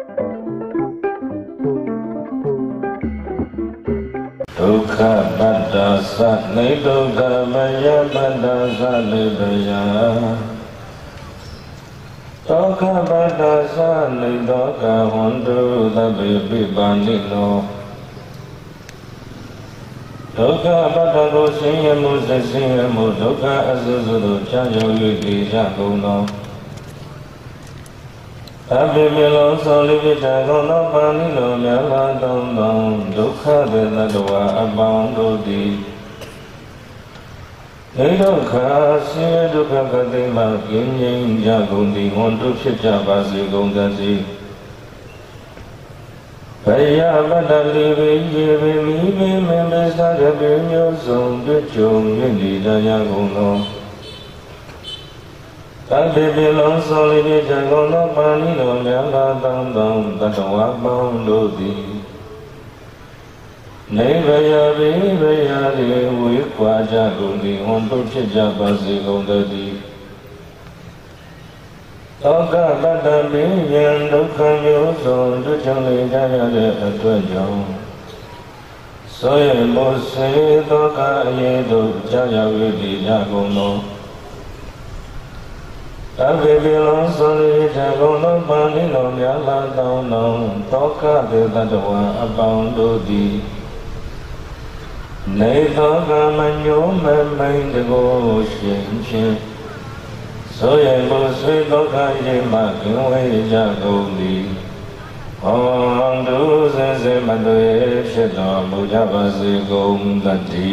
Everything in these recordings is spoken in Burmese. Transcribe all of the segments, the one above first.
Dukha Bada Sani Dukha Maya Bada Sani Daya Dukha Bada Sani Dukha Hondu Dabi Bibani No Dukha Bada Goshiya Musasiya Mu Dukha Azuzu Chayo Yudi Jago No Abhi Milo Soli Vitago No Bani No Myala Dom Dom Dukha Vedadwa Abondo Di Nidukha Siya Dukha Kadima Kinyin Jagundi Hondu Chicha Basi Gondasi Paya Badali Vijivi Mivi Membesa Jabinyo Song Duchung Yindi Dayaguno Abhi Milo Soli Vitago No Bani No Myala Dom Dom Dadwa Abondo Di Nevaya Vivaya Vikwa Jagundi Hondu Chicha Basi Gondadi Dukha Bada Biyan Dukha Yoso Duchali Jaya Atwajam Soye Mose Dukha Yedo Jaya Vidi Jagono Abhi Milo Soli Jagono Bani No Myala Dono Dukha Vedadwa Abondo Di Nei Dukha Manyo Memai Dego Shin Shin Soye Mose Dukha Yema Kinwe Jagodi Om Du Sese Madwe Shito Mujabasi Gondati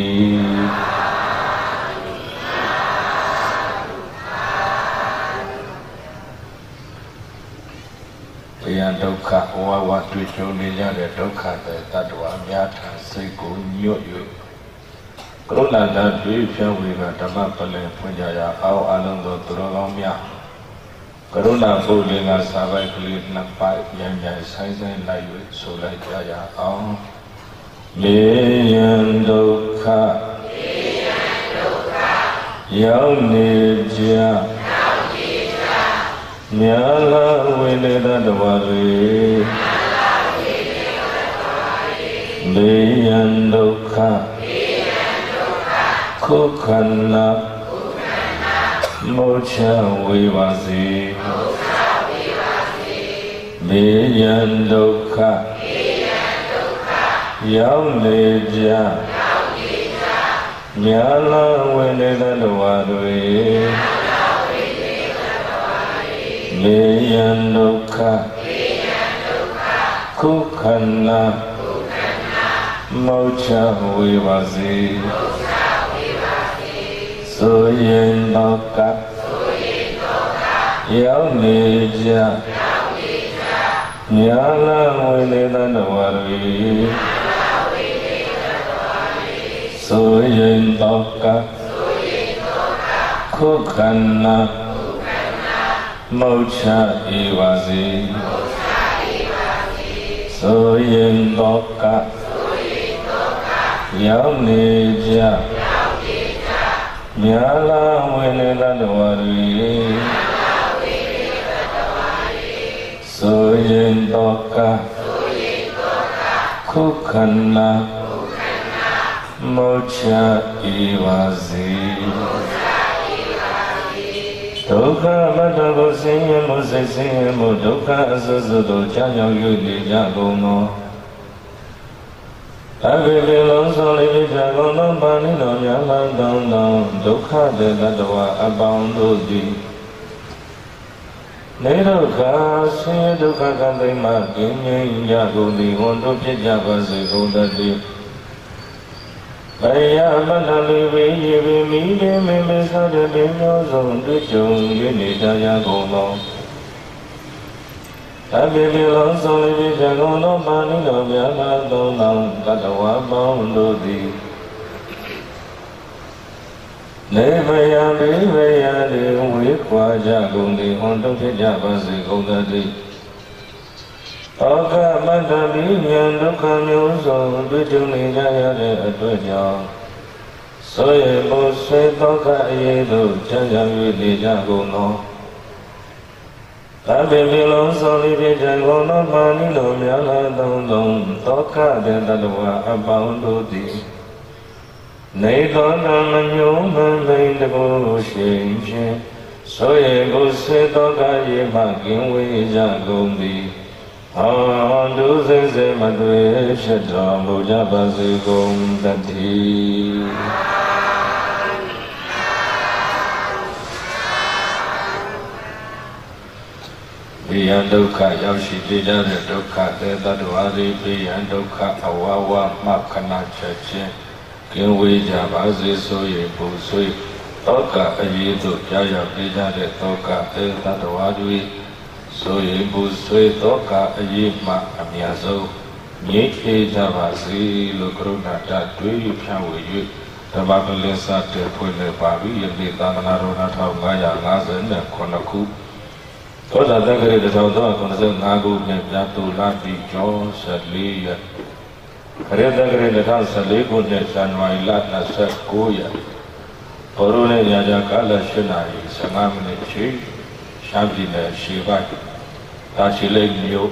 Dukha Wawa Tucho Nijade Dukha Tatwa Myata Seko Nyoyo Corona Dadu Fiawiga Dama Pale Punjaya Au Alonso Turogomia Corona Bulinga Savai Kli Napai Yanya Saisen Layu Solai Jaya Au Liyan Dukha Yau Nijya Myala Vineda Dwari Liyan Dukha Kukhana Mocha Vivasi Liyan Dukha Yau Nijya Myala Vineda Dwari Liyan Dukha Kukhana Mocha Vivasi Soyen Dukha Yau Nijya Myala Vineda Dwari Soyen Dukha Kukhana Mocha Ivasi Soyen Dukha Yau Nijya Myala Vineda Dwari Soyen Dukha Kukhana Mocha Ivasi Dukha Bada Goshiya Musasiya Mu Dukha Azuzu Chayo Yudi Jagono Abhi Milo Soli Vitago Bani No Myala Dom Dom Dukha Vedadwa Abondo Di Nidukha Siya Dukha Kadima Kinyin Jagundi Hondu Chicha Basi Gondati Paya Badali Vijivi Mivi Membesa Jabinyo Song Duchung Yudi Dayagono Abhi Milo Soli Vitago Bani No Myala Dom Dom Dadwa Abondo Di Nevaya Vivaya Vikwa Jagundi Hondu Chicha Basi Gondati Dukha Bada Biyan Dukha Yoso Duchali Jaya Atwajam Soye Mose Dukha Yedo Jaya Vidi Jagono Babylon solid jangon of money, no yala don, toka de dadwa abound thee. Nathan and you made the bullshit. So ye go say toka ye making way jagombi. How do they say my wish at Jabazzi gom that he. Viyandoka Yashi Dija Doka Dedadwari Viyandoka Awawa Makana Chache Kinwi Jabazi Soye Busui Toka Ayidu Jaya Dija Toka Dedadwari Soye Busui Toka Ayima Amiazo Niki Jabazi Lukruna Dui Piawi Tabakalesa Tepune Babi Yedana Rona Tawaya Lazan and Konaku Toda Dagari the Tauda Nagu Natu Lati John Sadli Redagari the Tansaliku Nesanwai Latna Sakuya Porune Yajakala Shinai Sanamne Chi Shabdina Shiva Tachile Nyo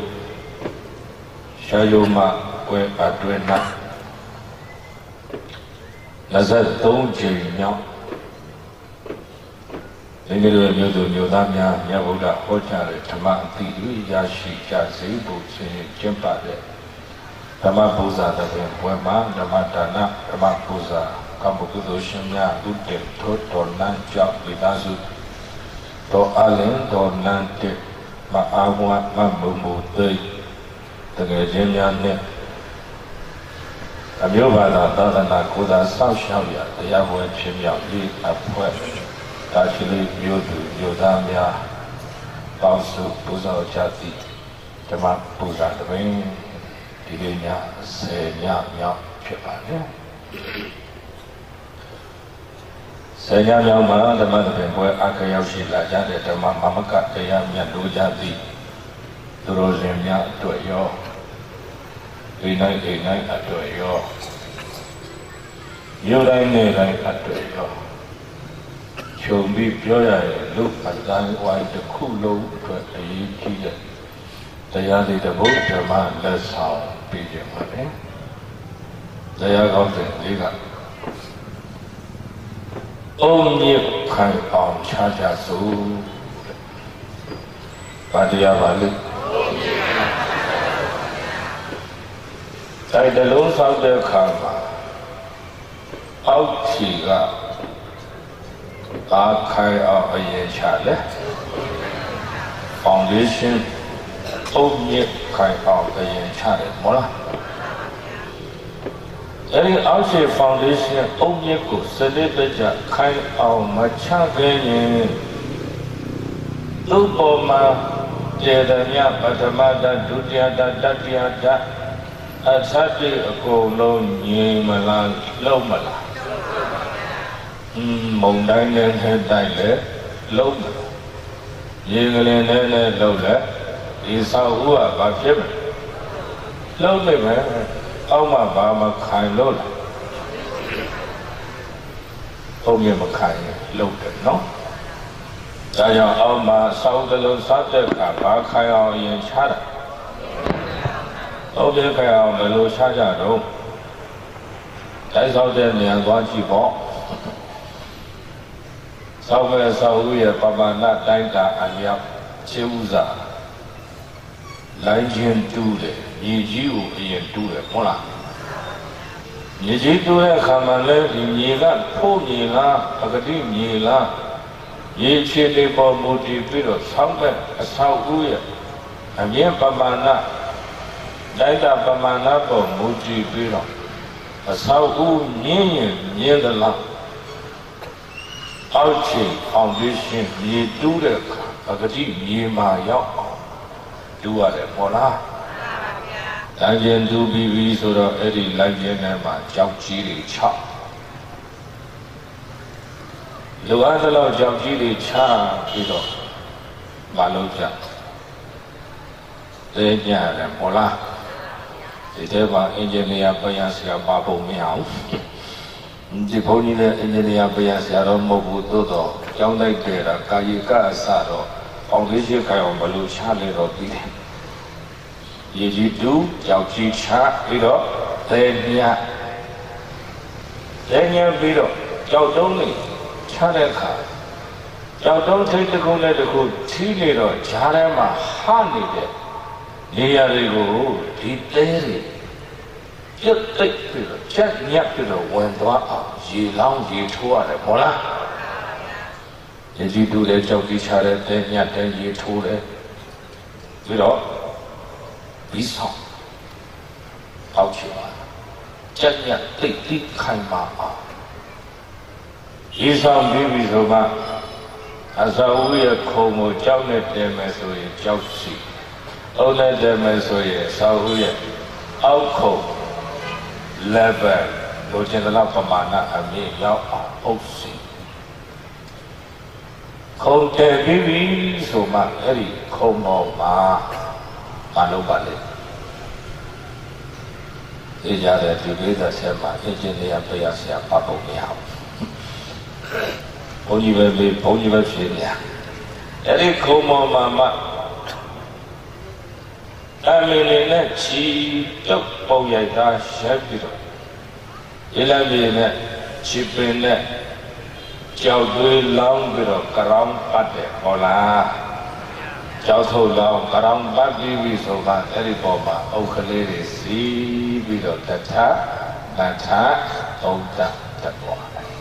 Shayoma Kwe Adwena Lazat Tonji Nyo Nini Mudu Nudamia Yavuda Hotare Tama Tidu Yashi Jazibu Chimpade Tama Buza the Wema, Damatana, Tama Buza, Kambukudu Shimya, Ute, Tonan Jab Vidazu, To Alin, To Nante, Maawa, Mambu, the Gajemian Ne Amuvada, Dana Kuda, South Shavia, the Yavu Chimia, a poet. Actually, Yodamia, Bausu, Buzo Jati, Tama Buza, the Ring, Divinia, Senya, Chipania. Senya Yama, the mother, where Akayashi, Lajade, the Mamaka, the Yamia, Dujati, Durozemia, to a yo. 3 night, 8 night, at to a yo. You like at to a yo. Show me Pioya, look at that white the cool low for a year. The Yadi the boat, the man, that's how big your money. They are of the Liga. Only kind of charge so. Padiavali. Like the loans out there karma. Out Chiga. Kai of a year chale foundation only Kai of a year chale mola. Any outside foundation only could celebrate Kai of Machagani Lupoma, Jedania, Patamada, Dudia, Datia, Atati, Go Low, Yemalan, Lomala. Mong đại nên hay đại lễ lâu nhưng lên nên lâu lễ thì sao hùa bà kiếp lâu này mà ông mà bà mà khai lâu là ông như mà khai lâu được nó tại giờ ông mà sau cái lâu sát được cả bà khai ông yên sát à ông biết khai ông là lâu sát ra đâu tại sao thế này quan chỉ bỏ sau về sau về Pamana đại đã anh em chiếu ra lại chuyện tu đấy, như chiếu chuyện tu đấy, không là như chiếu tu đấy, khám lên thì như là phô như là, cái gì như là, như chuyện đấy bao nhiêu thì rồi sau về sau về anh em Pamana đại đã Pamana bao nhiêu thì rồi sau như là Outside foundation, ye do the Agati, ye ma yaw, do a mola. Again, do be so the Eddie Lajanama, Jauchi Cha. Luandalo Jauchi Cha, Ido, Maloja. Then ya mola. The Deva engineer Bayasia Babu Meow. The pony engineer Bayasiaro Mobuto, John Lake, Kayika Sado, foundation ကအောင်ဘယ်လိုချလဲတော့ပြီးတယ်ရေကြီးတူကြောက်ကြီးချပြီးတော့တဲညပြီးတော့ကြောက်တုံးလေးချတဲ့အခါကြောက်တုံးထိတ်တစ်ခုနဲ့တစ်ခုထီးနေတော့ဂျားထဲမှာဟနေတဲ့နေရာတွေကိုဒီတဲတွေပြတ်တိတ်ပြီးတော့ချက်ညက်ပြီးတော့ဝင်သွားအောင်ရေလောင်းရေထိုးရတယ်မဟုတ်လားရေကြီးတူလည်းကြောက်ကြီးချတဲ့တဲညက်တဲရေထိုးတယ်ပြီးတော့ပြီးဆောင်အောက်ချပါချက်ညက်တိတ်တိတ်ခိုင်မာအောင်ရေဆောင်ပြီးပြီဆိုမှအစာဝိရခုံကိုကြောက်နဲ့တဲမယ်ဆိုရင်ကြောက်စီအုံနဲ့တဲမယ်ဆိုရင်စာဝိရအောက်ခုံlevel လိုချင်တဲ့လောက်ပမာဏအမြင့်ရောက်အောင်အုပ်စီခုံတဲပြီးပြီဆိုမှအဲ့ဒီခုံပေါ်မှာမလုပ်ပါလေဒီကြတဲ့ဒီကိစ္စဆက်မှာအင်ဂျင်နီယာပြရဆရာပတ်ဖို့မရဘူးဘုန်းကြီးပဲဖြစ်နေရအဲ့ဒီခုံပေါ်မှာမှအမင်းလေးနဲ့ချီတုပ်ပုံရိုက်တာရက်ပြီးတော့ရလမ်းပြည်နဲ့ချီပင်နဲ့ကြောက်သွေးလောင်းပြီးတော့ကရောင်းပတ်တယ်ဟောလားကြောက်ထုတ်လောင်းကရောင်းပတ်ပြီးပြီဆိုတာအဲ့ဒီပေါ်မှာအုတ်ကလေးတွေစီးပြီးတော့တထသုံးတတ်သွား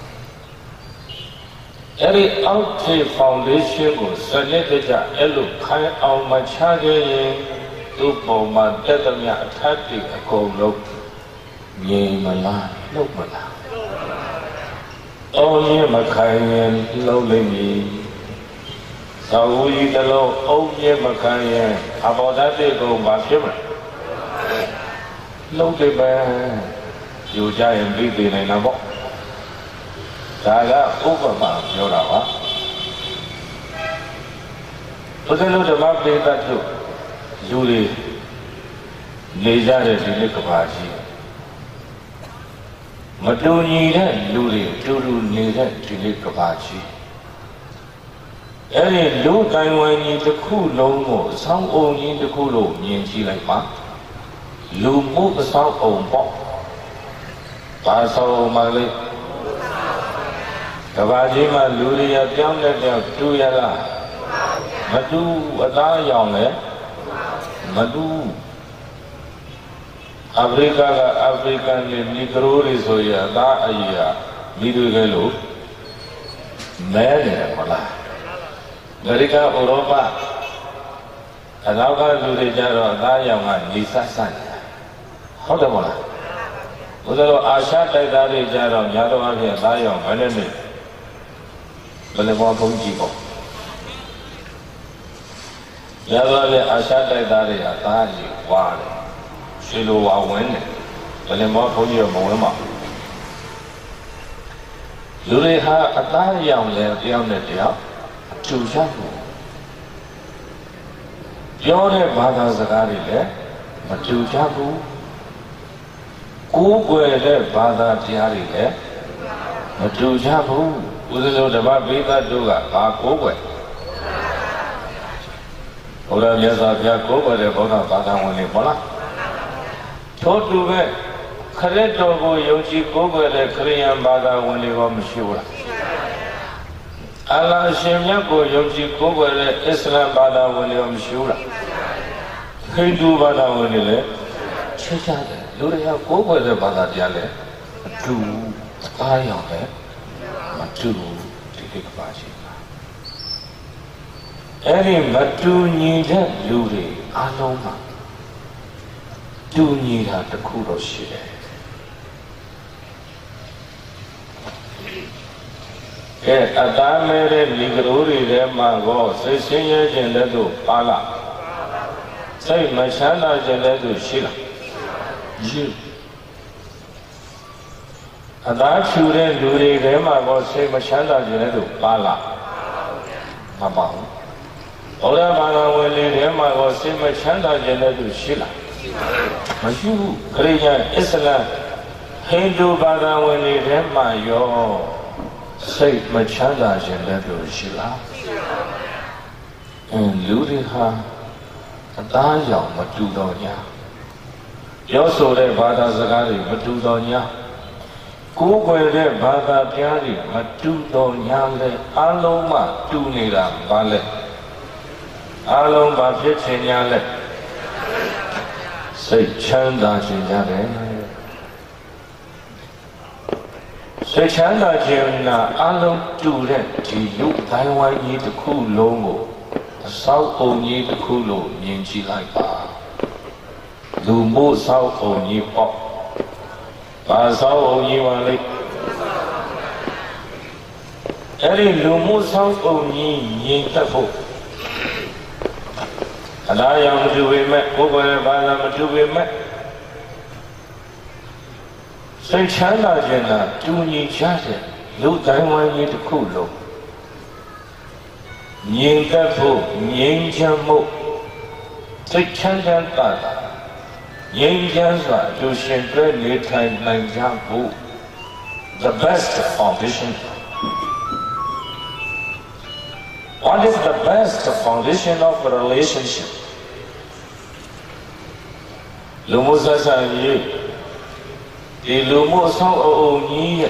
အဲ့ဒီအောက်ခြေ foundation ကိုစနစ်တကျအဲ့လိုခိုင်အောင်မချခဲ့ရင်သူ့ပုံမှာတက်သမျှအထက်တွေအကုန်လုံးငြိမ်မလားလှုပ်မလားအော်ရင်မခိုင်ရင်လှုပ်လိမ့်မည်သာဝူကြီးတလုံးအုံးရင်မခိုင်ရင်အဘောဓာတ်တွေကိုမဖြစ်မလားလှုပ်တယ်ပဲယူကြရင်ပြီးသေးနိုင်တာပေါ့ဒါကဥပမာပြောတာပါဘုရားလူဓမ္မပိဋကတို့လူတွေနေကြတဲ့ဒီနေ့ကဘာကြီးမတူညီတဲ့လူတွေတူတူနေတဲ့ဒီနေ့ကဘာကြီးအဲ့ဒီလူတိုင်းဝိုင်းကြီးတစ်ခုလုံးကိုအဆောင်အုံကြီးတစ်ခုလုံးမြင်ကြည့်လိုက်ပါလူမှုအဆောင်အုံပေါ့ဘာဆောင်မှလဲကဘာကြီးမှာလူတွေရပြောင်းတဲ့ပြောင်းတူရလားမတူအသားရောင်လဲမတူအာဖရိကအာဖရိကန်တွေနီဂရိုတွေဆိုရအသားအကြီးဟာမိတွေကလို့မဲနေတယ်မလားအမေရိကဥရောပအနောက်ကလူတွေကြတော့အသားရောင်ကနေဆတ်နေတာဟုတ်တယ်မလားဘုရားတို့အာရှတိုက်သားတွေကြတော့များသောအားဖြင့်အသားရောင်ဘယ်နဲ့နေဘယ်လိုဘုန်းကြီးပေါ့ရသော်လည်းအာရှတိုက်သားတွေဟာသားကြီးဝါတယ်ရွှေလိုဝါဝင်တယ်ဘယ်လိုဘုန်းကြီးမဝင်ပါလူတွေဟာအသားရောင်လဲတယောက်နဲ့တယောက်အတူရဖို့ပြောတဲ့ဘာသာစကားတွေလည်းမတူကြဘူးကိုးကွယ်တဲ့ဘာသာတရားတွေလည်းမတူကြဘူးဥဒလိုဓမ္မပိဋကတို့ကဘာကိုးကွယ်ဘုရားမြတ်စွာဘုရားကိုးကွယ်တဲ့ဘုရားဘာသာဝင်တွေပေါ့လားထို့တူပဲခရစ်တော်ကိုယုံကြည်ကိုးကွယ်တဲ့ခရစ်ယာန်ဘာသာဝင်တွေကမရှိဘူးလားအလ္လာဟ်ရှင်မြတ်ကိုယုံကြည်ကိုးကွယ်တဲ့အစ္စလမ်ဘာသာဝင်တွေကမရှိဘူးလားဟိန္ဒူဘာသာဝင်တွေလည်းချစ်ကြတယ်လူတွေကကိုးကွယ်တဲ့ဘာသာတရားလည်းအတူအားရောင်ပဲမတူဒီကိစ္စပါရှိတာအဲ့ဒီမတူညီတဲ့လူတွေအားလုံးမှာတူညီတာတစ်ခုတော့ရှိတယ်ကဲအသားမဲတဲ့မိဂရိုးတွေထဲမှာကောစိတ်ဆင်းရဲခြင်းလည်းတို့ပါလားစိတ်မချမ်းသာခြင်းလည်းတို့ရှိလားရှိအသားဖြူတဲ့လူတွေထဲမှာကောစိတ်မချမ်းသာခြင်းလည်းတို့ပါလားမပါဘူးဘုရားဘာသာဝင်တွေထဲမှာကောစိတ်မချမ်းသာခြင်းလည်းတို့ရှိလားမရှိဘူးခရစ်ယာန်အစ္စလမ်ဟိန္ဒူဘာသာဝင်တွေထဲမှာရောစိတ်မချမ်းသာခြင်းလည်းတို့ရှိလား Ludiha, a Daya, Matudonia. Yoso de Bada Zagari, Matudonia. Google de Bada Piari, Matudonia, Aloma, Tunira, Vale. Aloma Pichinyale. Say Chanda Jinjare. Say Chanda Jimna, Alo do that to you, Taiwan need the cool logo. South Oni the Kulo, Yinji like Ba. Lumo South Oni Pop. Ba South Oni Wali. Any Lumo South Oni Yin Tapo. And I am to be met over by to be met. Say China Jenna, do ye chatted. You Taiwan need the Kulo. Yin Tapo, Yin Jamu, take Chandan Pada, Yin Janza, to Shinpre Nitai Nanjabu, the best foundation. What is the best foundation of a relationship? Lumusa Sanyi, the Lumusa Oni,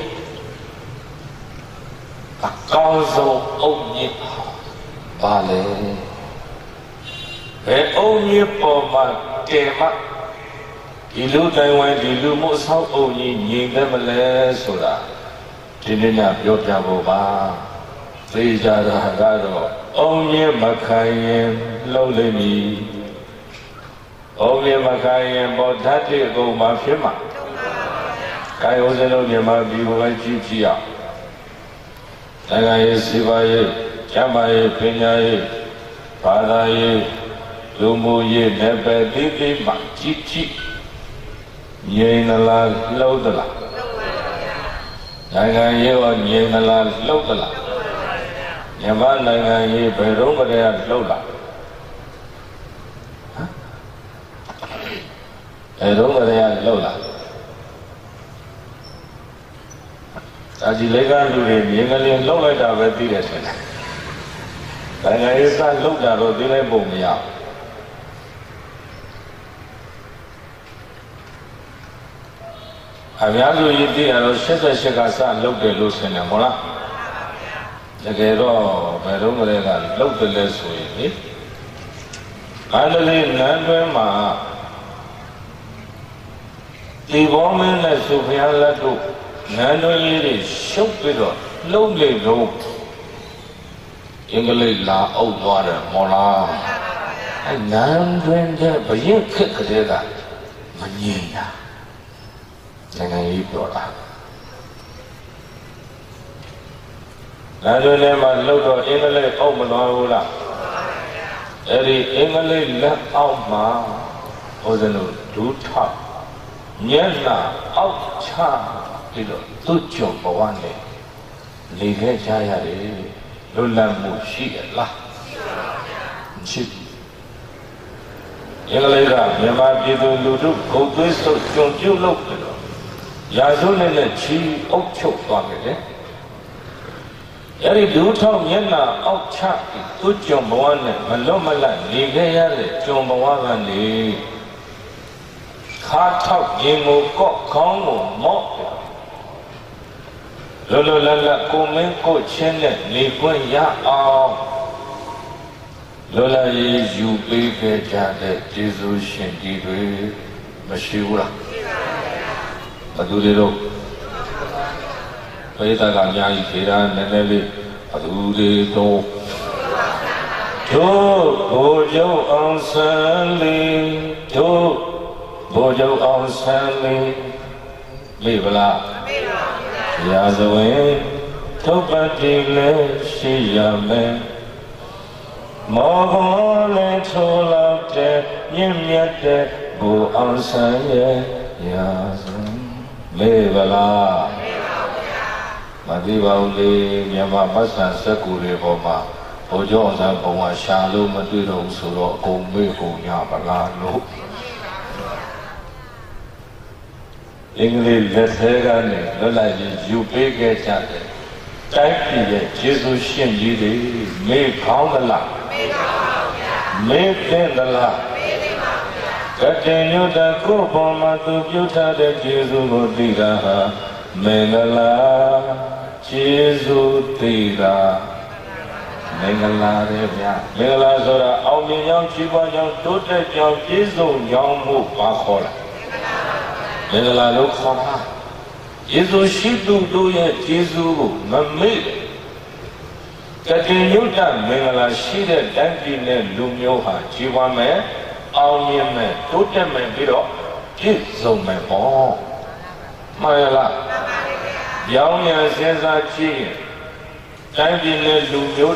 a council Oni. Vale. Only for my tema. Ilu Taiwan, Ilu Mosau Oni, Yingamale Soda. Tinina Yotaboba. Frija Hagado. Only Makayan, Lolemi. Only Makayan, Botati go Mafima. Kayozano Yama Biwa Ggia. Tangai Sivaye. Jamaye, Penyaye, Padaye, Lumuye, Nebe, Bibi, Machichi, Yenala, Lodala. Nangaye or Yenala, Lodala. Yamanangaye, Beromare, Lola. Beromare, Lola. Ajilega, Yengali, Lola, Davide. I is not looked at or delay Bomia. I have to eat the Sheta Shekasa looked at Lucina Mola. The Gero, Berumere, looked the less way. Finally, Nandrema. The woman as Sufiala do Nando Yiri, shook it up, lonely look. English la old water, Mola. And now when the you kick the Mania. Then I eat Dora. Nando never look at English over Nola. Every English left out ma was a do top. Nyana out cha, to jump for one day. Leave it, Jayari. Lola Mushi la. Chip. Yalaga, Yama Bidu Ludu, go twist of John Jew look. Yazun and the Chi Ocho family. Every do talk Yena out chat, good Jumbo, Malomala, Ligaya, Jumbo, Car talk, Yemo, Congo, Mop. Lolo Lala, Comenco, Chenet, Liquan Ya, Lola is you baby, Janet, Jesus, Shindy, Mashura. Adulero. Peta Ganya, Kira, Nenelli, Adulero. To Bojo on Sunday, to Bojo on Sunday, Livala. Yazaway, Topatile, Shiyame, Mohole, Tolate, Yimyate, Bo Ansaye, Yazam, Levala, Madivauli, Yama Masa Sakuri Boma, Bojo and Boma Shalu, Matudo, Suro, Gombe, Yabala, English, let's hear it. The like you big at that. Thank you, Jesus, Shin, you may pound a lot. မေတင်သလားကတိညုတကိုပေါ်မှာသူပြုထားတဲ့ကျေးဇူးကိုသိတာဟာမင်္ဂလာကျေးဇူးသိတာမင်္ဂလာရဲ့ဗျာမင်္ဂလာဆိုတာအောင်မြင်ကြောင်းချီးပွားကြောင်းတိုးတက်ကြောင်းပြည့်စုံကြောင်းမှုပါခေါ်လာမင်္ဂလာလို့ခေါ်တာယေရှုရှိသူတို့ရဲ့ကျေးဇူးကိုမမေ့ကတိညုတမင်္ဂလာရှိတဲ့တိုင်းပြည်နဲ့လူမျိုးဟာကြီးပွားမယ်အောင်မြင်မယ်တိုးတက်မယ်ပြီးတော့ပြည့်စုံမယ်ပေါ့မှန်လားရောင်းရံစဉ်းစားကြည့်ရင်တိုင်းပြည်နဲ့လူမျိုး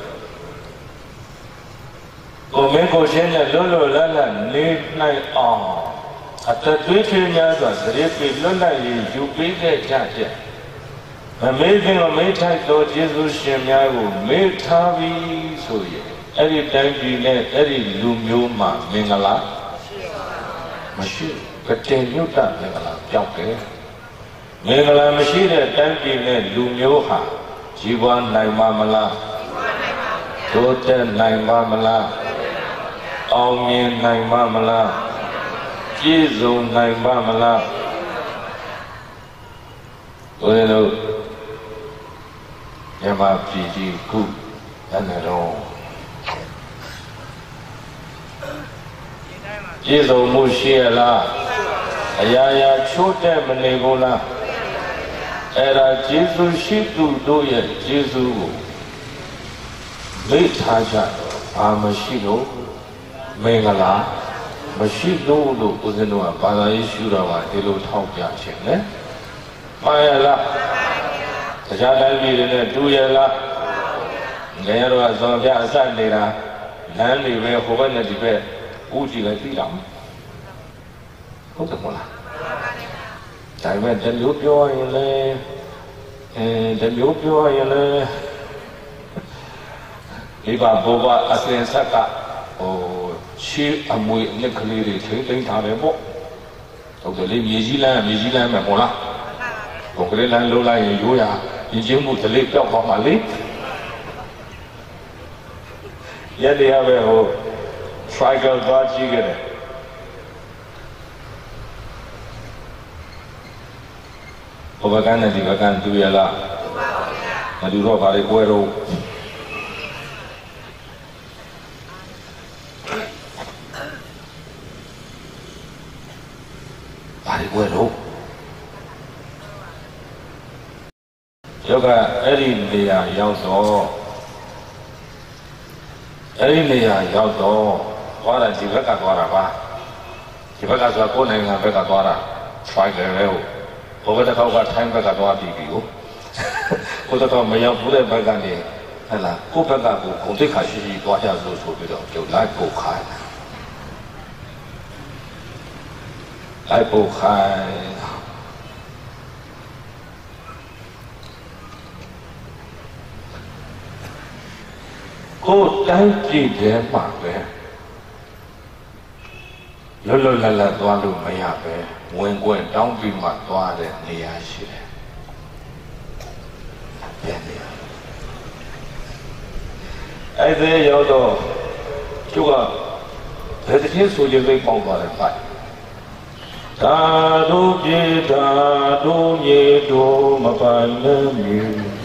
တွေကိုမင်းကိုရှင်းတဲ့လွတ်လွတ်လပ်လပ်နေနိုင်အောင်အတသွေးထွေးများစွာသတိပေးလွတ်လပ်ရေးယူပေးခဲ့ကြတဲ့မမေ့ခင်မေ့ထိုက်သောယေရှုရှင်များကိုမေ့ထားပြီးဆိုရင်အဲ့ဒီတိုင်းပြည်နဲ့အဲ့ဒီလူမျိုးမှာမင်္ဂလာမရှိကတိညုတမင်္ဂလာပြောက်တယ်မင်္ဂလာမရှိတဲ့တိုင်းပြည်နဲ့လူမျိုးဟာကြီးပွားနိုင်ပါမလားတိုးတက်နိုင်ပါမလားအောင်မြင်နိုင်ပါမလားပြည့်စုံနိုင်ပါမလားဘုရားတို့မြတ်ပြည်ကြီးခုအဲ့ဒါတော့ပြည့်စုံမှုရှိရလားအရာရာချိုးတက်မနေဘူးလားအဲ့ဒါယေရှုရှိသူတို့ရဲ့ယေရှုကိုမေ့ထားကြတော့ဘာမရှိလို့မင်္ဂလာမရှိလို့ဦးဇင်းတို့ကဘာသာရေးရှုတော်မှာဒီလိုထောက်ပြခြင်းနဲ့မှန်ရလားတရားတိုင်းပြည်တွေနဲ့တူရလားငယ်ရတော့ဇော်ပြအစနေတာလမ်းတွေပဲဟိုဘက်နဲ့ဒီဘက်ဦးကြည့်လိုက်ပြီးတော့ဟုတ်တယ်မလားဒါပေမဲ့တမျိုးပြောရင်လည်းတမျိုးပြောရင်လည်းဒီပါဘောပါအစင်ဆက်ကရှေးအမွေအနှစ်ကလေးတွေထိသိမ်းထားတယ်ပေါ့ဟုတ်တယ်လေမြေကြီးလမ်းမယ်မို့လားဘုံကလေးလမ်းလုံးလိုက်ရင်ရိုးရာရင်းချင်းမှုတလေးပြောက်သွားမှလေရက်တည်းပဲဟို cycle သွားကြည့်ခဲ့တယ်ဘဝကနဲ့ဒီဘကတူရလားမတူတော့ဘာတွေကွဲတော့ဘာတွေကွဲတော့ယောဂအဲ့ဒီနေရာရောက်တော့သွားတာဒီဘက်ကသွားတာပါဒီဘက်ကဆိုကိုယ်နိုင်ငံဘက်ကသွားတာ cycle ပဲဟိုဘက်တစ်ခေါက်ကထိုင်းဘက်ကသွားပြီးပြီကိုတစ်ခေါက်မရောက်ဘူးတဲ့ဘက်ကနေဟဲ့လားကိုယ့်ဘက်ကကိုဂုံတိတ်ခါရှိရှိသွားရလို့ဆိုပြီးတော့ကျုပ်လိုက်ပို့ခိုင်းကိုတိုင်းပြည်ထဲမှာပဲလွတ်လွတ်လပ်လပ်သွားလို့မရပဲဝင်ခွင့်တောင်းပြီးမှသွားတဲ့နေရာရှိတယ်။ပြန်နေအဲ့ဒီရောက်တော့ကျုပ်ကဘယ်တစ်ဆိုရင်ပဲပေါက်သွားတယ်ဖိုက်ဒါတို့ပြေတာတို့မြေတို့မပိုင်လည်းမြေ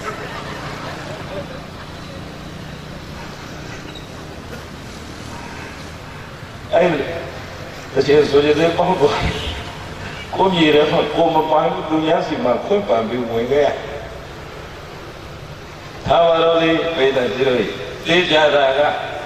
အဲ့တကယ်ဆိုရင်လည်းပေါ့ကွာကိုမြေတယ်ကိုမပိုင်ဘူးသူများစီမှာခွင့်ပန်ပြီးဝင်ခဲ့သာဝရောလေးပေတကြည့်လို့သိကြတာက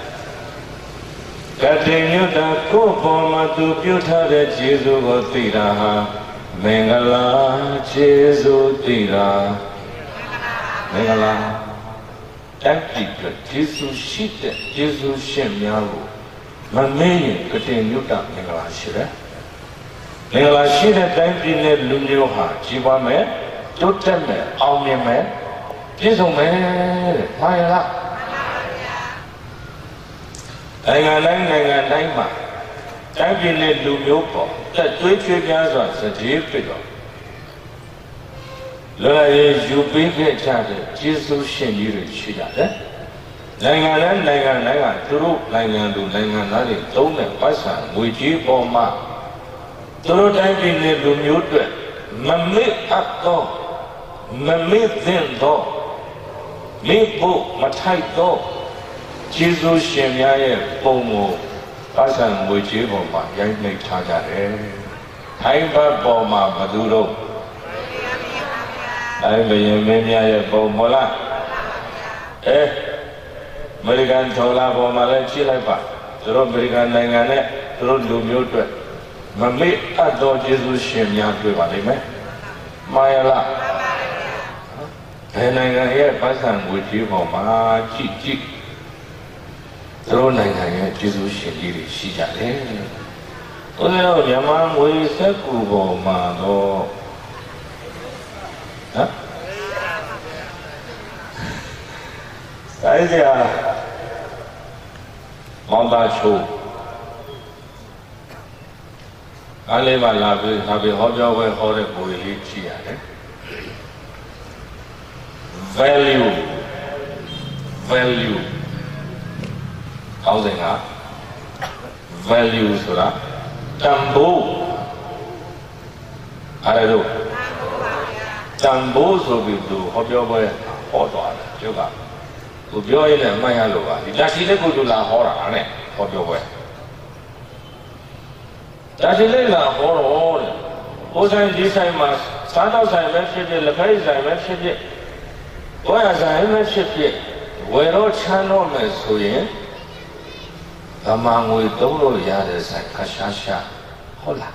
ကတိညုတကိုပေါ်မှာသူပြုထားတဲ့ကျေးဇူးကိုသိတာဟာမင်္ဂလာကျေးဇူးသိတာမင်္ဂလာတိုင်းပြည်ကကျေးဇူးရှိတဲ့ကျေးဇူးရှင်များကိုမမေ့ရင်ကတိညုတမင်္ဂလာရှိတယ်မင်္ဂလာရှိတဲ့တိုင်းပြည်နဲ့လူမျိုးဟာကြီးပွားမယ်တိုးတက်မယ်အောင်မြင်မယ်ပြည့်စုံမယ်တဲ့မှန်လားနိုင်ငံတိုင်းမှာတိုင်းပြည်နဲ့လူမျိုးပေါ်တက်သွေးချွေးများစွာစတဲ့ဖြစ်တော့လွယ်ရေးယူပေးခဲ့ကြတဲ့ကျေးဇူးရှင်ကြီးတွေရှိကြတယ်နိုင်ငံသူတို့နိုင်ငံသူနိုင်ငံသားတွေသုံးတဲ့ပတ်စံငွေကြေးပေါ်မှာသူတို့တိုင်းပြည်နဲ့လူမျိုးတွေမမေ့အပ်သောမမေ့သင့်သောမေ့ဖို့မထိုက်သောကျေးဇူးရှင်များရဲ့ပုံကိုပတ်စံငွေကြေးပေါ်မှာရိုက်နှိပ်ထားကြတယ်။ထိုင်းဘက်ပေါ်မှာဘသူတို့တိုင်းဘရင်မင်းများရဲ့ပုံမလားအမေရိကန်ဒေါ်လာပေါ်မှာလည်းကြည့်လိုက်ပါသူတို့အမေရိကန်နိုင်ငံနဲ့သူတို့လူမျိုးတွေမမေ့အပ်သောကျေးဇူးရှင်များတွေ့ပါလိမ့်မယ်။မှားရလားဘယ်နိုင်ငံရဲ့ပတ်စံငွေကြေးပေါ်မှာကြည့်သူတို့နိုင်ငံရဲ့ကျေးဇူးရှင်ကြီးတွေရှိကြတယ်။ဦးဇင်းတို့မြန်မာငွေစက္ကူပေါ်မှာတော့တိုင်းစရာမောင်သားချိုးအားလေးပါလာပြီးဟောပြောပွဲဟောတဲ့ကိုယ်လေးကြည့်ရတယ် value ကောင်းစဉ်က value ဆိုတာတန်ဖိုးအဲ့ဒါတန်ဖိုးဆိုပြီးသူဟောပြောပွဲဟောသွားတယ်ကျုပ်ကသူပြောရင်းနဲ့မှတ်ရလို့ပါဒီတရှိလေးကိုသူလာဟောတာနဲ့ဟောပြောပွဲတရှိလေးလာဟောတော့တဲ့ဟိုဆိုင်ဒီဆိုင်မှာစားတော့ဆိုင်ပဲဖြစ်ဖြစ်လက်ဖက်ဆိုင်ပဲဖြစ်ဖြစ်ဘွားရဆိုင်ပဲဖြစ်ဖြစ်ဝယ်တော့ချမ်းတော့မယ်ဆိုရင်ဗမာငွေသုံးလို့ရတဲ့ဆိုင်ခရှာရှာဟုတ်လား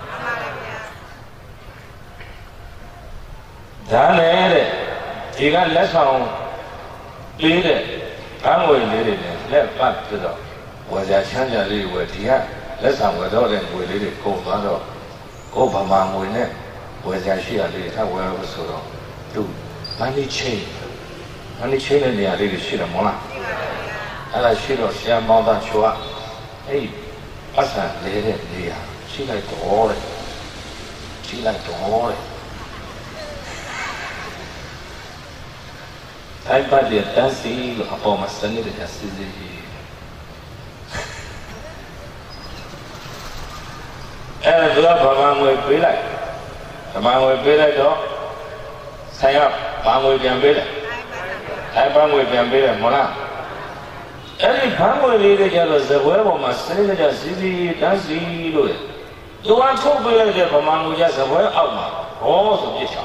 ဒါနဲ့တဲ့ဒီကလက်ဆောင်ပေးတဲ့ဘန်းငွေလေးတွေနဲ့လက်ပတ်ပြီးတော့ဝယ်ကြချမ်းကြလေးဝယ်ဒီကလက်ဆောင်ဝယ်တော့တဲ့ငွေလေးတွေကုန်သွားတော့ကိုယ်ဗမာငွေနဲ့ဝယ်ကြရှိရလေးထပ်ဝယ်လို့ဆိုတော့သူ money chain တဲ့နေရာလေးတွေရှိတယ်မဟုတ်လားအဲ့ဒါရှိတော့ဆရာမောင်သားချိုကအဲ့ပတ်စံလေးတဲ့နေရာရှိလိုက်တော့တဲ့အဲ့ပတ်တဲ့တန်းစီလို့အပေါ်မှာစနေတယ်စီစီအဲ့ဒါကဗမာငွေပေးလိုက်တော့ဆိုင်ကဘာငွေပြန်ပေးတယ်အဲ့ဘာငွေပြန်ပေးတယ်မဟုတ်လားအဲ့ဒီဘာငွေလေးတွေကျတော့ဇပွဲပေါ်မှာစနေတယ်စီစီတန်းစီလို့သူကထုတ်ပေးလိုက်တဲ့ဗမာငွေကျဇပွဲအောက်မှာဟောဆိုပြစ်ချ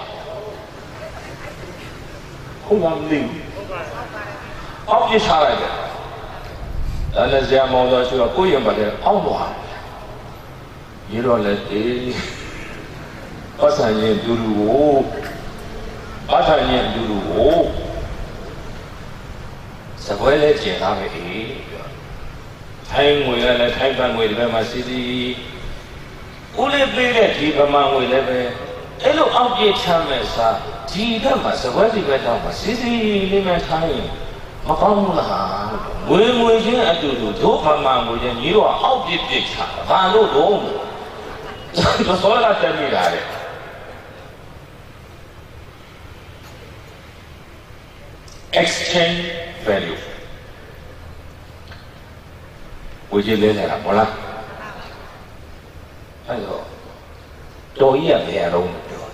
ဟုတ်လားမသိဘူးအောက်ပြစ်ချလိုက်တယ်ဒါနဲ့ဇာမောင်တော်ရှိတော့ကိုယ့်ရင်ပါလေအောက်သွားရေတော့လည်းအေးပတ်စံရင်ဒူဒူကိုစပွဲလေးကျင်သားပဲအေးထိုင်းငွေလည်းထိုင်းဘတ်ငွေဒီဘက်မှာစီစီဦးလေးပေးတဲ့ဒီဗမာငွေလည်းပဲအဲ့လိုအောက်ပြချမ်းမဲ့စားဒီဘက်မှာစပွဲဒီဘက်တော့မှာစီစီလေးမဲ့ထိုင်းမကောင်းဘူးလားငွေချင်းအတူတူတို့ဗမာငွေချင်းညီတော့အောက်ပြချဘာလို့တော့ဆိုလာတက်နေတာလေexchange value ဝေကြီးလဲနေတာမဟုတ်လားအဲ့တော့တော်ကြီးကဘယ်အောင်ပြော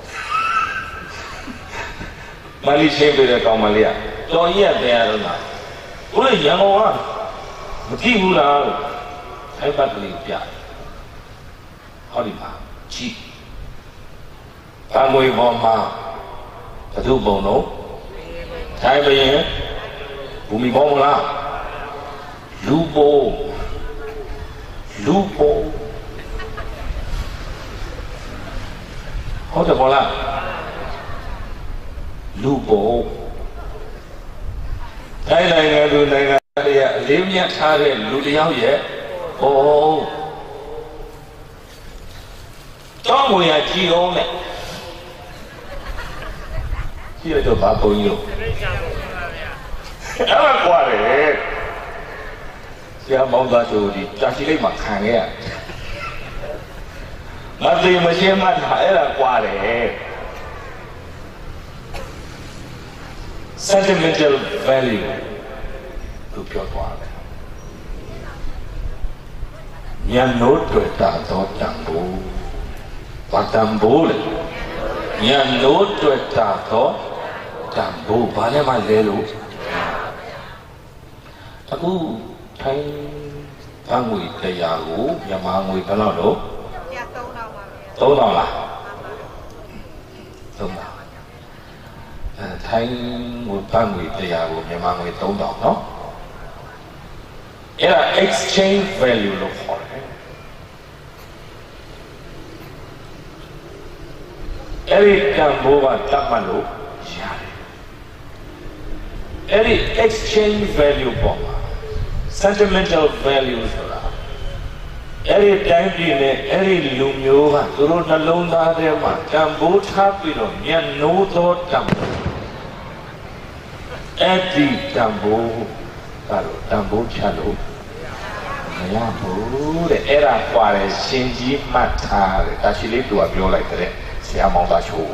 မလေးချင်းပြတဲ့ကောင်မလေးကတော်ကြီးကဘယ်အောင်လားဘုရားရန်ကုန်ကမကြည့်ဘူးလားအဲ့ဘက်ကလေးပြဟောဒီမှာကြည့်ဘာငွေပေါ်မှာဘယ်သူပုံတော့ထိုင်ဘရင်ဘူမီဘောမလားလူပိုဟုတ်တယ်ဘောလားလူပိုထိုင်နိုင်ငံသူနိုင်ငံတွေကအလေးမြတ်ထားတဲ့လူတယောက်ရဲ့တောင်းငွေရကြည်အောင်နဲ့ကြည့်ရတော့ဘာပုံကြီးအဲ့ဒါကွာတယ်ဆရာမောင်သားချိုဒီတာရှိလိုက်မှခံခဲ့ရငါသိမရှင်းမှတာအဲ့ဒါကွာတယ် sentimental value သူပြောသွားတယ်ဉာဏ်တို့တွေ့တာတော့တန်ဖို့ဘာတန်ဖို့လဲဉာဏ်တို့တွေ့တာတော့တန်ဖို့ဘာလဲမလဲလို့အခုထိုင်းဘငွေတရားကိုမြန်မာငွေဘယ်လောက်လို့3,000လား3,000ထိုင်းငွေဘငွေတရားကိုမြန်မာငွေ3,000နော်အဲ့ဒါ exchange value လို့ခေါ်တယ်အဲ့ဒီတန်ဖိုးကတတ်မှတ်လို့ရတယ်အဲ့ဒီ exchange value ပေါ်မှာ sentimental value ဆိုတာအဲ့ဒီတိုင်းပြည်နဲ့အဲ့ဒီလူမျိုးကသူတို့နှလုံးသားထဲမှာတန်ဖိုးထားပြီးတော့မျက်နှိုးသောတန်ဖိုးအဲ့ဒီတန်ဖိုးကတော့တန်ဖိုးချလို့မရဘူးတဲ့အဲ့ဒါကွာတယ်ရှင်ကြီးမှတ်ထားတယ်ဒါရှိလေးသူကပြောလိုက်တဲ့ဆရာမောင်သားချိုး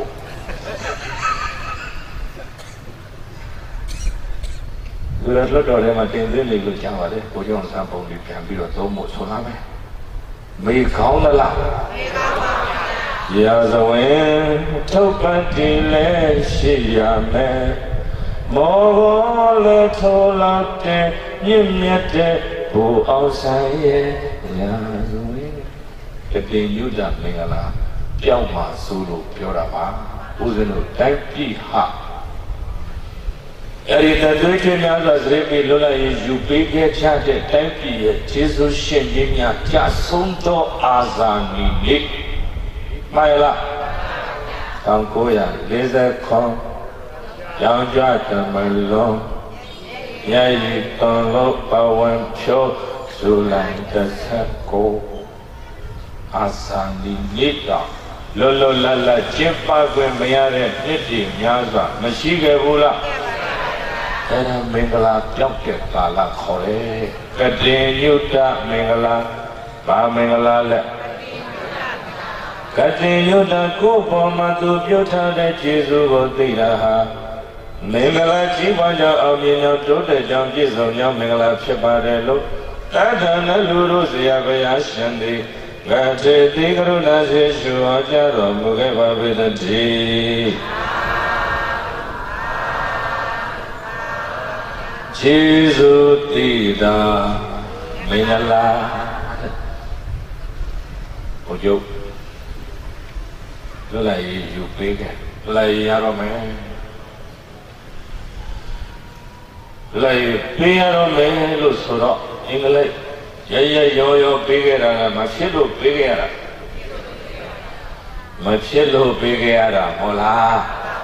ကိုလွတ်တော်ထဲမှာတင်သွင်းနေလို့ကြားပါတယ်ကိုကျောင်းစံပုံတွေပြန်ပြီးတော့သုံးဖို့ဆိုလာမယ်မေခေါင်းလားမေခေါင်းပါဗျာရာဇဝင်ထုတ်ပတ်တင်လဲရှိရမယ်မောဟလည်းထိုးလောက်တဲ့မြင့်မြတ်တဲ့ဘိုးအောင်ဆိုင်ရဲ့ရာဇဝင်တတိယုဒ္ဓမင်္ဂလာပြောင်းမှာဆိုလို့ပြောတာပါဦးဇင်းတို့တိုက်ပြီဟာအဲ့ဒီတသွေးချင်းများစွာစရိပ်လွတ်လပ်ရေးယူပေးခဲ့ချတဲ့တိုက်ပြီရဲ့ခြေစွရှင်ကြီးများကြဆုံးသောအာဇာနည်နေ့မှန်လား1940ခုရောင်ကြတမလုံးရိုက်ရီတန်လို့ပဝံဖြိုးဇူလိုင်19အာဇာနည်နေ့တော့လောလောလတ်လတ်ကျင်းပခွင့်မရတဲ့နှစ်တည်များစွာမရှိခဲ့ဘူးလားအဲ့ဒါမင်္ဂလာပြောင်းတဲ့ကာလခေါ်တယ်ကတိညုတမင်္ဂလာဘာမင်္ဂလာလဲကတိညုတကိုယ်ပေါ်မှာသူပြုထားတဲ့ကျေးဇူးကိုသိတာဟာမင်္ဂလာကြီးပွားကြောင့်အောင်မြင်ကြောင်းတိုးတက်ကြောင်းပြည့်စုံကြောင်းမင်္ဂလာဖြစ်ပါတယ်လို့တဏ္ဍာနဲ့လူတို့ဆရာဘုရားရှင်သည်ဂတိတိကရုဏာရှိရှုဟောကြားတော်မူခဲ့ပါပေတည်းခြေစွတိတာမင်္ဂလာဘုရားလွတ်လပ်ရေးယူပေးခဲ့လွတ်လပ်ရေးရတော့မယ်လိုက်ပေးရတော့မယ်လို့ဆိုတော့အင်္ဂလိပ်ရရရောပေးခဲ့တာကမဖြစ်လို့ပေးခဲ့ရတာမဖြစ်လို့ပေးခဲ့ရတာဟုတ်လား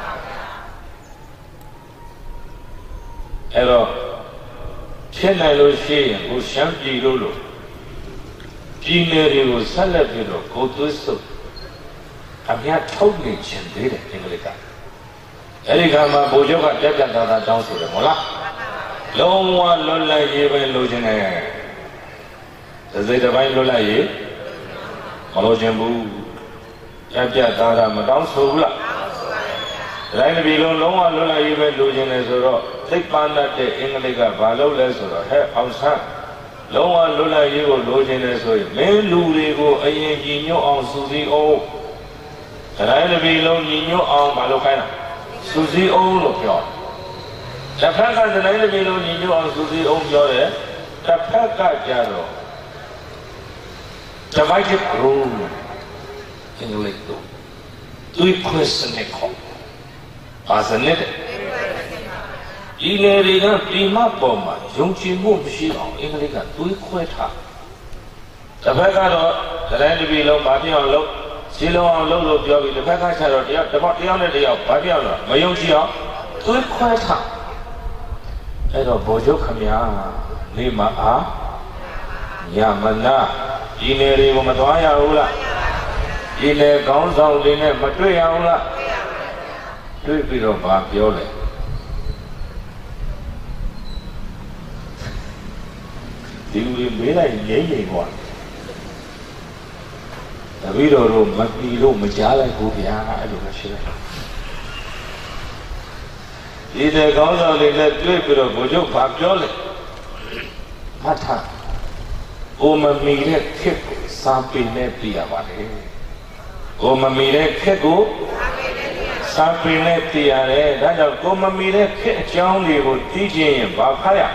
အဲ့တော့ဖြစ်နိုင်လို့ရှိရင်ကိုရှမ်းပြည်လို့ပြည်နယ်တွေကိုဆက်လက်ပြီးတော့ကိုသွေးစုပ်အများထုတ်နေခြင်းသေးတယ်အင်္ဂလိပ်ကအဲ့ဒီကမှာဗိုလ်ချုပ်ကတက်တက်တာတောင်းဆိုတယ်ဟုတ်လားလုံးဝလွတ်လပ်ရေးပဲလိုချင်တယ်။စိတ်တစ်ပိုင်းလွတ်လပ်ရေးမလိုချင်ဘူး။ကြက်သားတာမတောင်းဆိုဘူးလား။တိုင်းတစ်ပြည်လုံးလုံးဝလွတ်လပ်ရေးပဲလိုချင်တယ်ဆိုတော့သိပ္ပံတတ်တဲ့အင်္ဂလိပ်ကဘာလုပ်လဲဆိုတော့ဟဲ့အောင်ဆန်းလုံးဝလွတ်လပ်ရေးကိုလိုချင်တယ်ဆိုရင်မင်းလူတွေကိုအရင်ကြည်ညွတ်အောင်စုစည်းအောင်တိုင်းတစ်ပြည်လုံးညီညွတ်အောင်မလုပ်ခိုင်းတာစုစည်းအောင်လို့ပြောတစ်ဖက်ကတိုင်းတစ်ပြည်လုံးညီညွတ်အောင်စုစည်းအောင်ပြောတယ်တစ်ဖက်ကကြတော့ divided rule အင်္ဂလိပ်တို့သူခွဲစနစ်ခေါ်ပါစနစ်ဒီလေတွေကပြည်မပေါ်မှာယုံကြည်မှုမရှိအောင်အင်္ဂလိပ်ကသွေးခွဲထားတစ်ဖက်ကတော့တိုင်းတစ်ပြည်လုံးမပြောင်းလို့စီလုံးအောင်လုပ်လို့ပြောပြီးတစ်ဖက်ကကျတော့တယောက်နဲ့တယောက်ဘာပြောင်းလို့မယုံကြည်အောင်သွေးခွဲထားအဲ့တော့ဗိုလ်ချုပ်ခမညာနေမအားညမနာဒီနယ်တွေကိုမသွားရဘူးလားဒီနယ်ကောင်းဆောင်တွေနဲ့မတွေ့ရဘူးလားတွေ့ပြီးတော့ဘာပြောလဲဒီလူတွေမေးလိုက်ငြိမ့်ငြိမ်သွားတပည့်တော်တို့မပီလို့မကြားလိုက်ဘူးဗျာအဲ့လိုပဲရှိတယ်ဒီတဲ့ကောင်းဆောင်တွေနဲ့တွေ့ပြီးတော့ဘုရားဘာပြောလဲမှတ်ထားကိုမမီတဲ့ခက်ကိုစာပေနဲ့ပြရပါလေကိုမမီတဲ့ခက်ကိုစာပေနဲ့ပြရတယ်ဒါကြောင့်ကိုမမီတဲ့ခက်အကြောင်းတွေကိုသိချင်းရင်ဘာဖတ်ရ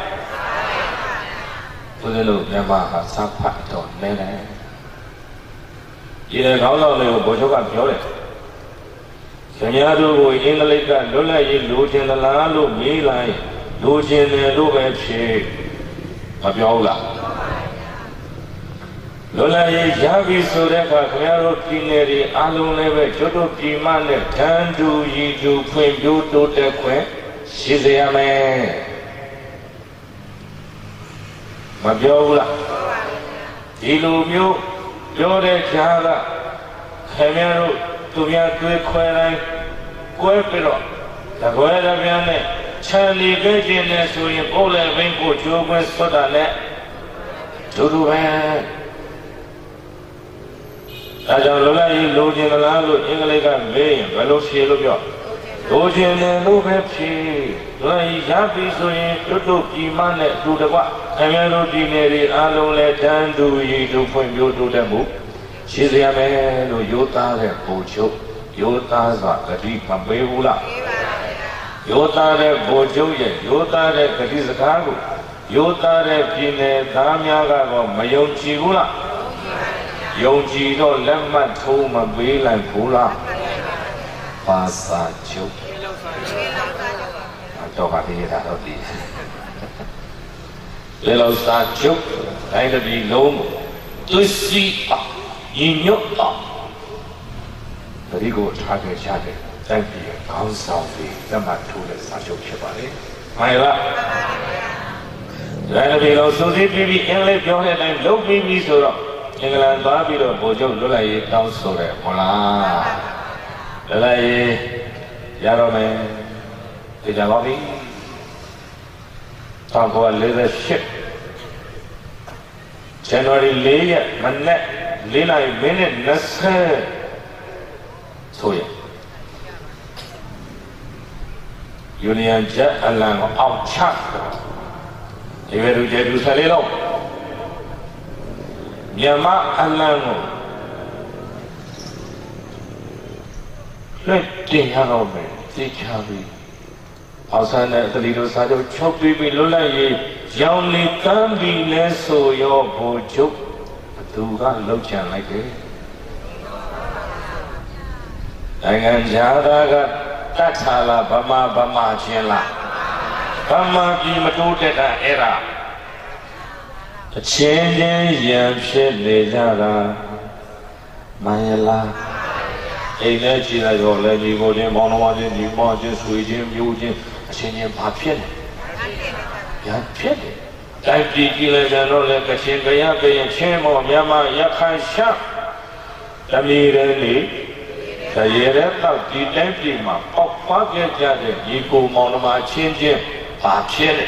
ဘုရားလို့မြန်မာဟာစာဖတ်တော့နည်းတယ်ဒီခေါင်းဆောင်တွေကိုဘုရားကပြောတယ်ခင်ဗျားတို့ကိုအင်္ဂလိပ်ကလွတ်လပ်ရေးလိုချင်သလားလို့မေးလိုက်လိုချင်တယ်လို့ပဲဖြေမပြောဘူးလားလွတ်လပ်ရေးရပြီဆိုတဲ့အခါခင်ဗျားတို့ပြည်နယ်တွေအားလုံးလည်းပဲကျွတ်တို့ပြည်မနဲ့တန်းတူရည်တူဖွံ့ဖြိုးတိုးတက်ခွင့်ရှိစေရမယ်မပြောဘူးလားဒီလိုမျိုးပြောတဲ့ကြားကခင်ဗျားတို့သူများတွေးခွဲတိုင်းကွဲပြီးတော့တကွဲတပြားနဲ့ခြံလီခဲ့ခြင်းနဲ့ဆိုရင်ပို့လည်းဘင်းကိုကျိုးခွဲဆွတ်တာနဲ့ဒူဒူပဲဒါကြောင့်လောကကြီးလိုချင်သလားလို့အင်္ဂလိပ်ကမေးရင်ဘယ်လိုဖြေလို့ပြောလိုချင်တယ်လို့ပဲဖြေလောကကြီးရပြီဆိုရင်တို့ပြည်မနဲ့အတူတကွခင်ဗျားတို့ဒီနယ်တွေအားလုံးလည်းတန်းတူရည်တူဖွံ့ဖြိုးတိုးတက်မှုရှိစေရမယ်လို့ရိုးသားတဲ့ဘုချုပ်ရိုးသားစွာဂတိမပေးဘူးလားရိုးသားတဲ့ဘုချုပ်ရဲ့ရိုးသားတဲ့ဂတိစကားကိုရိုးသားတဲ့ပြည်နယ်သားများကတော့မယုံကြည်ဘူးလားယုံကြည်တော့လက်မှတ်ထိုးမပေးလိုက်ဘူးလားပါစာချုပ်တော့ပါသေးတာတော့ဒီလေလောက်စာချုပ်တိုင်းတပြည်လုံးသူစီအောင်ညီညွတ်အောင်ဒီကိုထားခဲ့ကြတယ်တိုင်းပြည်ခေါင်းဆောင်ပြီးလက်မှတ်ထိုးတဲ့စာချုပ်ဖြစ်ပါလေမှန်လားတိုင်းတပြည်လုံးစုစည်းပြီးအင်္ဂလိပ်ပြောတဲ့အတိုင်းလုပ်ပြီးပြီဆိုတော့အင်္ဂလန်သွားပြီးတော့ဗိုလ်ချုပ်လွတ်လပ်ရေးတောင်းဆိုတယ်ဟုတ်လားလွတ်လပ်ရေးရတော့မယ်ဒီကြပါပြီ1948 January 4 ရက်မနေ့4 နာရီမိနစ်20ဆိုရင်ယူနီယံဂျက်အလံကိုအောက်ချဒီဝေလူကျေသူဆလေးလုံးမြန်မာအလံကိုလက်တင်ရတော့မယ်သိချပြီးအောက်ဆန်းတဲ့တလီတို့စာချုပ်ချုပ်ပြီးလွတ်လပ်ရေးရောင်လီကမ်းပြီးလဲဆိုရောဘိုလ်ချုပ်သူကလှုပ်ချန်လိုက်တယ်နိုင်ငံခြားသားကတတ်ချလာဗမာချင်းလားဗမာပြည်မတိုးတက်တာအဲ့ဒါအချင်းချင်းရံဖြစ်နေကြတာမှန်ရလားအိမ်နဲ့ကြည်လိုက်တော့လည်းဒီကိုချင်းမောင်နှမချင်းဒီမောင်ချင်းဆွေချင်းမျိုးချင်းအချင်းချင်းဘာဖြစ်လဲရံဖြစ်တယ်တိုင်းပြည်ကြည်လိုက်ကြတော့လည်းကချင်ကရချင်းမောမြန်မာရခိုင်ရှမ်းတမီရဲနေတရေရဲတော့ဒီတိုင်းပြည်မှာပေါက်ဖွားခဲ့ကြတဲ့ဒီကိုမောင်နှမချင်းချင်းဘာဖြစ်လဲ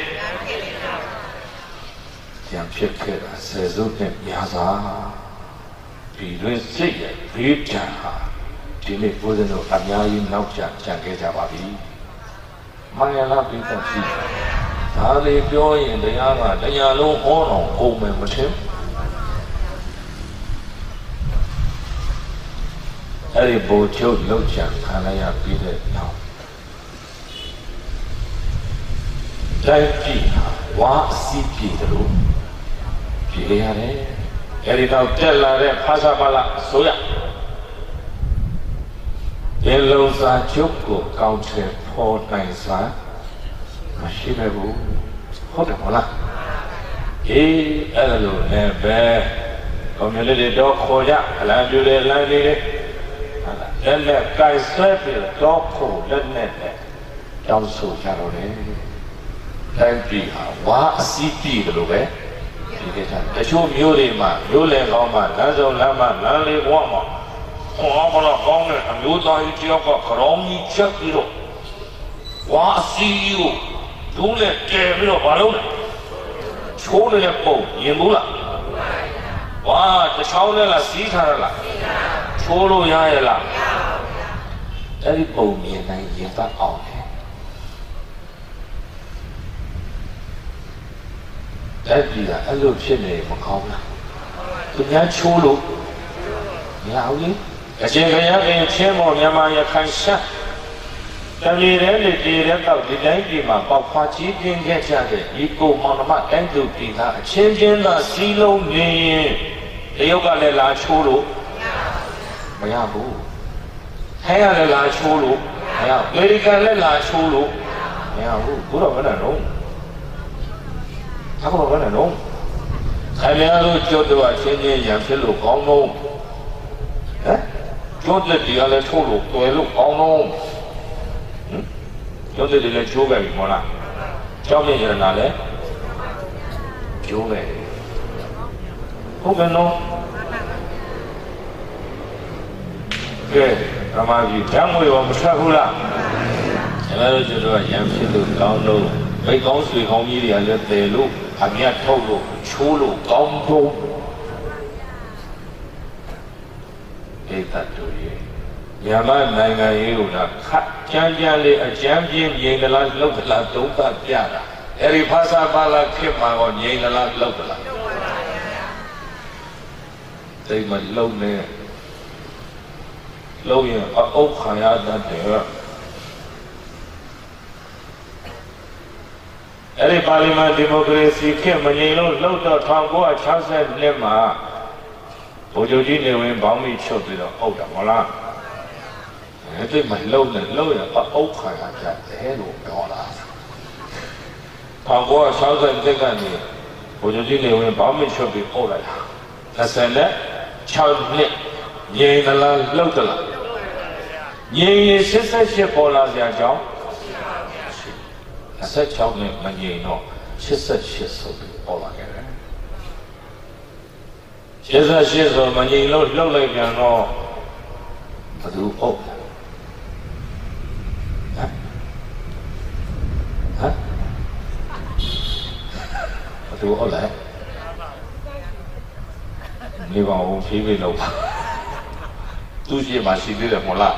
ရံဖြစ်ခဲ့တာဆယ်စုနှစ်များစွာဒီတွင်စိတ်ရဲ့ဘေးဒဏ်ဟာဒီနေ့ဘုရားတို့အများကြီးနောက်ကျကြံခဲ့ကြပါပြီမှန်ရလားပြတ်ရှိဒါလေးပြောရင်တရားကတရားလုံးဟောတော်ကုန်မယ်မထင်အဲ့ဒီဘုချုပ်လောက်ချခံလိုက်ရပြီးတဲ့နောက်တိုင်းပြည်ဝါစီးပြည်တို့ပြည်ရရတယ်အဲ့ဒီတော့တက်လာတဲ့ဖာသာပါလာဆိုရဒီလုံစာချုပ်ကိုကောင်းချေပေါ်နိုင်စွာမရှိပဲဘူးဟုတ်တယ်မလားအေးအဲ့လိုလည်းပဲကွန်မြူနတီတော့ခေါ်ကြအလံပြူတယ်လမ်းလေးတွေလက်နဲ့ကိုင်ဆွဲပြီးတော့ဖို့လက်နဲ့တောင်းဆိုကြတော့တယ်တိုင်းပြည်ဟာဝါအစီးပြည်တယ်လို့ပဲဒီကိစ္စတချို့မျိုးတွေမှာမျိုးလယ်ကောင်းမှလမ်းစုံလမ်းမလမ်းလေးဘဝမှာဟောဘလောကောင်းတဲ့အမျိုးသားကြီးတယောက်ကကြောင်းကြီးချက်ပြီးတော့ဝါအစီးကိုဒုနဲ့ကျဲပြီးတော့ဘာလုပ်လဲချိုးနေတဲ့ပုံရင်ဘူးလားဝါတချောင်းနဲ့လားစီးထားရလားချိုးလို့ရရဲ့လားအဲ့ဒီပုံမြင်နိုင်ရင်သတ်အောင်တအဲ့ဒီကအဲ့လိုဖြစ်နေမကောင်းလားသူများချိုးလို့မရဘူးလေအရှင်ဘုရားခင်ချင်းမော်မြန်မာရခိုင်ဆက်တလီတဲ့လေတည်တဲ့တော့ဒီတိုင်းပြည်မှာပေါက်ဖွားကြီးပြင်းခဲ့ကြတဲ့ဒီကိုမောင်နှမတိုင်းသူပြည်သားအချင်းချင်းသာစီးလုံးနေရင်တရုတ်ကလည်းလာချိုးလို့မရဘူးထိုင်းကလည်းလာချိုးလို့မရဘူးအမေရိကန်လည်းလာချိုးလို့မရဘူးဘုရားဘယ်နဲ့တော့အခုတော့ဘယ်နဲ့တော့ခင်ဗျားတို့ကျွတ်တော့ချင်းချင်းရံဖြစ်လို့ကောင်းတော့ဟမ်ကျွတ်တဲ့ဒီကလည်းထိုးလို့တွယ်လို့ကောင်းတော့ကျွတ်တဲ့ဒီလည်းချိုးပဲပြီမဟုတ်လားကြောက်မြင်ရတာလည်းချိုးပဲဟုတ်ကဲ့နော်ကဲဓမ္မကြီးဓမ္မရောမဆက်ဘူးလားခင်ဗျားတို့ကျွတ်တော့ရံဖြစ်လို့ကောင်းတော့ဘိတ်ကောင်းဆွေကောင်းကြီးတွေကလည်းတည်လို့အမြတ်ထုတ်လို့ချိုးလို့ကောင်းတော့ဧကတူရဲ့မြန်မာနိုင်ငံရေးကိုတော့ခက်ကြမ်းကြမ်းလေးအကြမ်းပြင်းငြိမ်သလားလှုပ်သလားသုံးသပ်ပြတာအဲ့ဒီဖာစာပါလာခေတ်မှာတော့ငြိမ်သလားလှုပ်သလားသိမလုံနေလုံရင်အုပ်ခံရတတ်တယ်အဲ့ဒီပါလီမန်ဒီမိုကရေစီခေတ်မငြိမ်လို့လှုပ်တော့1962မှာဗိုလ်ချုပ်ကြီးနေဝင်ဘောင်းမိချုပ်ပြီးတော့အုပ်တာမဟုတ်လားအဲ့ဒီမှာလှုပ်နေလှုပ်ရအုပ်ခံရတတ်တယ်လို့ပြောတာ1962ကနေဗိုလ်ချုပ်ကြီးနေဝင်ဘောင်းမိချုပ်ပြီးအုပ်လိုက်တာ26နှစ်ငြိမ်သလားလှုပ်သလားငြိမ်ရင်88ပေါ်လာစရာကြောင်း26နှစ်မငြိမ်တော့88ဆိုပြီးပေါ်လာခဲ့တယ်88ဆိုမငြိမ်လို့လှုပ်လိုက်ပြန်တော့ဘယ်သူအုပ်ဟမ်ဘယ်သူအုပ်လဲနေပါဦးဖြည်းဖြည်းလုပ်ပါသူရှိမှရှိသေးတယ်မဟုတ်လား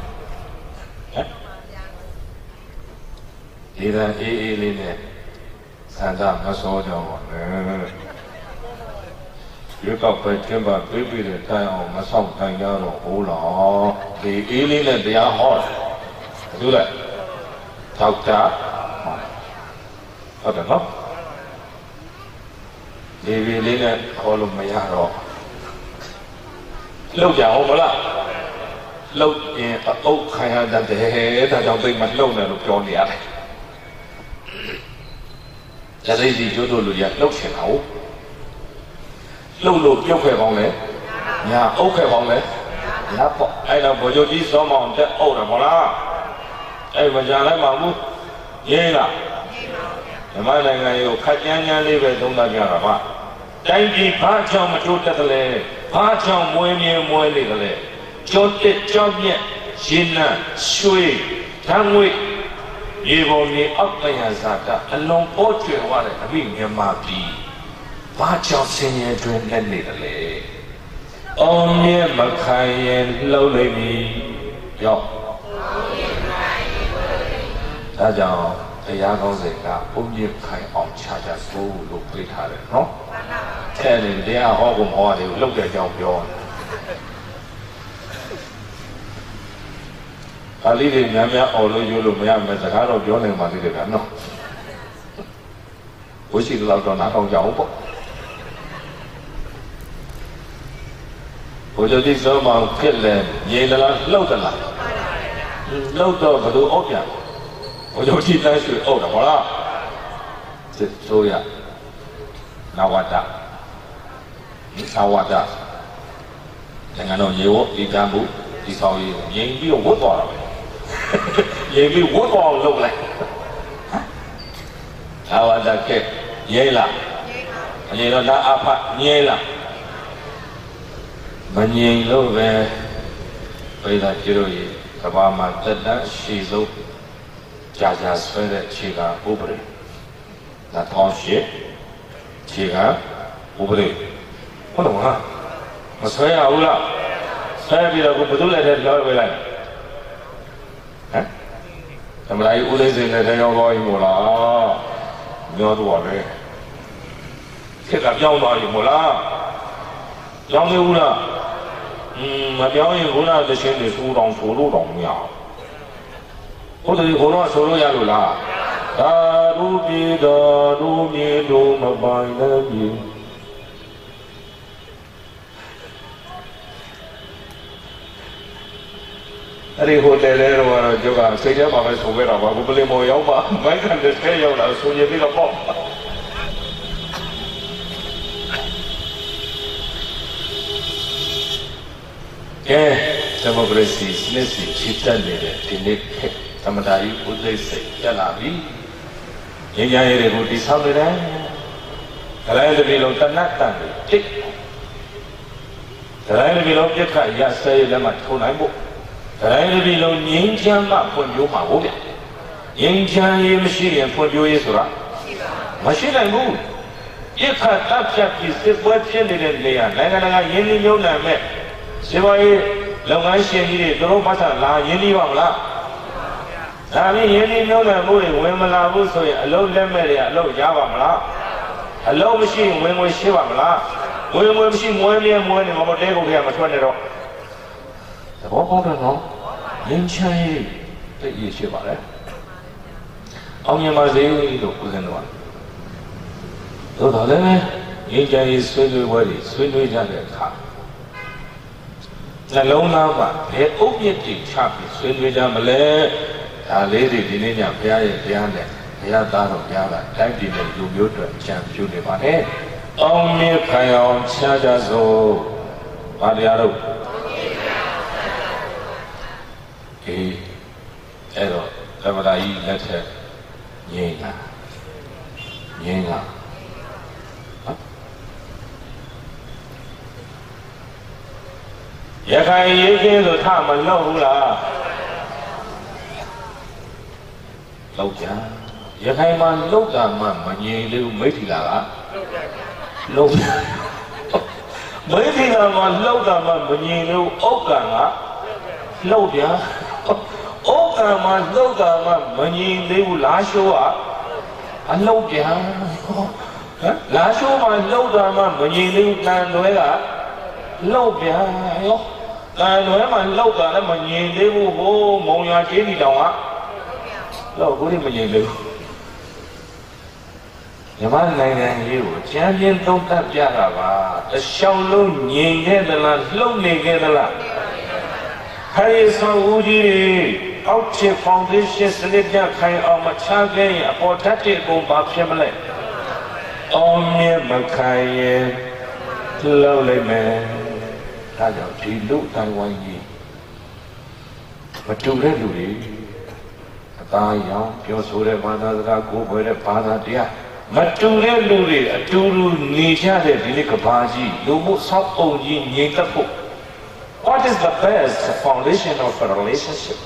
ဒီတန်အေးအေးလေးနဲ့ဆန္ဒမစောကြောင်းပါနဲ့ရွေးကောက်ပွဲကျင်းပပေးပြီးတဲ့တိုင်အောင်မဆောင်တိုင်ကြတော့ဟိုးလားဒီအေးလေးနဲ့တရားဟောတယ်သူလဲထောက်တာဟုတ်တယ်နော်ဒီလေးနဲ့ခေါ်လို့မရတော့လှုပ်ကြအောင်မလားလှုပ်ရင်အုပ်ခံရတတ်တယ်ဒါကြောင့်သိမလှုပ်နဲ့လို့ပြောနေရတယ်လက်စိတ်စီကျိုးတို့လူကြီးလှုပ်ချင်တာဟုတ်လှုပ်လို့ပြုတ်ခဲ့ပေါင်းလဲညာအုပ်ခဲ့ပေါင်းလဲညာပေါ့အဲ့တော့ဗိုလ်ချုပ်ကြီးစောမောင်တက်အုပ်တယ်မဟုတ်လားအဲ့မကြလိုက်ပါဘူးရင်းလားမြန်မာနိုင်ငံကိုခက်ကြမ်းကြမ်းလေးပဲသုံးသပ်ကြတာပါတိုင်းပြည်ဘာကြောင့်မတိုးတက်တယ်လဲဘာကြောင့်မွေးမြဲမွေးနေတယ်လဲကျော်တက်ကြောက်မြက်ရင်းနှံရွှေဓာတ်ငွေရေပေါ်မြေအောက်တရားဇာတအလုံးပေါ်ကျွယ်သွားတဲ့အမိမြန်မာပြည်ဘာကြောင့်ဆင်းရဲတွင်နဲ့နေတယ်လဲ။အောင်မြဲမခိုင်ရင်လှုပ်လိမ့်မည်။ရောက်။ဒါကြောင့်တရားကောင်းစဉ်ကအုံမြင့်ခိုင်အောင်ခြားခြားဆိုးလို့ပြေးထားတယ်နော်။အဲ့ဒီတရားဟောကုန်ဟောတယ်လှုပ်တဲ့အကြောင်းပြောတယ်။ပါဠိတွေများများအော်လို့ယူလို့မရမယ်စကားတော့ပြောနေပါသေးတယ်ဗျာနော်ဘုရှိတော့တော့နားထောင်ကြအောင်ပေါ့ဘုရားတိစောမောင်ဖြစ်လဲငြိမ်သလားလှုပ်သလားလှုပ်တော့ဘယ်လိုအောက်ပြန်ဘုရားတိတန်းရွှေအောက်တာဟုတ်လားစစ်ဆိုရနဝတနိုင်ငံတော်ရေဝဒီကံမှုဒီဆောင်ရေးငြိမ်ပြီးတော့ဝတ်သွားတာပဲရေပြီးဝတ်သွားအောင်လုပ်လိုက်အာဝတကဲရေးလားမငြိမ်တော့ဒါအဖငြိမ်လားမငြိမ်လို့ပဲပြိဿကျတို့ရေကဘာမှာတက်တန်းရှိဆုံးကြာကြာဆွဲတဲ့ခြေကဥပဒေဒါထောင်းရှိခြေကဥပဒေဟုတ်တယ်မလားမဆွဲရဘူးလားဆွဲပြီးတော့ဘယ်သူလဲတဲ့လောက်ပဲလိုက်ဟမ်သမ္မတကြီးဦးလေးစင်နဲ့တရားတော်ကြီးမို့လားပြောတော့လေခေတ်ကပြောင်းသွားပြီမို့လားပြောင်းနေဦးလားမပြောင်းရင်ခုနသချင်းတွေဆိုးတောင်ဆိုလို့တောင်မရဟုတ်တယ်ခေါ်တော့ဆိုလို့ရလို့လားသာဓုပြေတော်ဓုမြေတို့မပိုင်လည်းပြေအဲ့ဒီဟိုတယ်လဲတော့ကျုပ်ကစိတ်ထဲမှာပဲဆိုခဲ့တာပါဘုပလင်မော်ရောက်ပါမိုက်ကန်တစ်ထဲရောက်လာဆိုရင်ပြီးတော့ပေါ့ကဲဒီမိုကရေစီစနစ်စီချစ်တက်နေတဲ့ဒီနေ့သမတာကြီးဥသိစိတ်တက်လာပြီငြိမ်းချမ်းရေးတွေကိုတည်ဆောက်နေတယ်ဒလိုင်းတစ်ပြည်လုံးတနတ်တန်တွေတိတ်ဒလိုင်းတစ်ပြည်လုံးပြက်ခတ်ရဆဲရလက်မှထုံနိုင်ဖို့ဒလိုင်းတစ်ပြည်လုံးငြိမ်းချမ်းမှဖွံ့ဖြိုးမှာဟုတ်ဗျငြိမ်းချမ်းရေးမရှိရင်ဖွံ့ဖြိုးရေးဆိုတာမရှိနိုင်ဘူးပြက်ခတ်တပ်ဖြတ်ပြီးစစ်ပွဲဖြစ်နေတဲ့နေရာနိုင်ငံတကာရင်းနှီးမြှုပ်နှံမဲ့စီးပွားရေးလုပ်ငန်းရှင်ကြီးတွေသူတို့ဘာသာလာရင်းနှီးပါမလားဒါပြီးရင်းနှီးမြှုပ်နှံမှုတွေဝင်မလာဘူးဆိုရင်အလုံးလက်မဲ့တွေအလုံးရပါမလားအလုံးမရှိရင်ဝင်ငွေရှိပါမလားဝင်ငွေမရှိမွေးမြဲမွေးနေမှာတဲကုန်တွေကမထွက်နေတော့သဘောပေါက်တယ်နော်ငင်းချမ်းရေးသိရရှိပါလေအောင်မြင်ပါစေလို့ဦးဇင်းတို့ကသို့တော်လည်းငင်းချမ်းရေးဆွေးနွေးပွဲတွေဆွေးနွေးကြတဲ့အခါနှလုံးသားမှာဘယ်အုပ်မြစ်တွေချပြီးဆွေးနွေးကြမလဲဒါလေးတွေဒီနေ့ညဘုရားရဲ့တရားနဲ့ဘုရားသားတော်ဘုရားကတိုင်းပြည်နဲ့လူမျိုးတွေအကြံပြုနေပါတယ်အောင်မြင်ခံအောင်ချားကြစို့ဘာတရားတို့အဲ့တော့သမတာကြီးလက်ထက်ငြိမ်းလာရခိုင်ရေးချင်းဆိုထမလောက်ဘူးလားလောက်ကြရခိုင်မှာလောက်တာမှမငြိမ်သေးဘူးမိထီလာကလောက်မိထီလာမှာလောက်တာမှမငြိမ်သေးဘူးဥက္ကံကလောက်ကြဥက္ကံမှာလောက်တာမှမငြိမ်သေးဘူးလားရှိုးကအလောက်ကြဟမ်လားရှိုးမှာလောက်တာမှမငြိမ်သေးဘူးတန်သွဲကလောက်ကြရောတန်သွဲမှာလောက်တာလည်းမငြိမ်သေးဘူးဟိုမုံရချင်းတီတောင်ကလောက်ကိုလည်းမငြိမ်သေးဘူးမြန်မာနိုင်ငံကြီးကိုချမ်းချင်းသုံးသပ်ပြတာပါတရှောင်းလုံးငြိမ်ခဲ့သလားလှုပ်နေခဲ့သလားခိုင်ဆောင်ဦးကြီးအောက်ချေဖောင်ဒေးရှင်းစနစ်ပြခိုင်အောင်မချခဲ့ရင်အပေါ်ဓာတ်တွေအကုန်ပါဖြစ်မလဲအောင်မြင်မခိုင်ရင်လှုပ်လိုက်မယ်ဒါကြောင့်ဒီလူတိုင်းဝိုင်းကြီးမတူတဲ့လူတွေအသားရောင်ပြောဆိုတဲ့ဘာသာစကားကိုယ်ပွဲတဲ့ဘာသာတရားမတူတဲ့လူတွေအတူတူနေကြတဲ့ဒီနေ့ကဘာကြီးလူမှုဆောက်ပုံကြီးငြိမ်သက်ဖို့ What is the best foundation of a relationship?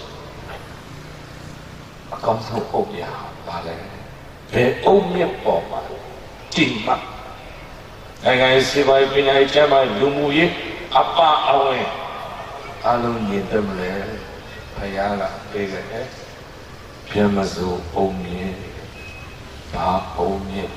အကောင်းဆုံးအုပ်ရပါလေဘယ်အုပ်မြတ်ပေါ်မှာတည်မှာနိုင်ငံရေးစီးပွားရေးပညာရေးကျန်းမာရေးလူမှုရေးအပအဝင်အလုံးညီတယ်မလဲဘုရားကပေးခဲ့တယ်ပြမစိုးအုံမြင့်ဘာအုံမြင့်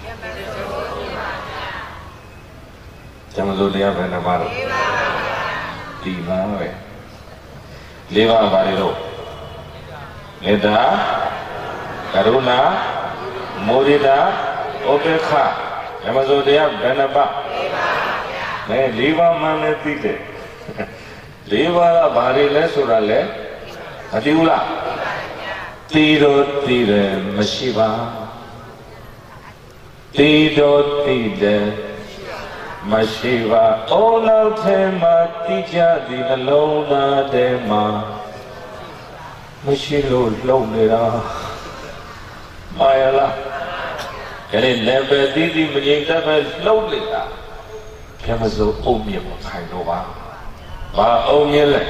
ပြမစိုးတရားဘယ်နှပါတော့ဒီပါပဲလေးပါးပါလေတော့မေတ္တာကရုဏာမုဒိတာဥပေက္ခပြမစိုးတရားဘယ်နှပါလေးပါးမှလည်းသိတယ်လေးပါးကဘာတွေလဲဆိုတာလဲမသိဘူးလားသိတော့သိတယ်မရှိပါသိတော့သိတယ်မရှိပါအိုးလောက်ထဲမှာသိကြသည်နှလုံးသားထဲမှာမရှိလို့လှုပ်နေတာမာရလားအဲ့ဒီလည်းပဲသိသိမငြိမ်သက်ပဲလှုပ်နေတာပြမစိုးအုံမြင့်မခိုင်တော့ပါဘာအုံမြင့်လဲ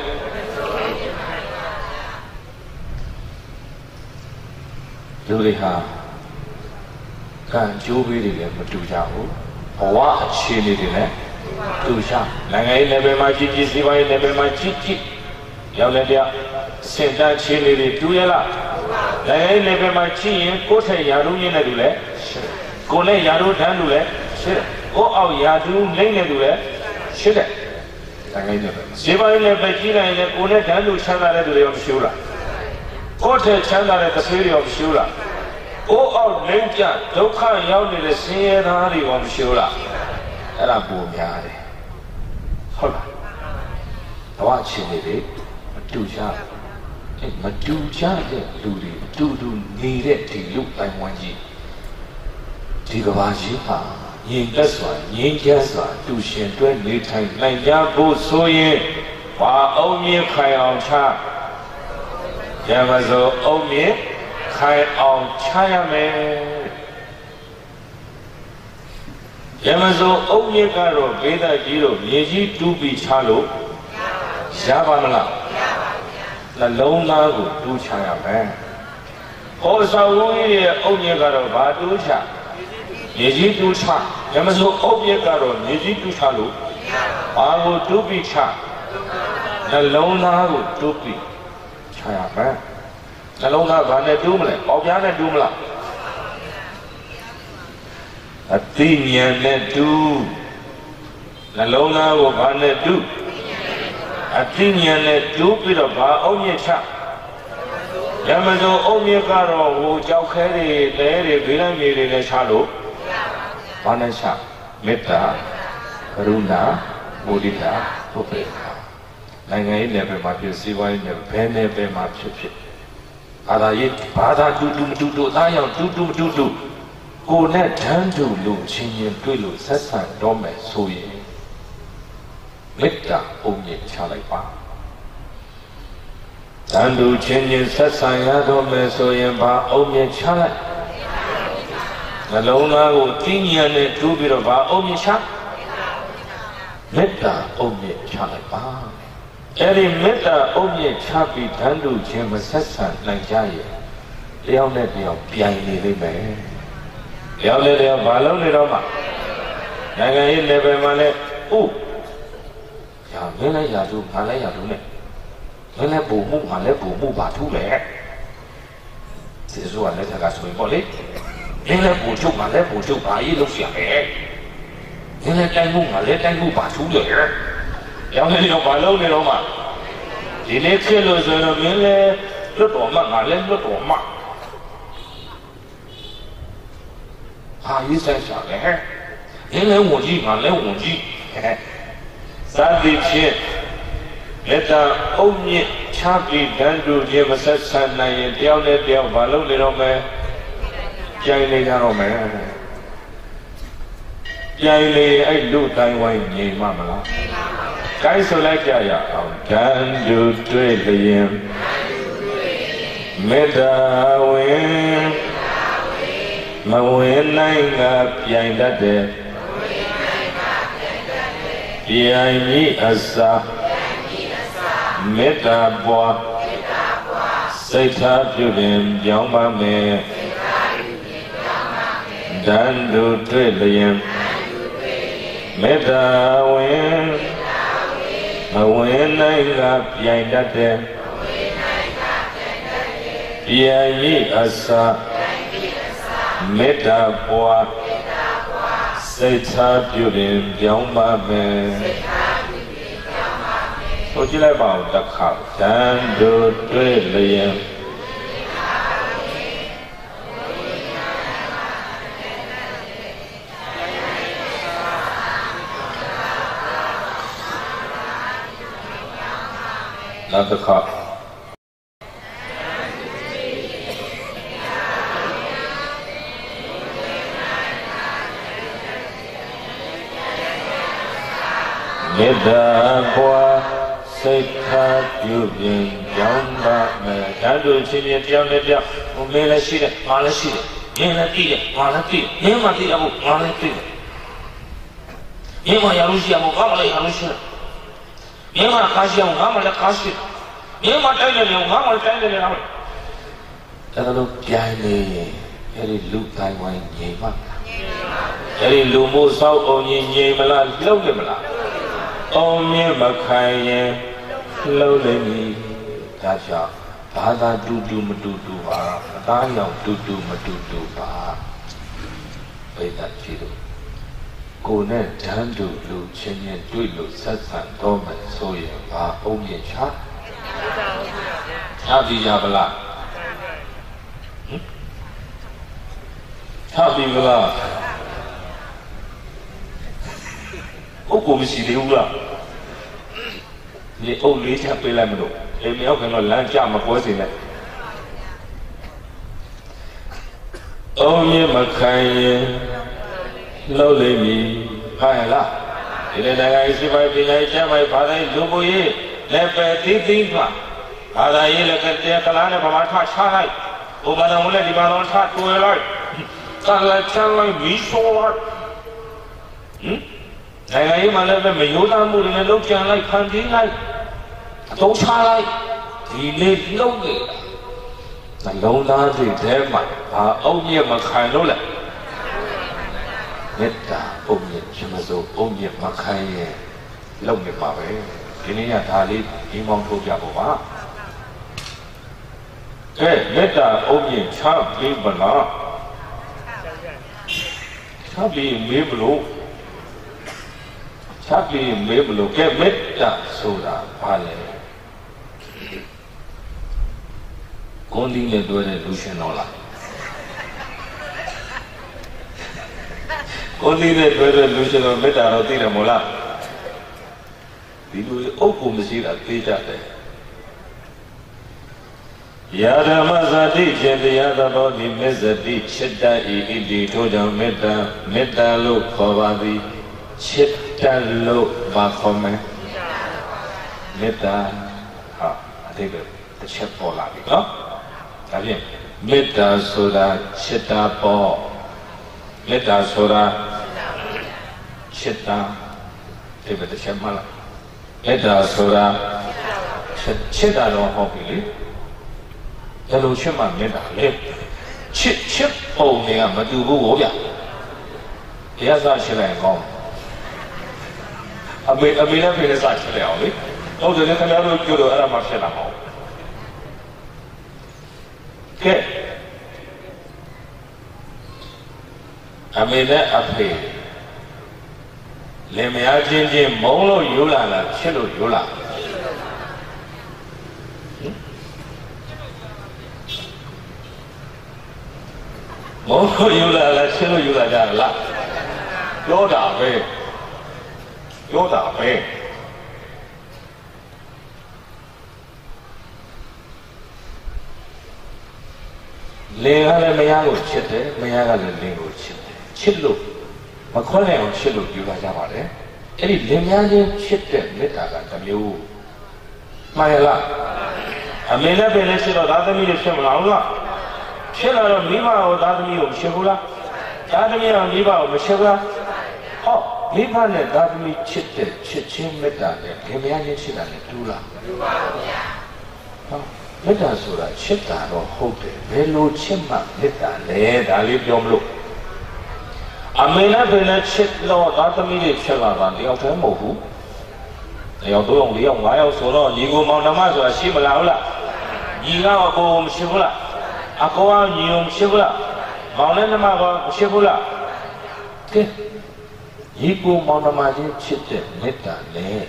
လူတွေဟာကံကြိုးပေးတွေလည်းမတူကြဘူးဘဝအခြေအနေတွေလည်းတူကြနိုင်ငံရေးနယ်ပယ်မှာကြီးကြီးစီးပွားရေးနယ်ပယ်မှာကြီးကြီးရောက်လည်းတရားစင်တန်းအခြေအနေတွေတူရလားနိုင်ငံရေးနယ်ပယ်မှာကြီးရင်ကိုယ်ထက်ရာထူးရင်းတဲ့လူလည်းကိုယ်နဲ့ရာထူးတန်းလူလည်းရှိတယ်ကိုအောက်ရာသူလိမ့်နေသူလည်းရှိတယ်တန်ခိုင်းတယ်ဇေဘာရင်းနဲ့ပဲကြီးလိုက်ရင်ကိုနဲ့တန်းလူချမ်းသာတဲ့သူတွေရောမရှိဘူးလားကိုထဲချမ်းသာတဲ့တစ်ဖေးတွေရောမရှိဘူးလားကိုအောက်လိမ့်ပြဒုက္ခရောက်နေတဲ့ဆင်းရဲသားတွေရောမရှိဘူးလားအဲ့ဒါပုံများတယ်ဟုတ်လားဘဝချင်းတွေမတူကြမတူကြတဲ့လူတွေတူတူနေတဲ့ဒီလူတိုင်းဝန်းကြီးဒီကဘာကြီးပါငြိမ်သက်စွာငြိမ်းချမ်းစွာတူရှင်တွဲနေထိုင်နိုင်ကြဖို့ဆိုရင်ဘာအောင်မြင်ခိုင်အောင်ချရမစို့အောင်မြင်ခိုင်အောင်ချရမယ်ရမစို့အောင်မြင်ကတော့ဘေးသက်ကြီးတို့မြေကြီးတူးပြီးချလို့ရပါမလားနှလုံးသားကိုတူးချရမယ်ဟောဆောင်ဝင်းရဲ့အုတ်မြစ်ကတော့ဘာတူးချမြေကြီးတူးချရမစို့အုတ်မြစ်ကတော့မြေကြီးတူးချလို့ဘာကိုတူးပြီးချနှလုံးသားကိုတူးပြီးချရမယ်နှလုံးသားဘာနဲ့တူးမလဲပေါက်ပြားနဲ့တူးမလားအသိဉာဏ်နဲ့တူးနှလုံးသားကိုဘာနဲ့တူးအသိဉာဏ်နဲ့တူးပြီးတော့ဘာအုတ်မြစ်ချရမစို့အုတ်မြစ်ကတော့ဟိုကြောက်ခဲတွေတဲတွေဘေးလမ်းမြေတွေနဲ့ချလို့ဘာနဲ့ချမေတ္တာကရုဏာမုဒိတာဥပေက္ခနိုင်ငံရေးနယ်ပယ်မှာဖြစ်စီးပွားရေးနယ်ဘယ်နယ်ပယ်မှာဖြစ်အာသာရေးဘာသာတူတူမတူတူသားရောက်တူတူမတူတူကိုနဲ့တန်းတူလို့ချင်းချင်းတွေ့လို့ဆက်ဆံတော့မယ်ဆိုရင်မေတ္တာအုံမြင့်ချလိုက်ပါတန်တူချင်းချင်းဆက်ဆံရတော့မယ်ဆိုရင်ဘာအုံမြင့်ချလိုက်နှလုံးသားကိုသိဉာဏ်နဲ့တူးပြီးတော့ဘာအုံမြင့်ချမေတ္တာအုံမြင့်ချလိုက်ပါအဲ့ဒီမေတ္တာအုံမြင့်ချပြီးတန်တူချင်းမဆက်ဆံနိုင်ကြရဲ့တယောက်နဲ့တယောက်ပြိုင်နေလိမ့်မယ်တယောက်နဲ့တယောက်ဘာလုပ်နေတော့မှနိုင်ငံရေး level မှာလည်းမင်းလည်းရာထူးငါလည်းရာထူးနဲ့မင်းလည်းပုံမှုငါလည်းပုံမှုပါထူးမယ်စေစိုးကလည်းတကဆိုရင်ပေါ့လေမင်းလည်းပုံချုပ်ငါလည်းပုံချုပ်ပါရေးလုပ်ရမယ်မင်းလည်းတိုင်းမှုငါလည်းတိုင်းမှုပါထူးတယ်ရောင်းနေတော့ဘာလုပ်နေတော့မှဒီနေ့ဖြစ်လို့ဆိုတော့မင်းလည်းလွတ်တော်မှငါလည်းလွတ်တော်မှဟာရေးဆိုင်ရှာတယ်မင်းလည်းဝန်ကြီးငါလည်းဝန်ကြီးသာတိဖြင့်မေတ္တာအုံမြင့်ချပြီးတန်တူခြင်းမဆက်ဆံနိုင်ရင်တယောက်နဲ့တယောက်မလုပ်နေတော့မယ်ကြိုင်နေကြတော့မယ်ကြိုင်လေအဲ့လူတိုင်းဝိုင်းငြိမ်မလားကြိုင်ဆိုလိုက်ကြရအောင်တန်တူတွေ့လျင်မေတ္တာဝင်မဝင်နိုင်ကပြိုင်တတ်တဲ့ပြိုင်မိအစာမေတ္တာပွားစိတ်ထားပြုရင်ပြောင်းပါမယ်တန်တူတွေ့လျင်မေတ္တာဝင်မဝင်နိုင်ကပြိုင်တတ်တဲ့ပြိုင်မိအစာမေတ္တာပွားစိတ်ထားပြုရင်ပြောင်းပါမယ်ဆိုကြည့်လိုက်ပါဦးတစ်ခါတန်တူတွေ့လျင်နောက်တစ်ခါမေတ္တာပွားစိတ်ထားပြုပြင်ကြောင်းပါမယ်တန်တူချင်းချင်းတယောက်နဲ့တယောက်ဟိုမင်းလည်းရှိတယ်ငါလည်းရှိတယ်မင်းလည်းသိတယ်ငါလည်းသိတယ်မင်းမသိရဘူးငါလည်းသိတယ်မင်းမရလို့ရှိရမို့ငါမလည်းရလို့ရှိတယ်မင်းမခါရှိအောင်ငါမလည်းခါရှိတယ်မင်းမတိုင်းနေတယ်ငါမလည်းတိုင်းနေတယ်အဲ့ဒါလို့ပြိုင်နေအဲ့ဒီလူတိုင်းဝိုင်းငြိမ်ပါအဲ့ဒီလူမို့ဆောက်အောင်ငြိမ်မလားလှုပ်တယ်မလားအောင်မြင်မခိုင်ရင်လှုပ်လိမ့်မည်ဒါကြောင့်ဘာသာတူတူမတူတူပါအသားရောင်တူတူမတူတူပါဘိဒ္ဓကြီးတို့ကိုနဲ့ဓာတ်တူလူချင်းချင်းတွေ့လို့ဆက်ဆံတော့မယ်ဆိုရင်ဘာအုံးမြင့်ချပြီရပါလားချပြီမလားအုပ်ကိုမရှိသေးဘူးလားဒီအုပ်လေးချက်ပေးလိုက်မလို့အိမ်မရောက်ခင်တော့လမ်းကြမပွဲစေနဲ့အုံးမြင့်မခံရင်လှုပ်လိမ့်မည်ဟာလားဒီနေ့နိုင်ငံရှိပိုင်ပြည်နယ်ကျမ်းပိုင်ဘာသာလူမှုရေးလက်ပဲသိသိမှဘာသာရေးလက်ကတဲ့ကလားနဲ့ဗမာထချလိုက်ဘုမတော်လည်းဒီမှာတော့ထတွယ်လိုက်ကလည်းချလိုက်မီးဆိုးလိုက်နိုင်ငံရေးမှာလည်းပဲမယိုးသားမှုတွေနဲ့လုံးကြံလိုက်ခံပြီးလိုက်အသုံးချလိုက်ဒီနေ့လုံးနေတာနှလုံးသားတွေထဲမှာဘာအုံမြင့်မခံလို့လဲမေတ္တာအုံမြင့်ရှင်မစိုးအုံမြင့်မခံရင်လုံနေပါပဲဒီနေ့ကဒါလေးဒီမောင်းထုတ်ပြဖို့ပါကဲမေတ္တာအုံမြင့်ချပြီးမလားချပြီးမေးမလို့ချပြီးမေးမလို့ကဲမေတ္တာဆိုတာဘာလဲကိုယ်ဒီနဲ့တွေ့တဲ့လူရှင်တော်လားကိုယ်ဒီနဲ့တွေ့တဲ့လူရှင်တော်မေတ္တာတော့သိတယ်မို့လားဒီလိုအုပ်ကိုမရှိတာသိကြတယ်ယာဓမ္မဇာတိခြင်းတရားတော်ဒီမေဇတိချစ်တတ်ဤဣတိထို့ကြောင့်မေတ္တာလို့ခေါ်ပါသည်ချစ်တတ်လို့ဘာခေါ်မလဲမေတ္တာဟာအတိတ်တစ်ချက်ပေါ်လာပြီနော်ဒါဖြင့်မေတ္တာဆိုတာချစ်တာပေါ့မေတ္တာဆိုတာချစ်တာဒီဘက်တစ်ချက်မှလားမေတ္တာဆိုတာချစ်တာတော့ဟုတ်ပြီလေဘယ်လိုချစ်မှမေတ္တာလဲချစ်ပုံတွေကမတူဘူးဟောဗျတရားစားချစ်လိုက်ကောင်းအမေနဲ့ဖေနဲ့စားချစ်လိုက်အောင်လေဟုတ်တယ်ခင်ဗျားတို့ကြိုးတော့အဲ့ဒါမှဖြစ်လာမှာကဲအမေနဲ့အဖေလင်မယားချင်းချင်းမုန်းလို့ယူလာလားချစ်လို့ယူလာမုန်းလို့ယူလာလားချစ်လို့ယူလာကြလားပြောတာပဲလင်ကလည်းမယားကိုချစ်တယ်မယားကလည်းလင်ကိုချစ်တယ်ချစ်လို့မခွင့်နိုင်အောင်ချစ်လို့ယူလာကြပါတယ်အဲ့ဒီလင်မယားချင်းချစ်တဲ့မေတ္တာကတစ်မျိုးမှန်ရလားအမေနဲ့ပဲလည်းချစ်တော့သားသမီးတွေဖြစ်မလားဟုတ်လားဖြစ်လာတော့မိဘကိုသားသမီးကိုမချစ်ဘူးလားသားသမီးကမိဘကိုမချစ်ဘူးလားဟောမိဘနဲ့သားသမီးချစ်တဲ့ချစ်ချင်းမေတ္တာနဲ့လင်မယားချင်းချစ်တာနဲ့တူလားတူပါဗျာဟောမေတ္တာဆိုတာချစ်တာတော့ဟုတ်တယ်ဘယ်လိုချစ်မှမေတ္တာလဲဒါလေးပြောမလို့အမေနဲ့ဘယ်နဲ့ချစ်တော့သားသမီးတွေချစ်လာတာတယောက်တည်းမဟုတ်ဘူးတယောက်၃ယောက်၄ယောက်၅ယောက်ဆိုတော့ညီကိုမောင်နှမဆိုတာရှိမလားဟုတ်လားညီကအကိုမရှိဘူးလားအကောကညီကိုမရှိဘူးလားမောင်နဲ့နှမကမရှိဘူးလားကဲညီကိုမောင်နှမချင်းချစ်တဲ့မေတ္တာနဲ့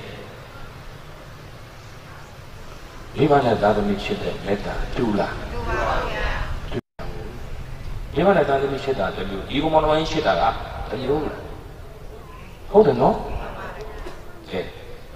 မိဘနဲ့သားသမီးချစ်တဲ့မေတ္တာတူလားတူပါဗျာမိဘနဲ့သားသမီးချစ်တာတမျိုးဒီကောင်မောင်နှမကြီးချစ်တာကတမျိုးဟုတ်တယ်နော်ကဲ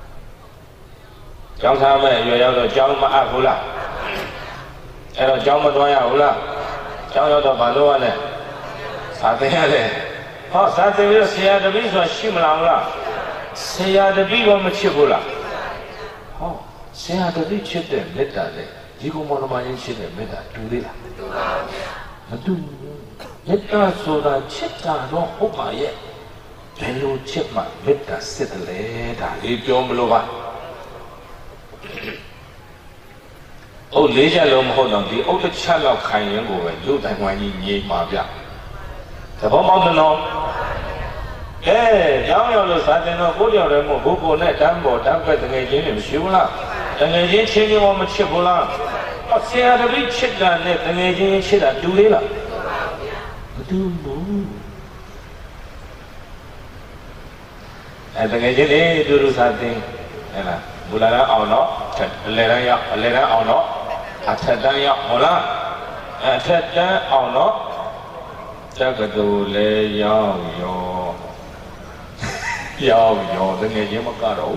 ကျောင်းသားမဲ့ရွယ်ရောက်တော့ကျောင်းမအပ်ဘူးလားအဲ့တော့ကျောင်းမသွားရဘူးလားကျောင်းရောက်တော့ဘာလုပ်ရလဲစာသင်ရတယ်ဟောစာသင်ပြီးတော့ဆရာတပည့်ဆိုတာရှိမလားဟုတ်လားဆရာတပည့်ကမချစ်ဘူးလားဟောဆရာတပည့်ချစ်တဲ့မေတ္တာနဲ့ဒီကောင်မောင်နှမကြီးချစ်တဲ့မေတ္တာတူသေးလားတူပါဗျာမတူဘူးမေတ္တာဆိုတာချစ်တာတော့ဟုတ်ပါရဲ့ဘယ်လိုချစ်မှမေတ္တာစစ်တယ်လဲဒါလေးပြောမလို့ပါအုတ်၄ချက်လုံးမဟုတ်တော့ဒီအုတ်တစ်ချက်လောက်ခိုင်ရင်ကိုပဲလူတိုင်းဝိုင်းကြီးငြိမ်ပါဗျသဘောပေါက်တယ်နော်ကဲကျောင်းရောက်လို့စာတင်တော့ကိုကြောက်တယ်မို့ဘုကိုနဲ့တန်းပေါ်တန်းပဲတငယ်ချင်းတွေမရှိဘူးလားတငယ်ချင်းချင်းချင်းမချစ်ဘူးလားဆရာတပည့်ချစ်တာနဲ့တငယ်ချင်းချစ်တာတူလေးလားမတူဘူး तंगे जिले दूर साथी है ना बुलाना आओ लेना आओ अच्छा या बोला अच्छा आओ जगदोले याओ तंगे ये मकारो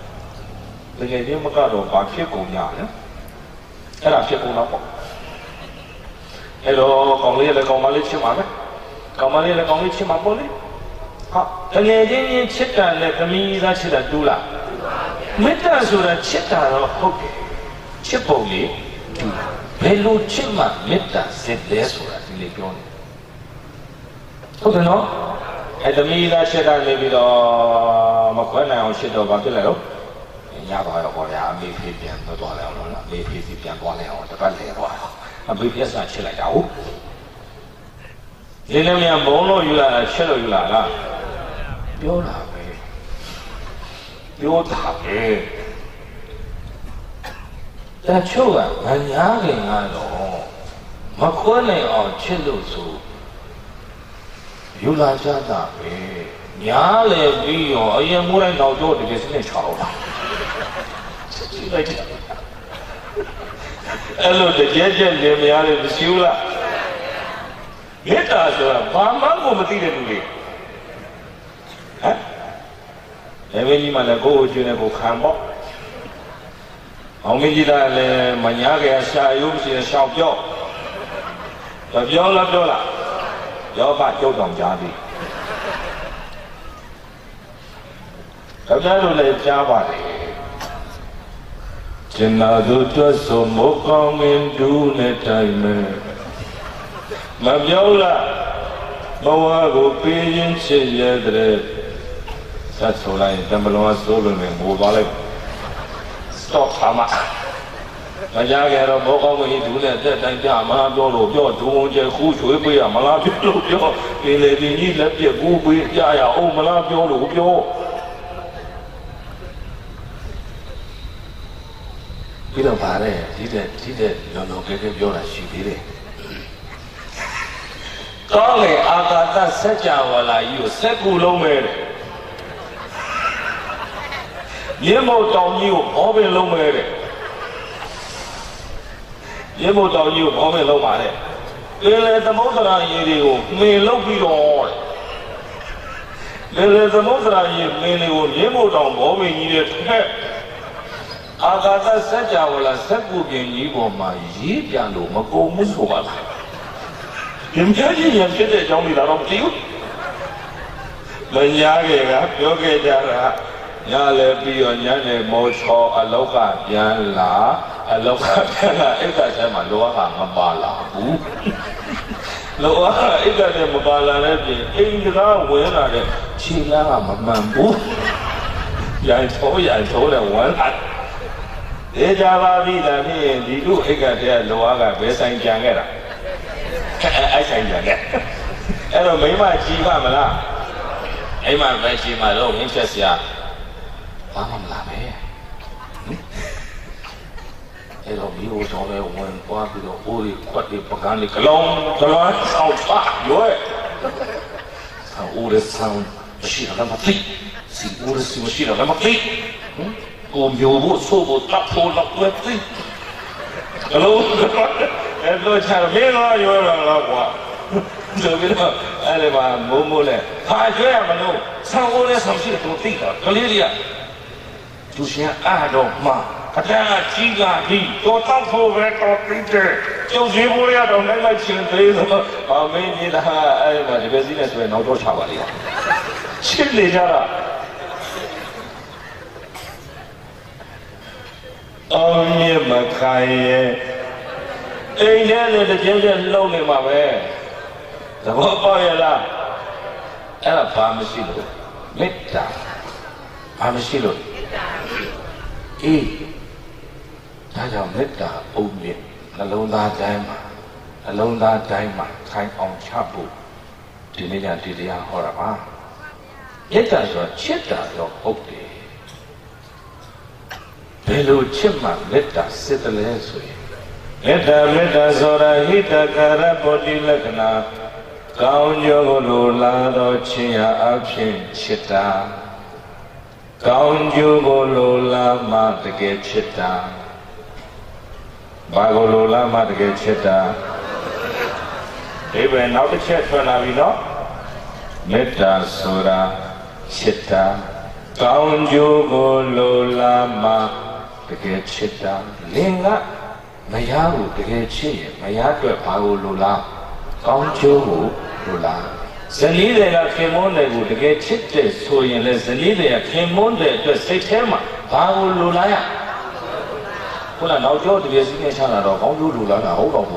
बाकी को यार है ना फिर को ना पो हेलो कौमाली चिमामे कौमाली चिमा बोले हाँ तंगे ये चिट्टा ने तमीज़ा चिट्टा दूला मिट्टा सुरा चिट्टा रो होके चिपोली बेलू चिमा मिट्टा से ले सुरा दिले क्यों होते ना तमीज़ा चिट्टा ने भी तो मखना और चिट्टा बाकी ले लो यहाँ तो है बोले अभी फिर प्यान तो ले आओ ना अभी फिर प्यान तो ले आओ तो कर ले लो अभी फिर ऐसा चिल्ला जाओ लेने में हम बोलो युला चलो युला ना प्योरा पे प्योरा पे तचुआ मन्यागे ना लो मखोने और चिल्लो सु युला जाता पे न्याले भी हो ये मुरे नौ जो डिस्ने चारो ना हेलो तो जैसे ले में यार बिस्यूला ये ताज़ बामां को मती दे दूँगी हैं एवेली माने को उचने को खांबो हम जी दाले मन्या के शायद से शाब्यो तब यो बात जो दम जाती तब जानो ले जावा जिन्ना दूध सो मोकामिन दूने टाइम मब्योला बावा को पीजिन से यादरे सचोला इंतमलों सोलो में मोबाइल स्टॉप सामा मजा के रो मोकामिन दूने टाइम क्या माँ ब्योलो ब्यो दूँगे खुशों पे या मला ब्योलो ब्यो पहले दिन ही लब्जे गुबे या ओ मला ब्योलो ब्यो बिना बारे जीते लोगों के ब्योला शिविरे काले आकाता सच्चा वाला यू सेकुलो में ये मोटाव यू भोगे लो मेरे ये मोटाव यू भोगे लो मारे ले तमोदरा ये देखो मैं लोग भी रोड ले तमोदरा ये मैंने वो ये मोटाव भोगे ये है आकाता सच्चा वाला सकु के नीबो मा ये जानो मको मुझको वाला ये फिर जाऊँगी दारों में क्यों मंजागेगा क्योंकि जरा यहाँ ले पियो यहाँ ले मोचो अलोका प्याला एक ऐसे में लोहा मबाला लोहा एक ऐसे मबाला ने भी एक जगह वो ना ले चीला मम्मू यहाँ तो ले वो ना ये जावा भी लाने दिलू एक ऐसे लोहा का बेसन जाएगा ऐसा ही जाने ऐलो महिमा जीवा मला महिमा वैसी मारो इंचसिया बाम ला बे ऐलो बियो जोले वन पाप बियो ओरी क्वाटी पकाने कलों साउंड योए ओरे साउंड मशीन लगा मत सी ओरे सी मशीन लगा मत को म्योबो सोबो तापो लक्वेती हेलो ऐलो चार मेरा योरा लागवा जो भी ना अरे बाप मोमोले हाँ जो है मनो सांगोले समझी तो ठीक है कलियरिया दूसरे आदो माँ कटा चीगा ही तो तब हो गए तो ठीक है जो जीवो या तो नहीं मैं चिंतित हूँ मैं ये ना अरे बाप बिजनेस में नौ तो छावा लिया चिल ले जा रहा ये मकाये ने जेजे लोगे मावे जब पायला ऐला पामसिलो मिट्टा पामसिलो ताजा मिट्टा ओमे नलोंदा दाइमा खाइन ऑन चाबू दिनेजा दिलिया होरामा मिट्टा जो चिट्टा जो ओके बेलू चिम्मा मिट्टा सितले सुई मिट्टा सोरा हिता करा बोली लगना काउंजो को लोला दो चिया अक्षिण चिता Kaun jugo lola ma tege chitta. Bago lola ma tege chitta. Even now the church for Navino. Metta sura chitta. Kaun jugo lola ma tege chitta. Linga mayahu tege chi. Mayatu bago lola. Kaun jugo lola. Zani de la Kimone would get chipped so in less than either Kimone to say Tema, Paul Lulaya. Well, I now go to the China of how you Lula, hold on.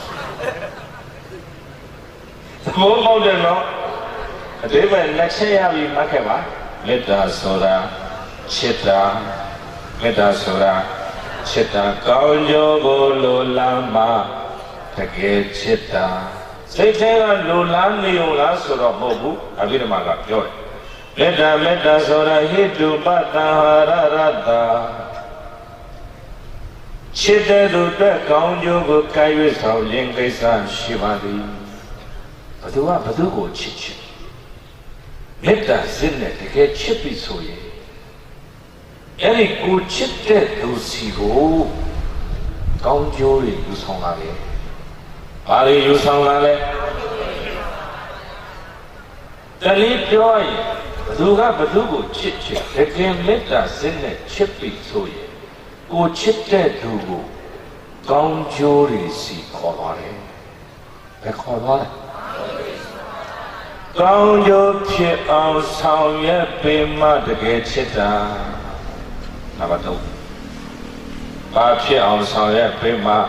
The more modern law, they were next year we Makeva, Meta Soda, Chita, Meta Soda, Chita, Kaunjo Lulama, the get Chita. Say, Lulani, Ola, Sura Mobu, Abiramaga, joy. Meta Sora, Hitu, Bata, Chita, the Kaunjo, Kaiwis, how Lingasan, Shivadi. Padua, Padugo, Chich. Meta, Sinnet, the get chippy soye. Any good chip dead to see who Kaunjo, you song again. Are you sound like the lead joy? Duga Badugo chit chit, the game meta sin it chippy so ye. Go chip dead to go. Gong jury see colore. The colore. Gong yo chip out sound yet be mad to get chita. Nabado. Bapchi out sound yet be mad.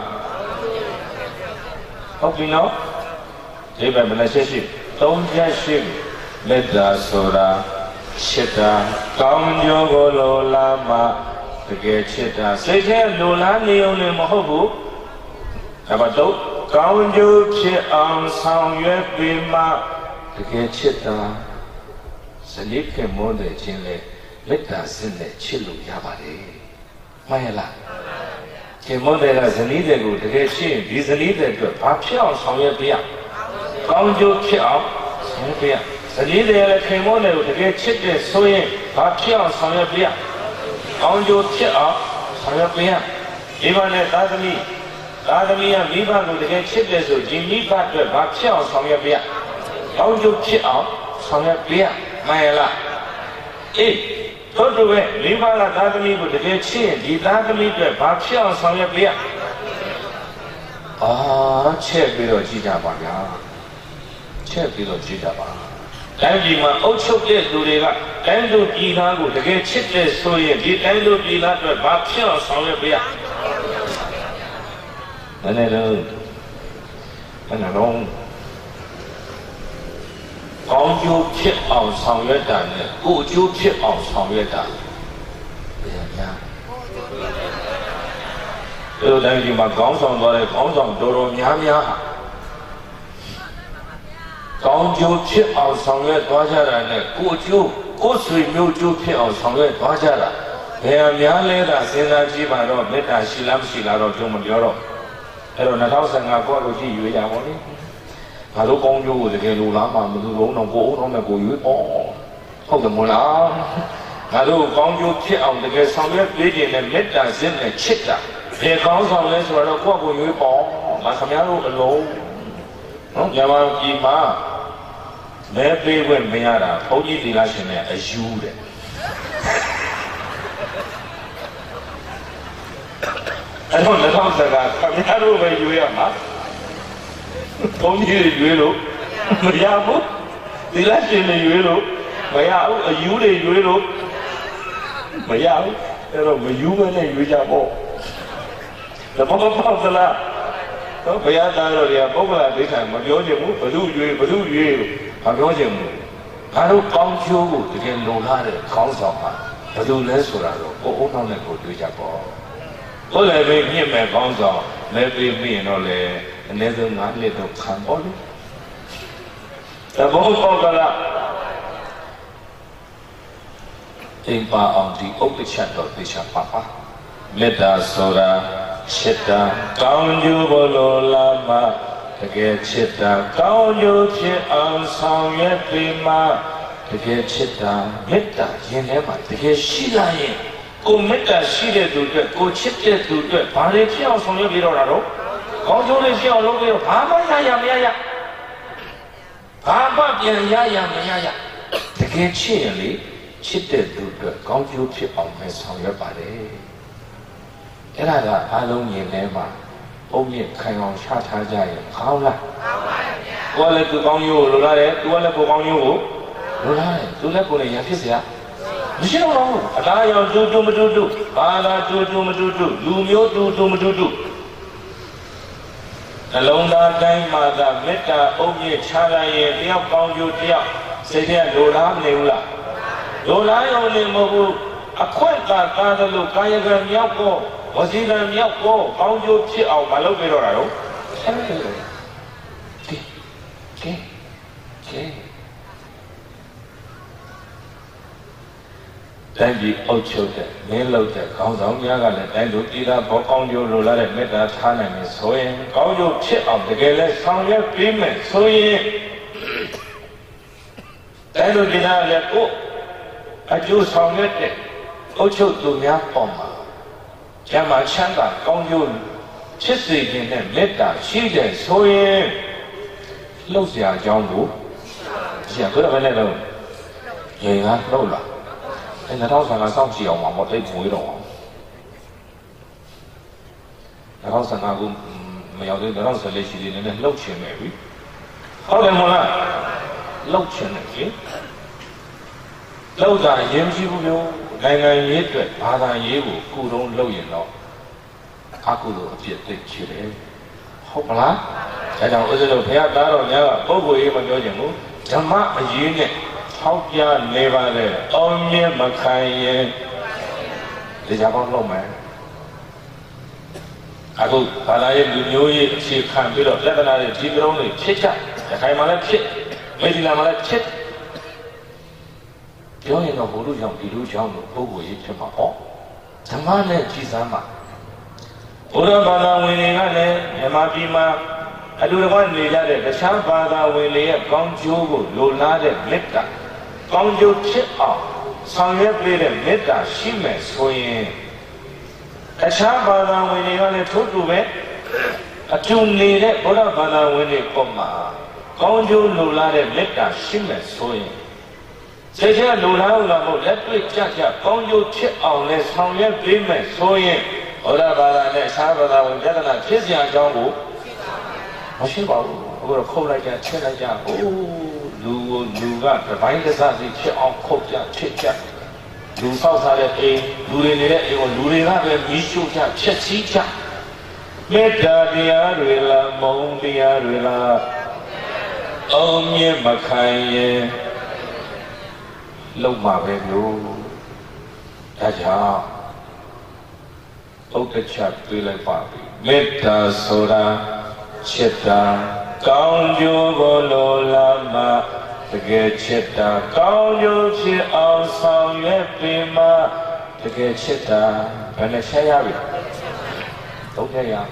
Okay, now, David Benashi, don't just ship, Meta Sora, Chita, Kaunjo Lama, the get Chita, say, Lulani only Mohobu, Abato, Kaunjo Chit on Sound Yepima, the get Chita, Salike Monde Chile, Meta Sinde Chilu Yabari, Mayala. Kimode has a needed good, the head chin, is a needed good, Papia, Sonia Pia. Conjo Chia, Sonia Pia. The needed Kimone with the head chicken, Soya, Papia, Sonia Pia. Conjo Chia, Sonia Pia. Even at Adami and Viva with the head chicken, so Jimmy Packer, Papia, Sonia Pia. Conjo Chia, Sonia Pia, Mayala. Eh. Go to it, leave all that Adami with the get chin, the Adami to Bakia on Sonia Pia. Ah, check below Jitaba. Check below Jitaba. Then you might also get to the end of Gina with the get chit so ye, the end of Gina to Bakia on Sonia Pia. And I don't. Gong you pit on some year done, good you pit on some year done. Yeah. So then you must go somewhere, go some Doro Yamia. Gong you pit on some year, Dwajara, good you, good sweet milk you pit on some year, Dwajara. Yamia, Sina Jibaro, Meta Shilam Shilaro, Jumajoro. Hello, Nathan, I go to see you, Yamoni. I don't go you with the Lulama, no go on the go you all. Hold the Mula. I don't go you kit on the get some video and met that in a chitta. They come from this where the go you all. My Camaro alone. No, Yama Gima. Maybe when Mayara, Holy Dilation as you. I don't know that Camaro where you are. Only you, Mayabu, the last in the Euro, Mayau, a Euro, Mayau, Mayu and Yujabo. The Papa of the lab. No, Mayada, Bola, this time, Mayojamu, Badu, Mayojamu. I don't come to get no harder, Consoma, Badu Lesurado, or only go to Japo. All I make him a Consom, maybe me and all. And there's a not little company. The boat of the Impa on the open chat of Bishop Papa. Meta Sora, Chita, Kaunju Lama, the get Chita, Kaunju Chit on Sound Yepima, တကယ်ချစ်တာမေတ္တာရင်ထဲမှာတကယ်ရှိလာရင်ကိုမေတ္တာရှိတဲ့သူအတွက်ကိုချစ်တဲ့သူအတွက်ဘာတွေဖြစ်အောင်ဆောင်ရွက်ပြီးတော့တာတော့ကောင်းကျိုးတွေဖြစ်အောင်လုပ်ပြီးတော့ဘာမှရမရဘာမှပြန်ရမရတကယ်ချစ်ရင်လေချစ်တဲ့သူအတွက်ကောင်းကျိုးဖြစ်အောင်ပဲဆောင်ရွက်ပါလေအဲ့ဒါကအားလုံးမြင်ထဲမှာအုံမြင့်ခိုင်အောင်ချထားကြရင်ကောင်းလားကောင်းပါဗျာကိုယ်လည်းသူကောင်းကျိုးကိုလိုလားတယ်သူကလည်းကိုကောင်းကျိုးကိုလိုလားတယ်သူလည်းကိုယ်လည်းရံဖြစ်เสียမရှိတော့ဘူးအသားရောင်တူမတူဘာသာတူမတူလူမျိုးတူမတူနှလုံးသားတိုင်းမှာသာမေတ္တာအုံမြင့်ချလိုက်ရင်တယောက်ကောင်းကျိုးတယောက်စိတ်ထဲလိုလားမနေဘူးလားလိုလားရုံနဲ့မဟုတ်ဘူးအခွင့်ကားတယ်လို့ကာယကံမြောက်ကိုဝစီကံမြောက်ကိုကောင်းကျိုးဖြစ်အောင်မလုပ်ပြတော့တာရောကဲတိုင်းပြည်အုပ်ချုပ်တဲ့မင်းလုပ်တဲ့ခေါင်းဆောင်များကလည်းတိုင်းလူပြည်သားဘောကောင်းကျိုးလိုလားတဲ့မေတ္တာထားနိုင်မယ်ဆိုရင်ကောင်းကျိုးဖြစ်အောင်တကယ်လဲဆောင်ရွက်ပေးမယ်ဆိုရင်တိုင်းလူပြည်သားလည်းကိုအကျိုးဆောင်ရွက်တဲ့အုပ်ချုပ်သူများပေါ်မှာကျမ်းမာချမ်းသာကောင်းကျိုးချစ်စေခြင်းနဲ့မေတ္တာရှိတဲ့ဆိုရင်လှုပ်ရှားကြောင်းကိုဆရာပြောရမယ်လို့ရင်ကလှုပ်လာအဲ့2015စောင့်ကြည့်အောင်မတိတ်မွေးတော့2015ကိုမရောက်သေး2014ရှိသေးတယ်နဲ့လှုပ်ချင်တယ်ပြီဟုတ်တယ်မလားလှုပ်ချင်တယ်ရှင်လှုပ်တာရင်မရှိဘူးပြောနိုင်ငံရေးအတွက်ဘာသာရေးကိုကုတုံးလှုပ်ရင်တော့အကုသိုလ်အဖြစ်သိချင်တယ်ဟုတ်ပါလားဒါကြောင့်ဥစ္စာတို့ဘုရားသားတော်များကပုဂ္ဂိုလ်ရေးမပြောချင်ဘူးဓမ္မအရေးနဲ့ဟောက်ပြနေပါလေအောင်မြင်မခံရင်ဒီကြောင့်လုံးမယ်အခုဘာသာရေးလူမျိုးရေးအခြေခံပြီးတော့လက္ခဏာတွေဒီကရုံးတွေဖြစ်ကြတစ်ခိုင်မှလည်းဖြစ်မေဒီလာမှလည်းဖြစ်ပြောရင်တော့ဘုလူကြောင့်ဒီလူကြောင့်လို့ပုဂ္ဂိုလ်ရေးဖြစ်မှာပေါ့ဓမ္မနဲ့ကြည်စမ်းမှာဘုရားဘာသာဝင်တွေကလည်းမြန်မာပြည်မှာအတူတကွနေကြတဲ့တခြားဘာသာဝင်တွေရဲ့ကောင်းကျိုးကိုလိုလားတဲ့မေတ္တာကောင်းကျိုးဖြစ်အောင်ဆောင်ရွက်ပေးတဲ့မေတ္တာရှိမယ်ဆိုရင်တခြားဘာသာဝင်တွေကလည်းထို့တူပဲအတူနေတဲ့ဘုရားဘာသာဝင်တွေပုံမှာကောင်းကျိုးလိုလားတဲ့မေတ္တာရှိမယ်ဆိုရင်စိတ်ထဲလိုလားလို့မဟုတ်လက်တွေ့ကြကောင်းကျိုးဖြစ်အောင်လဲဆောင်ရွက်ပေးမယ်ဆိုရင်ဘုရားဘာသာနဲ့အခြားဘာသာဝင်ပြဿနာဖြစ်စရာအကြောင်းကိုမရှိပါဘူးအခုတော့ခုတ်လိုက်ကြချက်လိုက်ကြအိုးလူကတပိုင်းတစ်စားစီဖြစ်အောင်ခုတ်ကြချစ်ကြလူဆောက်စားတဲ့အိမ်လူတွေနေတဲ့အိမ်ကိုလူတွေကပဲမီးရှို့ကြဖြက်စီးကြမေတ္တာတရားတွေလားမုံတရားတွေလားအောင်မြင်မခံရင်လုံမှာပဲလို့ဒါကြောင့်ဥဒ္ဒချပြေးလိုက်ပါပြီမေတ္တာဆိုတာချစ်တာကောင်းကျိုးကိုလိုလားမှတကယ်ချစ်တာကောင်းကျိုးဖြစ်အောင်ဆောင်ရွက်ပြီးမှတကယ်ချစ်တာဘယ်နဲ့ဆက်ရပြီသုံးရရ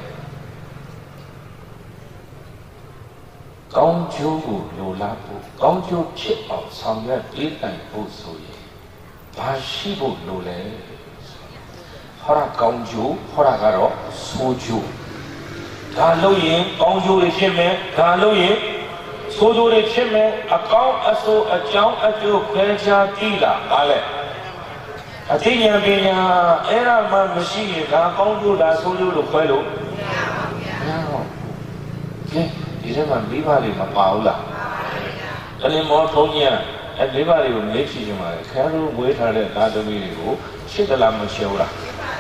ကောင်းကျိုးကိုလိုလားဖို့ကောင်းကျိုးဖြစ်အောင်ဆောင်ရွက်ပြီးတိုင်ဖို့ဆိုရင်ဘာရှိဖို့လိုလဲဟောရကောင်းကျိုးဟောရကတော့ဆိုးကျိုးဒါလို့ရင်ကောင်းကျိုးတွေဖြစ်မယ်ဒါလို့ရင်ဆိုးကျိုးတွေဖြစ်မယ်အကောင်းအဆိုးအကြောင်းအကျိုးခွဲခြားကြည့်တာဗါလဲအသိဉာဏ်ပညာအဲ့ဒါမှမရှိရင်ဒါကောင်းကျိုးဒါဆိုးကျိုးလို့ခွဲလို့မရပါဘူးကဲဒီထဲမှာမိဘတွေမပါဘူးလားတလင်မောထုံးကြီးအဲ့မိဘတွေကိုမေးကြည့်ကြပါလေခင်ဗျားတို့မွေးထားတဲ့သားသမီးတွေကိုချစ်သလားမချစ်ဘူးလား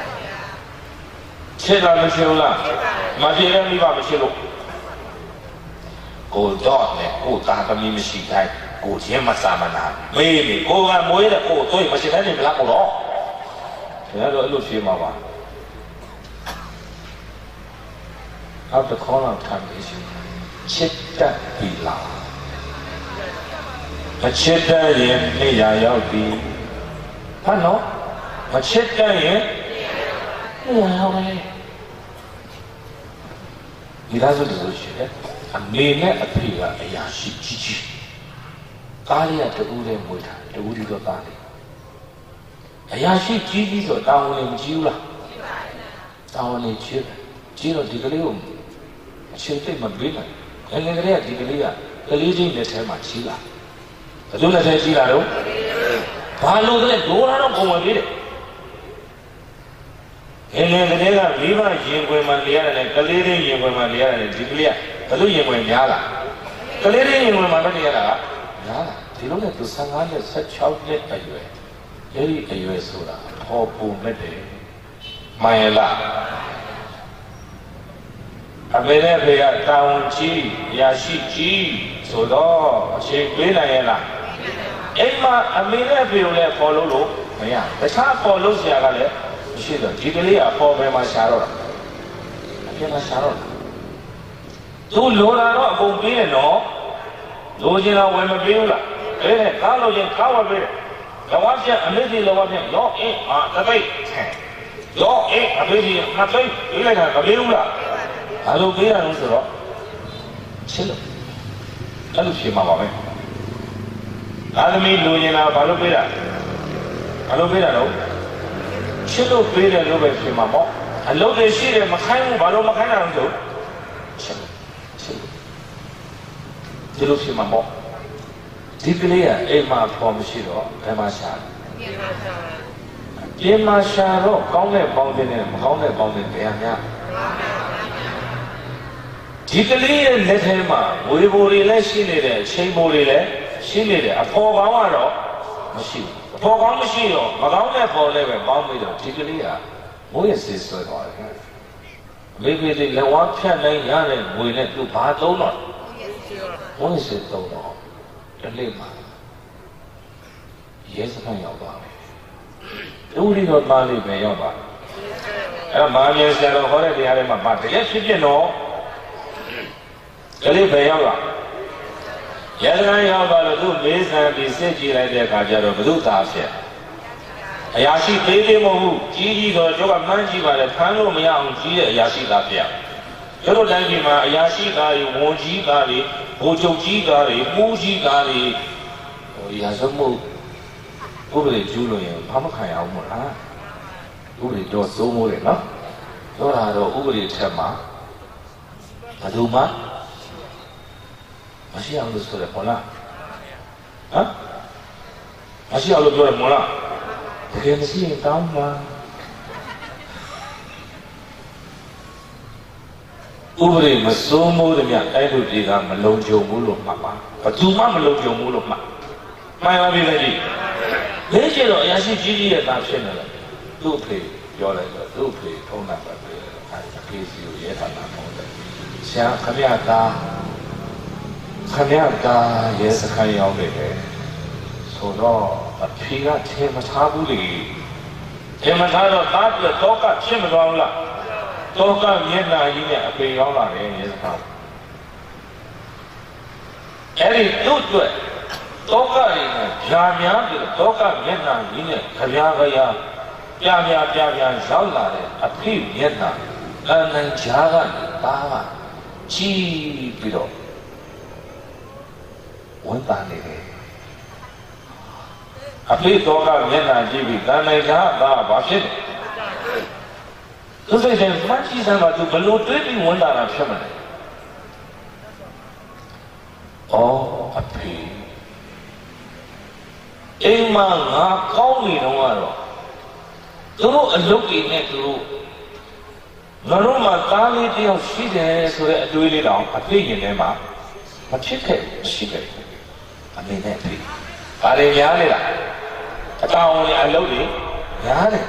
ချစ်လားမချစ်ဘူးလားမချစ်တဲ့မိဘမချစ်လို့ကိုတော့နဲ့ကိုသားသမီးမရှိတိုင်းကိုချင်းမစာမနာမေးမေးကိုကမွေးတဲ့ကိုတို့မရှိတဲ့နေလားကိုတော့ခင်ဗျားတို့အဲ့လိုဖြေမှာပါအောက်တခေါ်လောက်ထားပြီးချစ်တတ်ပြီလားမချစ်တတ်ရင်နေရာရောက်ပြီဟာနော်မချစ်တတ်ရင်နေရာရောက်ပြီဒီလားဆိုလို့ရှိရင်အမေနဲ့အဖေကအရာရှိကြီး तालिया टूरे मुझा टूरी तो ताली अयाशी चीज़ी तो ताऊ ने जीवला ताऊ ने जीरो दिगलियों चिंते मत बिना ऐसे करे दिगलिया कलीजी ने थे माचीला तो न थे चीला रो बालों से दोनों ना घूम गए ऐसे करे का लीवा ये कोई मान लिया ने कलीजी ये कोई मान लिया ने दिगलिया तो ये कोई न्याला कलीजी ये कोई मान लिया ना न्याला तीनों ने तो संगान ने सच्चाऊ ने अयुए यही अयुए सोरा होपू में दे मायला अब मेरे भैया ताऊंची याशी ची सोडो अच्छे बेना ये ना एक माँ अब मेरे भैया ले फॉलो लो भैया अच्छा फॉलो से आगा ले इसी तो जितनी आप फॉलो में माँ शारो अभी माँ शारो तू लोना नो अब उम्मीद नो लोजिना वो में बेउला बेने कालो जिन कावा बेने लवाज़े अमेज़ी लवाज़े लो एक तबई लो एक अमेज़ी नबई इले का बेउला हेलो बेरा नहीं तो चलो चलो शिमा बाबे आदमी लोजिना बालो बेरा लो चलो बेरा लो बे शिमा मो हेलो देशी रे मखाई बालो मखाई ना तो चलो शिमा मो दिखलिया एक माँ फॉर्म शिरो ये माँ शारो कौन है बाउंडे बेहनिया दिखलिए लेते माँ वही बोली ले सीने रे छह बोली ले सीने रे अपोगावा रो मशीरो मगाऊ ने बोले में बाउंडे रो दिखलिया वो ये सिस्टर को है लेकिन ये लवाक क्या नहीं यार वो इन्हें तू बात दो ना वो इसे दो ना टले माँ ये सब नहीं होगा दूरी तो माली में होगा अरे माली से तो हो रहे दिहाड़े में बात ये सीधे नो कली में होगा ये तो नहीं होगा तो बेस है बेसे जी रहे थे काजा रो बदू तासे अयाशी देते महू चीज़ी तो जो का मन जी वाले खानों में आऊँ चीज़ अयाशी तापिया चलो लंबी माँ अयाशी कारी मोजी कारी बोचौजी कारी मूजी कारी और यह सब मु उबरे जूलो ये हम खाया हूँ ना उबरे जो सोमोरे ना तो रारो उबरे छमा अधूमा मशी आलू सोरे मोला हाँ मशी आलू सोरे मोला देखिए मशी काम माँ उबरे मसोमोरे में ऐसे दिखा मलोंजो मुलो मामा पतुमा मलोंजो मुलो मा माया भी लगी ले चलो याशी चीज़ी है तापसे न लगे तू फिर जोड़े लो तू फिर थोड़ा करते हैं किसी को ये करना होता है शायद खम्याता ये सखाई आओगे है सोलो अभी का थे मचाबुली थे मचालो ताप ले तो का थे मचाऊला तो का ये ना ये ने अभी आओला है ये सखाई ऐसी दूध तो का ये जामिया तो का ये ना ये ने खम्या गया प्याम्या जाऊला है अभी ये ना नहीं जागा बाबा ची पिरो वंता नहीं अभी तो का ये ना जीवी नहीं जा बाबा फिर तो से जब माची sama tu belum tu ni wanda na phamane oh api ma nga kaung ni dong aro tu aluk ki ne tu ngaro ma ta li tayaw shi de so de atwei li taw api yin ne ma ma phit khai shi khai ami ne api ba le nya le la ataung ni aluk ni nya le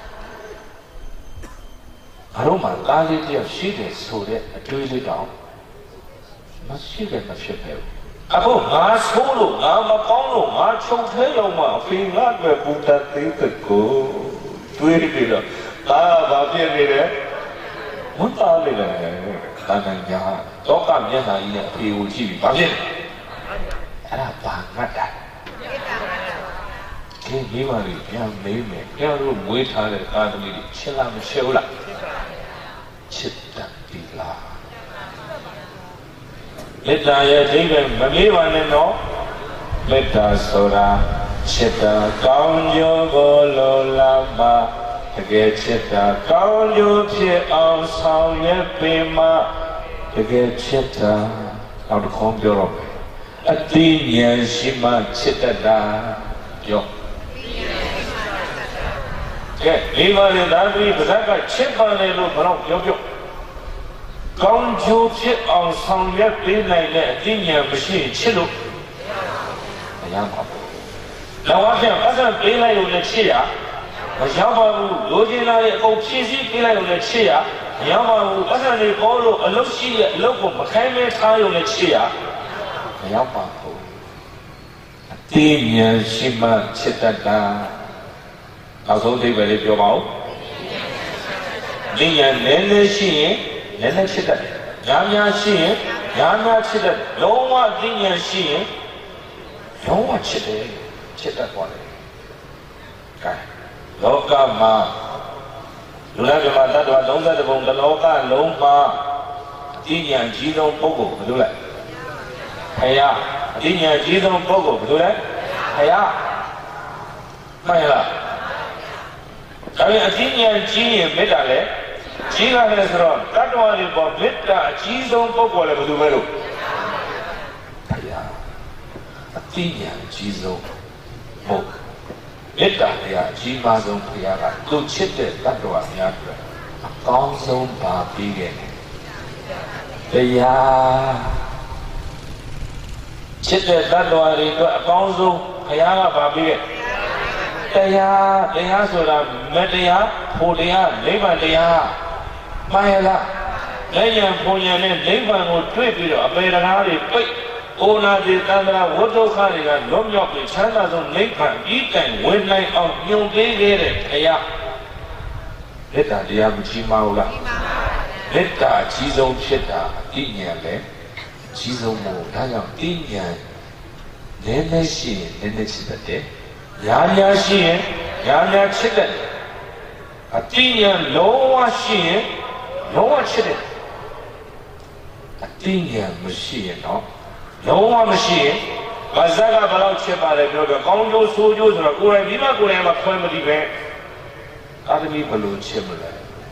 ngaro ma ta li tayaw shi de so de atwei li taw ma shi khai ma phit khaiအခုငါဆိုးလို့ငါမကောင်းလို့ငါချုပ်ထဲရောက်မှအဖေငါ့အတွက်ပူတတ်သေးတဲ့ကိုတွေးပြီးတော့ဒါဘာဖြစ်နေလဲဝန်တားနေတယ်တန်တန်ညာတော့ကမျက်နှာကြီးနဲ့အဖေကိုကြည့်ပြီးဘာဖြစ်လဲအဲ့ဒါဘာငတ်တာဒီမိမလေးပြန်မေးမယ်ပြန်လို့မွေးထားတဲ့ကာသမီးကြီးချစ်လားမချစ်ဘူးလားချစ်တတ်ပြီလားမေတ္တာရဲ့အဓိပ္ပာယ်မမေးပါနဲ့နော်မေတ္တာဆိုတာจิตตาကောင်းကျိုးကိုလိုလားမှတကယ်จิตตาကောင်းကျိုးဖြစ်အောင်ဆောင်ရွက်ပေးမှတကယ်จิตตาနောက်တစ်ခေါက်ပြောတော့အတိဉာဏ်ရှိမှจิตตาပြောကဲဒီမှာလည်းဒါပြီးပါဇက်ကချစ်ပါလေလို့ဘယ်တော့ပြောကောင်းကျိုးဖြစ်အောင်ဆောင်ရွက်ပေးနိုင်တဲ့အတိဉာဏ်မရှိချစ်လို့မရပါဘူးလောကပြန်ပတ်စံပေးလိုက်လို့လည်းချစ်ရမရောက်ပါဘူးလိုချင်လာတဲ့အကုန်ဖြည့်ဆည်းပေးလိုက်လို့လည်းချစ်ရမရောက်ပါဘူးပတ်စံတွေပေါ်လို့အလုပ်ရှိတဲ့အလုပ်ကိုမခိုင်းမဲထားလို့လည်းချစ်ရမရောက်ပါဘူးအတိဉာဏ်ရှိမှချစ်တတ်တာနောက်ဆုံးသိပဲလေးပြောပါဦးဒီဉာဏ်နည်းနည်းရှိရင်နည်းနည်းချစ်တတ်တယ်များများရှိရင်များများချစ်တတ်တယ်လုံးဝအတိဉာဏ်ရှိရင်လုံးဝချစ်တယ်ချစ်တတ်သွားတယ်။ကဲလောကမှာလူသားဓမ္မတ attva 30 ပုံတစ်လောကလုံးမှာအတိဉာဏ်ကြီးဆုံးပုဂ္ဂိုလ်ဘယ်လိုလဲ။ဘုရားအတိဉာဏ်ကြီးဆုံးပုဂ္ဂိုလ်ဘယ်လိုလဲ။ဘုရားမှန်လား။ဒါပေမဲ့အတိဉာဏ်ကြီးရင်မေတ္တာလည်းကြီးလာတယ်ဆိုတော့တ attva တွေပေါ်မေတ္တာအကြီးဆုံးပုဂ္ဂိုလ်လည်းဘယ်လိုပဲလို့ဘုရားအတိဉာဏ်ကြီးဆုံးဟုတ်မေတ္တာတရားအကြီးမားဆုံးဘုရားကသူချစ်တဲ့တ attva များအတွက်အကောင်းဆုံးပါပြီးခဲ့တယ်တရားချစ်တဲ့တ attva တွေအတွက်အကောင်းဆုံးဘုရားကပါပြီးခဲ့တရားဆိုတာမတရားဖို့တရားနိဗ္ဗာန်တရားမှန်လားလက်ရံပုံရံနဲ့နိဗ္ဗာန်ကိုတွေ့ပြီးတော့အပေတရားတွေပိတ်ဩနာတိတန္တရာဝတ္တုခတွေကလွတ်မြောက်ပြီးချမ်းသာဆုံးနိဗ္ဗာန်ဤတိုင်ဝင်နိုင်အောင်ညွန်ပေးခဲ့တဲ့ဘုရားမေတ္တာတရားမကြီးမားဘူးလားမေတ္တာအကြီးဆုံးဖြစ်တာအတိဉာဏ်လည်းအကြီးဆုံးမို့ဒါကြောင့်တိဉာဏ်နည်းနည်းရှိရင်နည်းနည်းချစ်တတ်တယ်ညာညာရှိရင်ညာညာချစ်တတ်တယ်အတိဉာဏ်လုံးဝရှိရင်လုံးဝချစ်တယ်အတိဉာဏ်မရှိရင်တော့လုံးဝမရှိရင်ဘာဇက်ကဘယ်လောက်ချစ်ပါလဲပြောတော့ကောင်းကျိုးဆိုးကျိုးဆိုတော့ကိုယ်တိုင်ဒီမှာကိုယ်တိုင်မှာခွဲမတည်ပဲအာသမီဘယ်လိုချစ်မလဲ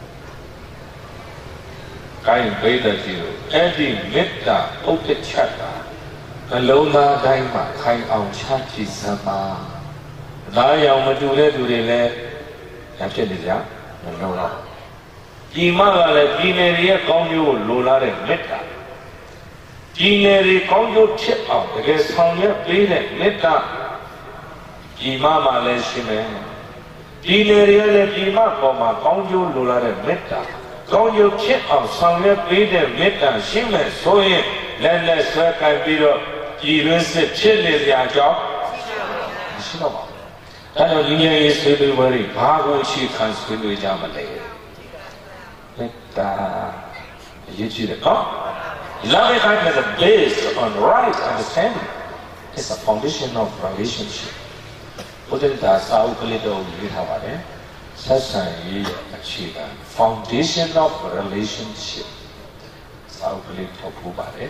ကိုင်းဘိဒတိကိုအဲ့ဒီမေတ္တာဥပ္ပချက်တာအလုံးသားတိုင်းမှာခိုင်အောင်ချကြည်စမ်းပါဒါရောင်မတူတဲ့သူတွေလည်းရဖြစ်နေကြမလို့တော့ဒီမှာကလည်းဒီနယ်ရဲ့ကောင်းကျိုးကိုလိုလားတဲ့မေတ္တာဒီနယ်တွေကောင်းကျိုးဖြစ်အောင်တကယ်ဆောင်ရွက်ပေးတဲ့မေတ္တာဒီမှာလည်းရှိမယ်ဒီနယ်တွေလည်းဒီမှာပေါ်မှာကောင်းကျိုးလိုလားတဲ့မေတ္တာကောင်းကျိုးဖြစ်အောင်ဆောင်ရွက်ပေးတဲ့မေတ္တာရှိမယ်ဆိုရင်လက်ဆွဲကိုင်ပြီးတော့ကြည်ရင်းစစ်ဖြစ်နေကြကြောင်းမရှိတော့ပါဘူးအဲ့တော့ဒီနေ့ရေးဆွေးနွေးပွဲတွေဘာကိုအခြေခံဆွေးနွေးကြမလဲမေတ္တာအရေးကြီးတယ်နော်Loving kindness is based on right understanding. It's a foundation of relationship. ဘုဒ္ဓသာစာအုပ်ကလေးတော့ရေးထားပါတယ်ဆက်ဆံရေးအခြေခံ foundation of relationship စာအုပ်ကလေးထုတ်ဖို့ပါတယ်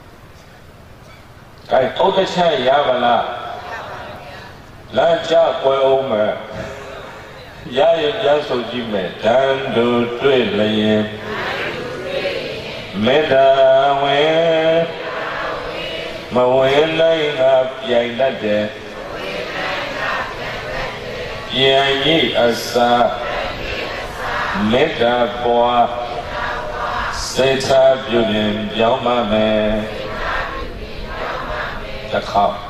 ။ဒါဥဒ္ဒချရပါလားလမ်းကြပွဲအောင်မယ်ရရပြန်ဆိုကြည့်မယ်တန်တို့တွေ့လျင်မေတ္တာဝင်မဝင်နိုင်ကပြိုင်တတ်တယ်ပြန်ရည်အစာမေတ္တာပွားစိတ်ထားပြုပြင်ပြောင်းပါမယ်တစ်ခေါက်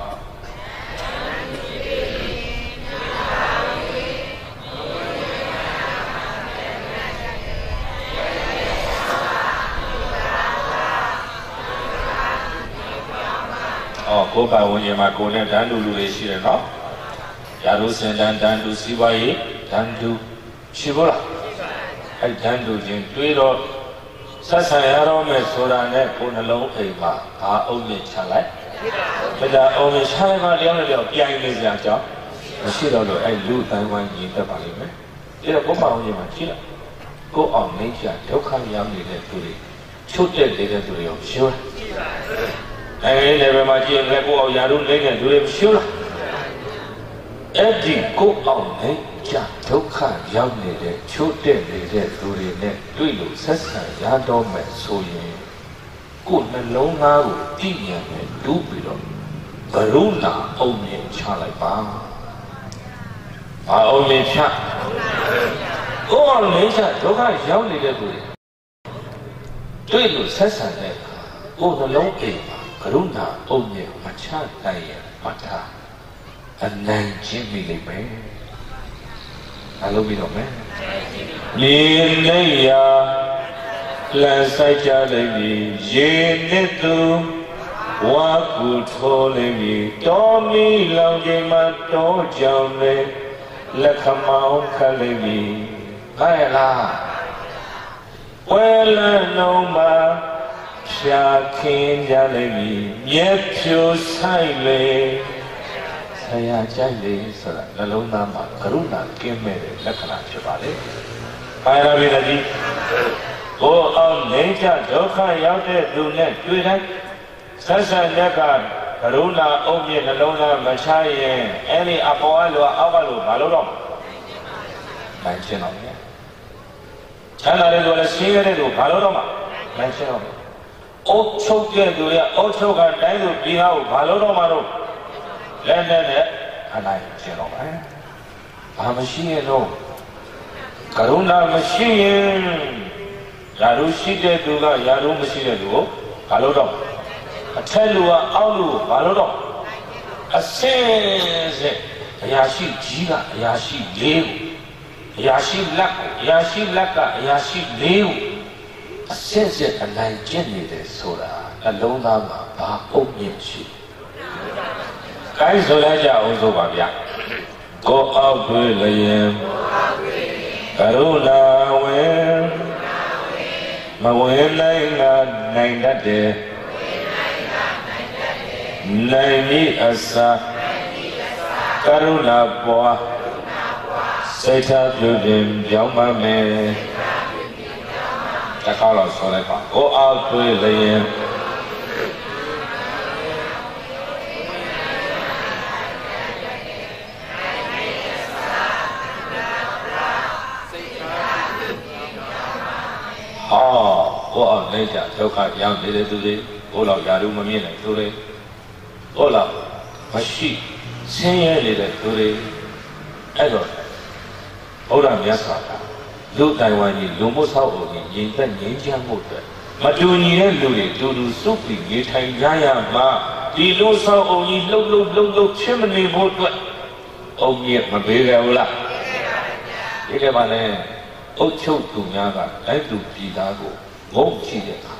ကိုယ်ပိုင်ဝင်ရင်မှာကိုယ်နဲ့တန်းတူလူတွေရှိတယ်နော်။ရာထူးစင်တန်းတန်းတူစီးပွားရေးတန်းတူရှိဖို့လား။အဲ့တန်းတူချင်းတွေးတော့ဆက်ဆံရတော့မယ်ဆိုတာနဲ့ကိုယ်နှလုံးအိမ်မှာဘာအုပ်မြင့်ချလိုက်။မေတ္တာအုပ်မြင့်ချလိုက်မှတရားနဲ့တရားပြိုင်နေကြကြောင်းမရှိတော့လို့အဲ့လူတန်ဝိုင်းညီတက်ပါလိမ့်မယ်။ဒါတော့ကိုယ်ပိုင်ဝင်ရင်မှာကြည့်လိုက်။ကိုယ်အောင်နေကြဒုက္ခရောက်နေတဲ့သူတွေချုပ်တဲ့နေတဲ့သူတွေရောရှင်း။မနိုင်ငံရေးနယ်ပယ်မှာကြည့်ရင်လည်းကိုယ့်အောင်ယာရုနေတဲ့လူတွေမရှိဘူးလားအဲ့ဒီကိုယ့်အောင်နဲ့ကြဒုက္ခရောက်နေတဲ့ချိုးတက်နေတဲ့လူတွေနဲ့တွေ့လို့ဆက်ဆံရတော့မယ်ဆိုရင်ကိုယ်နှလုံးသားကိုတည်မြဲနဲ့တူးပြီးတော့ကရုဏာအုံမြင့်ချလိုက်ပါအုံမြင့်ချကိုယ်အောင်နဲ့ကြဒုက္ခရောက်နေတဲ့လူတွေတွေ့လို့ဆက်ဆံတဲ့အခါကိုယ်နှလုံးအိမ်မှာကရုဏာအုံမြင့်မချနိုင်ရင်မထားအနိုင်ကျင့်မိလိမ့်မယ်အလုပ်ပြီးတော့မယ်မြေနေရလမ်းဆိုင်ကြလိမ့်မည်ရေနှစ်သူဝါကူထိုးလိမ့်မည်တော်မီလောင်ခြင်းမှာတော်ကြောင်လေလက်ခမောင်းခတ်လိမ့်မည်ဟဲ့လားဝဲလန်းလုံးမှာဖြာခင်းကြလိမ့်မည်မြက်ဖြူဆိုင်လေဆရာကြိုက်လေဆိုတာနှလုံးသားမှာကရုဏာကင်းမဲ့တဲ့လက္ခဏာဖြစ်ပါလေပါရမီကြီးကိုအောင်နေကြဒုက္ခရောက်တဲ့သူနဲ့တွေ့တိုင်းဆက်ဆံရက်ကကရုဏာအုပ်မြင့်နှလုံးသားမချရင်အဲ့ဒီအပေါ်ကလိုအောက်ကလိုမလုပ်တော့နိုင်ချင်တော့မယ်ချမ်းသာတဲ့သူလည်းဆင်းရဲတဲ့သူဘာလို့တော့မှနိုင်ချင်တော့မယ်အုတ်ချုပ်တဲ့သူရဲ့အုတ်ချုပ်ကတိုင်းသူပြည်သားကိုဘာလို့တော့မှတော့လက်နဲ့အနိုင်ကျင်တော့မယ်ဘာမရှိရင်တော့ကရုဏာမရှိရင်ယာရုရှိတဲ့သူကယာရုမရှိတဲ့သူကိုဘာလို့တော့အထက်လူကအောက်လူကိုဘာလို့တော့အစင်းစက်အရာရှိကြီးကအရာရှိလေးကိုအရာရှိလက်ကိုအရာရှိလက်ကအရာရှိလေးကိုအစင်းစက်အနိုင်ကျင့်နေတယ်ဆိုတာအလုံးသားမှာဘာအုပ်မြင့်ရှိကိုင်းဆိုလိုက်ကြအောင်ဆိုပါဗျကိုအောက်တွေလျင်ကရုဏာဝင်မဝင်နိုင်ငါနိုင်တတ်တယ်နိုင်မိအစာကရုဏာပွားစိတ်ထားပြုပြင်ပြောင်းပါမယ်တခါတော့ဆိုလိုက်ပါကိုအောက်တွေလျင်ကိုအောင်နေကြဒုက္ခရောက်နေတဲ့သူတွေကိုလောက်ယာရုမမြင်နိုင်သူတွေကိုလောက်မရှိဆင်းရဲနေတဲ့သူတွေအဲ့တော့ဘုရားမြတ်စွာဘုရားလူတိုင်ဝမ်ကြီးလူမှုဆောက်အုံကြီးညီသက်ငြိမ်းချမ်းမှုအတွက်မတူညီတဲ့လူတွေတူတူစုပြီးနေထိုင်ကြရမှာဒီလူဆောက်အုံကြီးလှုပ်ဖြစ်မနေဖို့အတွက်အုံကြီးမပေးကြဘူးလားဒီကမှလည်းအုတ်ချုပ်သူများကတိုက်သူပြည်သားကိုငုံကြည့်တဲ့အခါ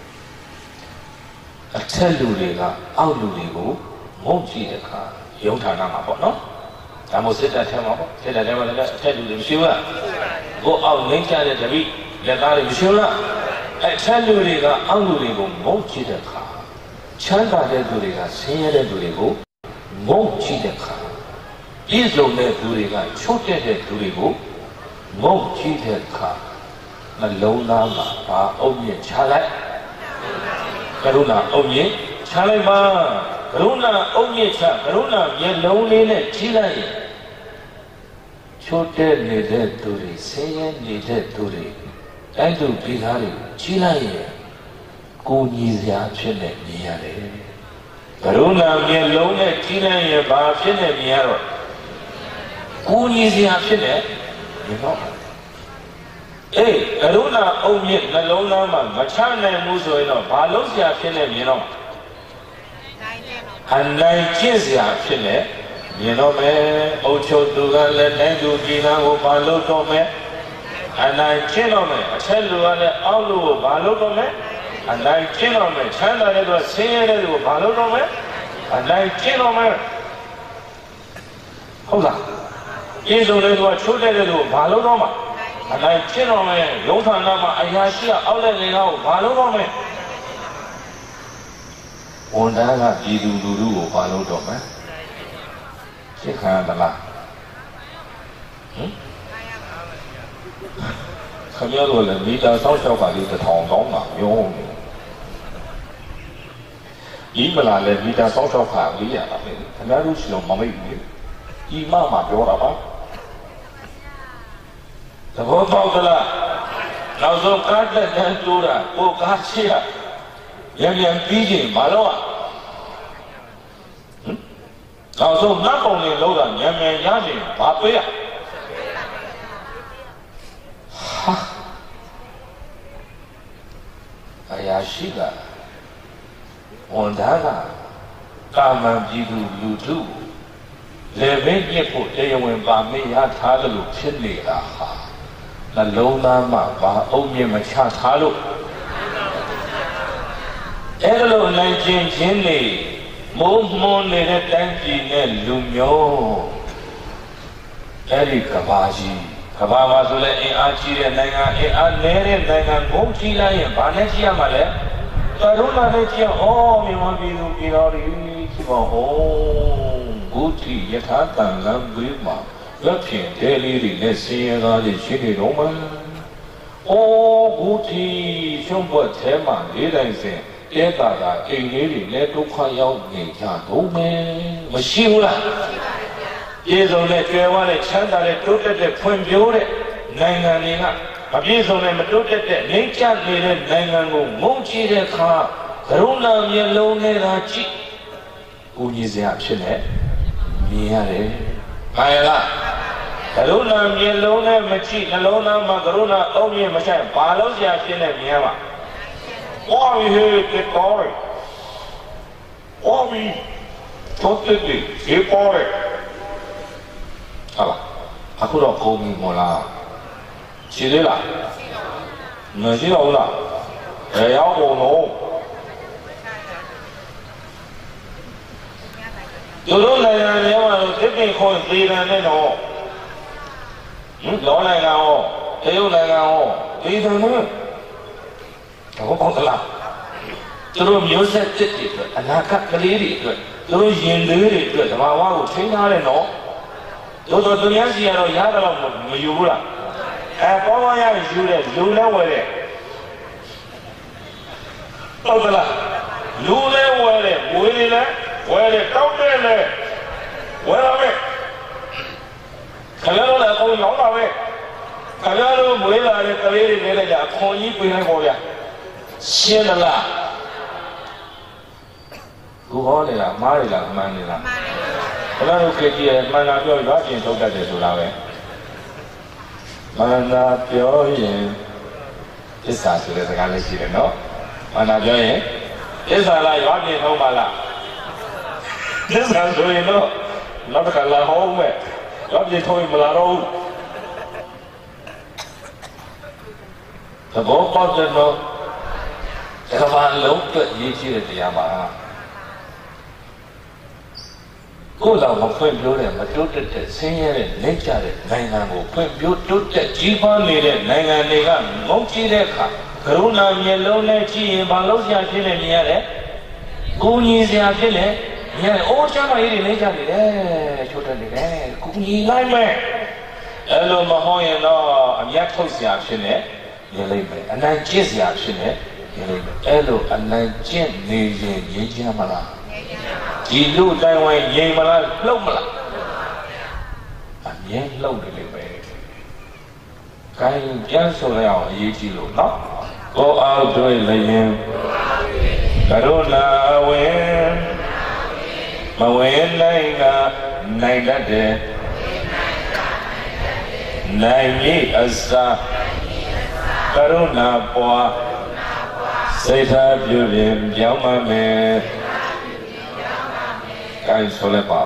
အထက်လူတွေကအောက်လူတွေကိုငုံကြည့်တဲ့အခါရုံဌာနမှာပေါ့နော်ဒါမို့စစ်တပ်ထဲမှာပေါ့စစ်တပ်ထဲမှာလည်းအထက်လူတွေမရှိဘူးလားကိုအောက်ငိမ့်ကြတဲ့တပိလက်သားတွေမရှိဘူးလားအထက်လူတွေကအောက်လူတွေကိုငုံကြည့်တဲ့အခါချမ်းသာတဲ့လူတွေကဆင်းရဲတဲ့လူတွေကိုငုံကြည့်တဲ့အခါပြည့်စုံတဲ့လူတွေကချုပ်တဲ့လူတွေကိုငုံကြည့်တဲ့အခါနှလုံးသားမှာဘာအုပ်မြင့်ချလိုက်ကရုဏာအုပ်မြင့်ချလိုက်ပါကရုဏာအုပ်မြင့်ချကရုဏာမျက်လုံးလေးနဲ့ကြည့်လိုက်ရင်ချိုးတဲ့နေတဲ့သူတွေဆင်းရဲနေတဲ့သူတွေတိုက်သူပြည်သားတွေကြည့်လိုက်ရင်ကိုညီစရာဖြစ်နေမြင်ရတယ်ကရုဏာမျက်လုံးနဲ့ကြည့်လိုက်ရင်ဘာဖြစ်နေမြင်ရတော့ကိုညီစရာဖြစ်နေမြင်တော့အေးကရုဏာအုံမြင့်နှလုံးသားမှာမချနိုင်ဘူးဆိုရင်တော့ဘာလို့ဆရာဖြစ်နေမြင်တော့အနိုင်ကျင့်စရာဖြစ်နေမြင်တော့မယ်အုတ်ချုပ်သူကလည်းတိုင်းသူပြည်သားကိုဘာလို့တော့မယ်အနိုင်ကျင့်တော့မယ်အထက်လူကလည်းအောက်လူကိုဘာလို့တော့မယ်အနိုင်ကျင့်တော့မယ်ချမ်းသာတဲ့သူကဆင်းရဲတဲ့သူကိုဘာလို့တော့မယ်အနိုင်ကျင့်တော့မယ်ဟုတ်လားပြည့်စုံတဲ့သူကချိုးတဲ့သူကိုဘာလို့တော့မှာအနိုင်ကျင့်တော့မယ်ရုံးဌာနမှာအရာရှိကအောက်လက်နေတော့ဘာလို့တော့မယ်ဝန်ထမ်းကပြည်သူလူထုကိုဘာလို့တော့မယ်ရှင်းခံရသလားခင်ဗျားတို့လည်းမိသားစောင့်ရှောက်ပါလိမ့်1000တောင်းတာပြောနေ伊不来嘞，你家少少看你呀，他家都是用毛没有的，伊妈妈表了吧？怎么搞的了？老说干的人多了，我干去了，人毕竟马路啊，老说那帮人老的，人家人八倍啊，哈，哎呀，是的。ဝန်ထမ်းကကာမန်ပြည်သူလူထုလေဘင်းညစ်ဖို့တရားဝင်ပါမရထားတယ်လို့ဖြစ်နေတာဟာနှလုံးသားမှာဘာအုံမြင့်မချထားလို့အဲ့လိုနိုင်ခြင်းနေမိုးမွန်းနေတဲ့တိုင်းပြည်နဲ့လူမျိုးအဲ့ဒီကဘာကြီးကဘာမှာဆိုလဲအင်အားကြီးတဲ့နိုင်ငံအင်အားနည်းတဲ့နိုင်ငံကိုကြီးလိုက်ရင်ဘာနဲ့ကြီးရမှာလဲKaruna ne cia oh memang biru birari cuma oh guti yatha tangan bima lapin deli ne siya je sini roma oh guti sombat tema lidai se eta da ingeli ne dukha yau ne cha do me mashi hu la ye song ne jwe wa ne chan da ne tot tat de phun pyo de nangan ni kaမပြည့်စုံတဲ့မတိုးတက်တဲ့နေကျနေတဲ့နိုင်ငံကိုငုံကြည့်တဲ့အခါကရုဏာမျက်လုံးနဲ့သာကြည့်ဦးကြီးစရာဖြစ်နေမြင်ရတယ်။ဘာလဲလားကရုဏာမျက်လုံးနဲ့မကြည့်နှလုံးသားမှာကရုဏာအုံမြင့်မဆိုင်ဘာလို့စရာဖြစ်နေမြင်ပါ။ဝါဝီဟေတက်တော်ရ။ဝါဝီတော့တဲ့ဒီပေါ်ရ။ဟာအခုတော့ကုန်ပြီမို့လား။ရှိသေးလားမရှိတော့ဘူးလားဘယ်ရောက်ကုန်တော့သူတို့နိုင်ငံထဲမှာတစ်ပင်ခွန်သေးတယ်နဲ့တော့လောနိုင်ငံဟောတရုတ်နိုင်ငံဟောသေးတယ်နဲ့တော့ပေါ့သလားသူတို့မျိုးဆက်တစ်တွေအတွက်အနာဂတ်ကလေးတွေအတွက်သူတို့ရင်သွေးတွေအတွက်ဓမ္မဝါကိုထိန်းထားတယ်နော်တို့တော့သူများစီကတော့ရတယ်တော့မယူဘူးလားပေါ်ပေါ်ရယူတဲ့လူလည်းဝယ်တဲ့ဟုတ်သလားလူလည်းဝယ်တဲ့မွေးတွေလည်းဝယ်တဲ့တောက်တဲ့လည်းဝယ်ရမယ်ခဏတော့လည်းအကုန်ရောင်းတာပဲခဏတော့မွေးလာတဲ့ကလေးတွေလည်းအခွန်ကြီးပေးလိုက်ပေါ်ရရှင်းလားကိုဟောနေလားမားနေလားအမှန်နေလားခဏတော့ခေကြီးရဲ့မှန်တာပြောရွာပြင်ထုတ်တတ်တယ်ဆိုတာပဲမနာပြောရင်သစ္စာဆိုတဲ့စကားလေးရှိတယ်နော်မနာပြောရင်သစ္စာလားရွာပြင်ထုံးပါလားသစ္စာဆိုရင်တော့နောက်ကလာဟောမယ်ရွာပြင်ထုံးမလာတော့ဘူးသဘောပေါက်တဲ့တော့ကဘာလုံးပြည့်ရေးရှိတဲ့တရားမှာကိုယ်တော်မဖွင့်ပြတဲ့မတိုးတက်တဲ့ဆင်းရဲတဲ့လက်ကျတဲ့နိုင်ငံကိုဖွင့်ပြတိုးတက်ကြီးပွားနေတဲ့နိုင်ငံတွေကငုံကြည့်တဲ့အခါကရုဏာမျက်လုံးနဲ့ကြည့်ရင်ဘာလို့ဆရာဖြစ်နေမြင်ရတယ်။ကိုကြီးဆရာဖြစ်နေမြင်ရတယ်။အိုးချမ်းမကြီးတွေလက်ကျနေတယ်ချိုးတက်နေတယ်။ကိုကြီးလိုက်မယ်။အဲ့လိုမဟုတ်ရင်တော့အမျက်ထုတ်ဆရာဖြစ်နေမြင်လိုက်မယ်။အနိုင်ကျင့်ဆရာဖြစ်နေမြင်လိုက်မယ်။အဲ့လိုအနိုင်ကျင့်နေရင်ရင်းချမ်းမလား။ဒီလူတိုင်းဝိုင်းရင်မလားလှုပ်မလားအမြဲလှုပ်နေလိမ့်မယ်။ခိုင်းပြန်ဆိုရအောင်အရေးကြီးလို့နော်။ကိုအောင်တွေ့လည်းရင်ကရုဏာဝင်မဝင်နိုင်ကနိုင်တတ်တယ်နိုင်မိအစာကရုဏာပွားစိတ်ထားပြုပြင်ပြောင်းမှမယ်ကိုင်းဆိုလည်းပါ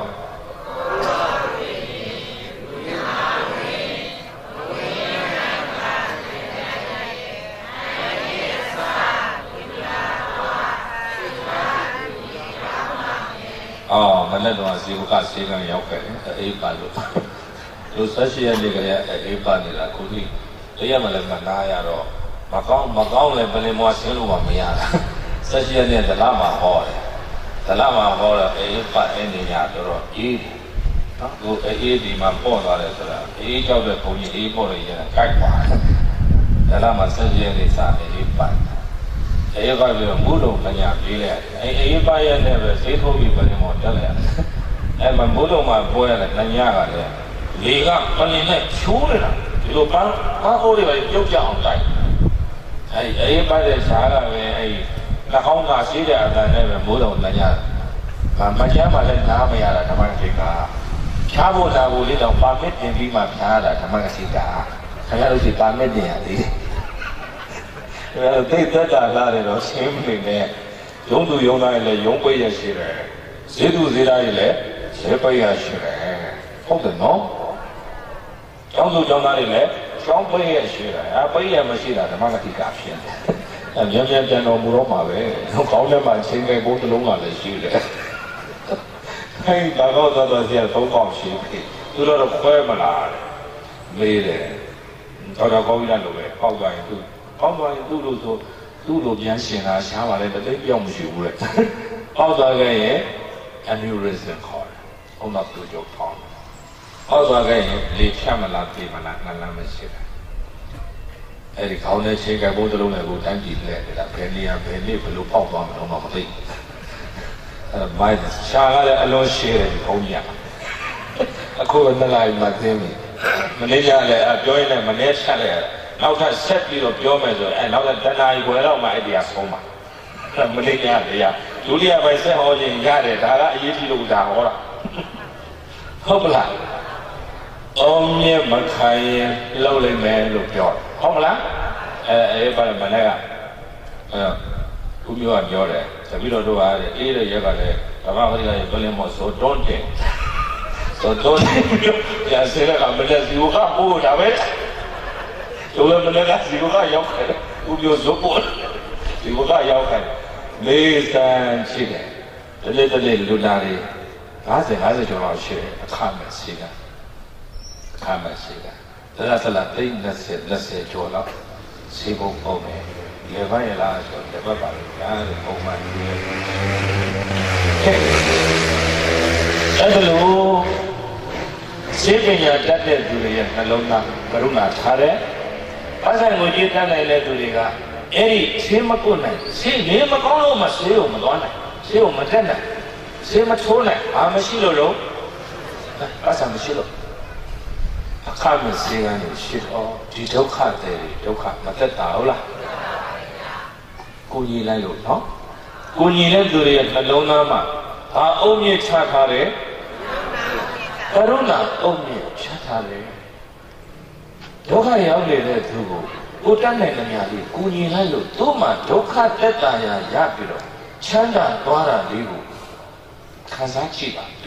မနေ့တော့ဇီဝကစေကံရောက်ခဲ့တယ်အေးပါလို့သူဆက်ရှိရနေကြရဲ့အေးပါနေတာခုဒီတရားမလည်းမနာရတော့မကောင်းလည်းပလင်မွားဆင်းလို့မရတာဆက်ရှိရနေဒလမှာဟောတယ်ဒလမှာဟောတော့အေးပါအနေညာတော့အေးနော်ကိုအေးဒီမှာပေါ့သွားတယ်ဆိုတာအေးကြောက်တဲ့ဘုံကြီးအေးပေါ့လို့ရရင်ကြိုက်ပါဒလမှာဆက်ရှိရနေစအေးပါအေးပါပြီးတော့မူးလုံးမညာပြေးလိုက်အေးပါရဲ့နဲ့ပဲဈေးထိုးပြီးပြင်မော်တက်လိုက်အဲ့မှာမူးလုံးမှာပွဲရတယ်နညာကလည်းလေကပလင်နဲ့ချိုးနေတာဒီလိုပန်းအိုးတွေပဲပြုတ်ကြအောင်တိုက်အေးပါတဲ့ဈာကပဲနှာခေါင်းကရှိတဲ့အတန်နဲ့ပဲမူးလုံးနညာမချမ်းမှလည်းနားမရတာဓမ္မဂတိကဖြားဖို့လာဖို့လေးတော့ပါမစ်တင်ပြီးမှဖြားတာဓမ္မဂတိကခင်ဗျားတို့စီပါမစ်တင်ရသေးတယ်သိသက်တာလာတယ်တော့ရှင်းနေတယ်ရုံးသူရုံးသားလည်းရုံးပိတ်ရရှိတယ်ဈေးသူဈေးသားလည်းဈေးပိတ်ရရှိတယ်ဟုတ်တယ်နော်ကျောင်းသူကျောင်းသားတွေလည်းကျောင်းပိတ်ရရှိတယ်ပိတ်ရမရှိတာဓမ္မဂတိကဖြစ်တယ်မြန်မြန်ပြန်တော်မူတော့မှာပဲခေါင်းထဲမှာချိန်ပဲဘိုးတစ်လုံးကလည်းရှိတယ်ဒါတော့တော်စီသုံးပေါက်ရှိပြီသူတို့ခွဲမလားမေးတယ်တော်ကောင်းကြီးလို့ပဲပေါက်သွားရင်သူပေါက်သွားရင်သူ့လိုဆိုသူ့လိုပြန်ရှင်တာရှားပါလေတသိပြောင်းမရှိဘူးလေပေါက်သွားခဲ့ရင် aneurysm ခေါ်တယ်ဟုတ်တော့သူကြောက်ပေါက်ပေါက်သွားခဲ့ရင်လေဖြတ်မလားပြေမလားငလမ်းမရှိတာအဲ့ဒီခေါင်းနဲ့ချိန်ကဘိုးတစ်လုံးနဲ့ကိုတိုင်းပြည်လဲတယ်ဘယ်နေရာဘယ်နေ့ဘယ်လိုပေါက်သွားမလို့မသိမိုင်းရှားလည်းအလုံးရှိတယ်ဒီခေါင်းကြီးအခုနှစ်လမှသိပြီမနေ့ကလည်းပြောရင်လည်းမနေ့ချက်တယ်နောက်ထပ်ဆက်ပြီးတော့ပြောမယ်ဆိုရင်နောက်ထပ်တဏှာကြီးွယ်တော့မှအဲ့ဒီကဆုံးပါမနေ့ကလေဒုတိယပိုင်းဆက်ဟောခြင်းရတယ်ဒါကအရေးကြီးလို့ဒါဟောတာဟုတ်ပလားအောင်မြတ်မခိုင်ရင်လောက်လိုက်မယ်လို့ပြောတယ်ဟုတ်မလားဘာလဲမနေ့ကဦးမျိုးကပြောတယ်တပည့်တော်တို့ကအေးတဲ့ရက်ကလည်းဓမ္မပရိယာရဲ့ဘယ်လိုမှဆိုတွန်းတယ်ဆိုတော့ရစေရကမလဲစီဝကပို့တာပဲတို့လည်းမလဲကစီဝကရောက်ခဲ့ဦးမျိုးဇုတ်ပို့စီဝကရောက်ခဲ့လေးစံရှိတယ်တလေးလူနာတွေ50ကျော်လောက်ရှိတယ်အခမဲ့ရှိတာအခမဲ့ရှိတာသလားသိ20ကျော်လောက်ရှိဖို့ပေါ့မယ်လေဘရလားဆိုတော့တပတ်ပါလို့ဒါလည်းပုံမှန်ကြီးအဲ့ဒါလို့စေပညာတတ်တဲ့သူတွေရဲ့နှလုံးသားကရုဏာထားတဲ့ဘာသာကိုကြည်တတ်နိုင်တဲ့သူတွေကအဲ့ဒီဆေးမကုတ်နိုင်ဆေးနေမကောင်းလို့မဆေးကိုမသွားနိုင်ဆေးကိုမတက်နိုင်ဆေးမထိုးနိုင်ဘာမရှိလို့လို့ဘာသာမရှိလို့အခါမဆေးကနေရှိတော့ဒီဒုက္ခတွေဒုက္ခမသက်တာဟုတ်လားကိုကြီးလိုက်လို့နော်ကိုကြီးတဲ့သူတွေရဲ့နှလုံးသားမှာဘာအုံမြင့်ချထားတယ်ကရုဏာအုံမြင့်ချထားတယ်ဒုက္ခရောက်နေတဲ့သူကိုတတ်နိုင်တဲ့နေရာလေးကိုကြီးလိုက်လို့သူ့မှာဒုက္ခတက်တာရပြီးတော့ချမ်းသာသွားတာလေးကိုခံစားကြည့်ပါပီ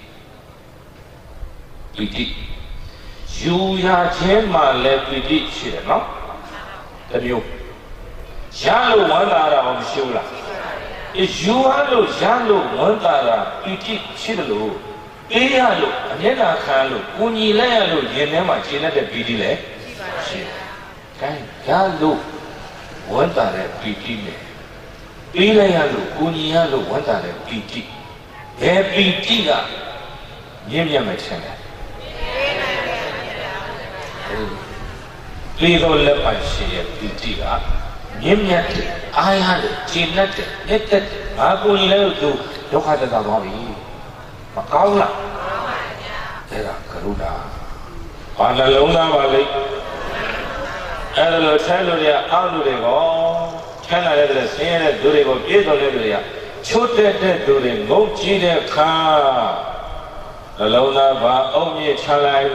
တိယူရခြင်းမှလည်းပီတိရှိတယ်နော်တမျိုးရလို့ဝမ်းသာတာမရှိဘူးလားယူရလို့ရလို့ဝမ်းသာတာပီတိရှိတယ်လို့ပေးရလို့အမျက်နှာခံလို့ကိုညီလိုက်ရလို့ရင်ထဲမှာခြေနဲ့တဲ့ပီတိလည်းရှိတယ်။ဒါရလို့ဝမ်းသာတဲ့ပီတိနဲ့ပေးလိုက်ရလို့ကိုညီရလို့ဝမ်းသာတဲ့ပီတိဘယ်ပီတိကမြင့်မြတ်မယ်ထင်တယ်ပြီးတော့လက်ပိုင်ရှိရဲ့ပီတိကမြင့်မြတ်တယ်အားရတယ်ခြေနဲ့တဲ့လက်သက်ငါကိုညီလိုက်လို့သူဒုက္ခတက်တာသွားပြီမကောင်းလားအဲ့ဒါကရုဏာဘာနှလုံးသားပါလိမ့်အဲ့ဒါလို့ထဲလို့ရအောက်လို့တွေကိုချမ်းသာတဲ့ဆင်းရဲတဲ့သူတွေကိုပြည့်စုံတဲ့သူတွေကချိုးတဲ့သူတွေငုံကြည့်တဲ့အခါနှလုံးသားဘာအုံမြင့်ချလိုက်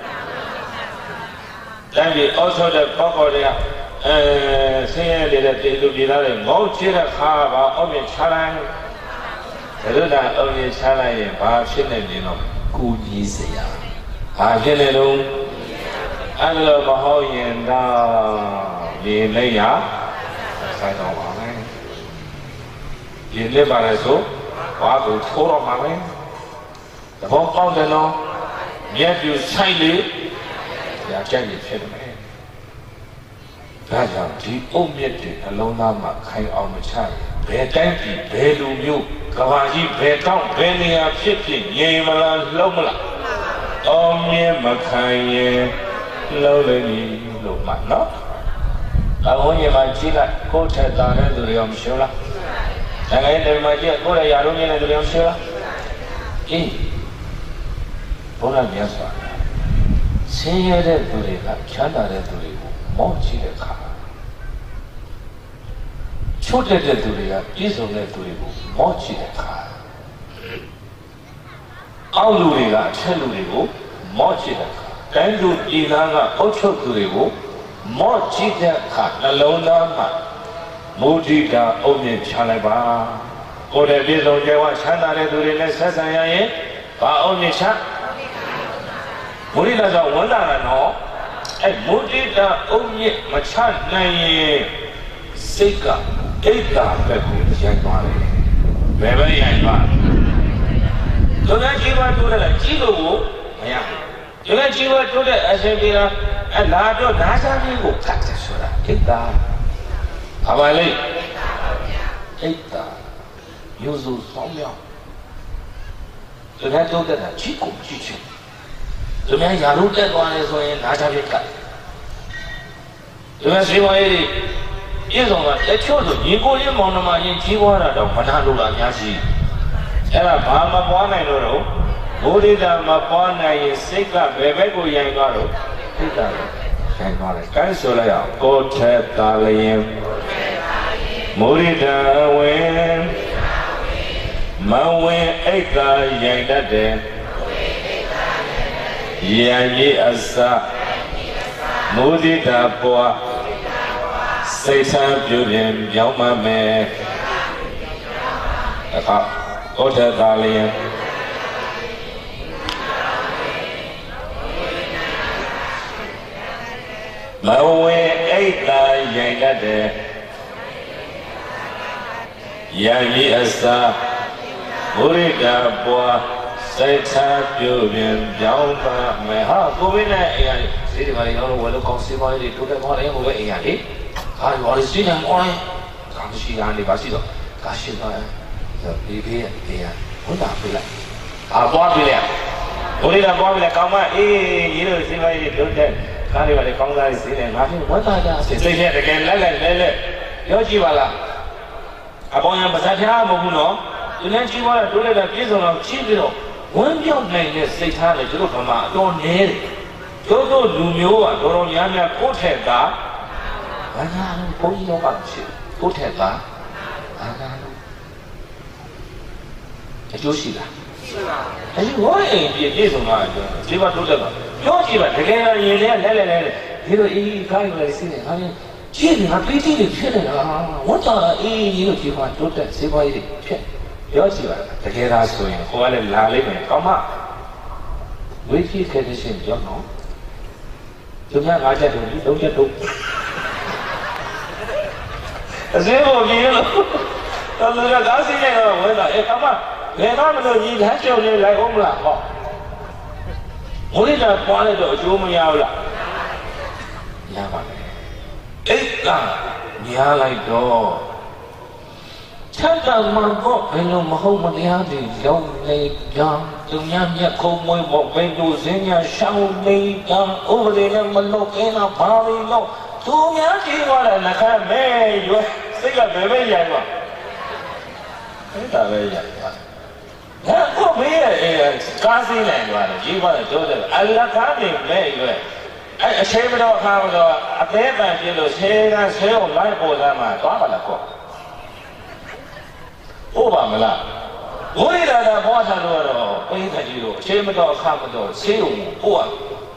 တိုင်းပြည်အောက်ဆော့တဲ့ပေါက်ပေါ်တွေကဆင်းရဲတဲ့လူပြည်သားတွေငုံကြည့်တဲ့အခါဘာအုံမြင့်ချလိုက်ကရုဏာအုံမြင့်ချလိုက်ရင်ဘာဖြစ်နေလဲတော့ကိုကြီးစရာဘာဖြစ်နေလို့အဲ့လိုမဟုတ်ရင်တော့ဒီလေးရဆိုင်တော့ပါမယ်ဒီလေးပါလေဆိုဘာကိုထိုးတော့မှာလဲတဘောပေါက်တယ်နော်မြတ်ပြူဆိုင်လေရကြိုက်ရဖြစ်တယ်ဒါကြောင့်ဒီအုတ်မြစ်တွေအလုံးသားမှာခိုင်အောင်မချဘယ်တိုင်းပြည်ဘယ်လူမျိုးကဘာကြီးဘယ်တော့ဘယ်နေရာဖြစ်ငြိမ်မလားလုံးမလားအောင်မြင်မခိုင်ရင်လုံးလည်းလို့မှနော် Awonye majila kote tane duri omshula. Nangaende majila kore yarunye ne duri omshula. Bora miaswa. Seyere duri ka chandare duri ko mochi le kha. Chote de duri ka piso le duri ko mochi le kha. Auluri ka cheluri ko mochi le kha. Kandu dinanga ocho duri ko mochi le kha. Nalona ma mudita omye chaleba. Kore piso jewa chandare duri ne sasayaye ba omye cha. Mudita sa wanda no. Mudita omye machan naye sika. Ita beku jaimare, bebe jaimare. Jangan jiwa tu dah jiwa wo, ya. Jangan jiwa tu dah asyik dia, lado nasa ni wo kata suara. Ita, apa lagi? Ita, yuzu somya. Jangan tu dah jiku jiku. Jangan yaru dah tuan esok nasa bekat. Jangan jiwa ini. Ini semua, lepas tu, jika dia mau nama yang jiwa ada, mana luar nyasi. Era bahama puan ini loro, boleh dah puan ini segala bebek yang garu, tidak, yang garu. Kan soalnya, kote talim, boleh dah wen, mau eka yang ada, yang ni asa, boleh dah puan. Seisan julian jauh me, apa? Kota Dalian. Mau eka yang ada, yang ni asa, mereka buat seisan julian jauh me. Ha, kau ni yang sini kali orang walau kau siapa ini tu dah orang yang buat yang ni. Ah, orang sini orang, kamu sih yang ni pasti tu, kasih lah, ini, kita pilih, apa pilih? Boleh dah pilih kamu, ini sini ni tu deh, kali balik kamu dari sini, macam mana ada? Sini dekat lele, yo jiwa lah, apa yang besar dia mau bunuh, tulen jiwa lah, tulen dah kisah lah, jiwa, orang yang ni setan ni tu kama, tu ni, tu lumio, tu orang yang kote dah. Banyak pun yang macam tu terba, banyak. Itu sih lah. Tapi orang yang dia semua tu, jiwa tu terba. Yo jiwa, dekat ni lele. Itu kali balik sini, kali jiwa apa itu ni pun lah. Orang itu jiwa tu ter, siapa ini pun. Yo jiwa, dekat rasul yang kau ada lalai ni, kamu, wajib kerja sini jangan. Cuma ajar tu, tu. Sebab dia lo, kalau dia kasih ni orang dah, kamu, lepas tu ni dah jauh ni lagi orang lah, kau. Orang dah puan itu cuma yang lah, yang mana? Kan, dia lagi tu. Cakap mampu, belum mahu melihat di jauh ni jam, dunia ni kau mau buat benda senya jauh ni jam, orang yang melukainya bari lo. Tu yang jiwa lah nak meh, segala bebek yang apa? Tak bebek yang apa? Kau meh kasih lah, jiwa lah tu dah. Allah kami meh, saya berdoa kamu tu, apa yang jadi saya online boleh mah, tu apa nak kau? Oh bangla, boleh dah puasa tu, boleh tak jiru. Saya berdoa kamu tu, saya buat,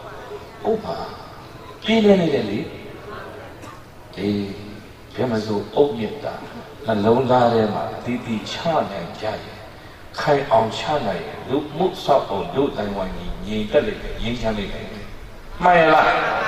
pilih ni. Dia masuk objek dah. Lalu lari mah, titi cahaya jaya, kai ang cahaya, lu muksab on lu dan wangi, ni terlebih, ni terlebih. Mainlah.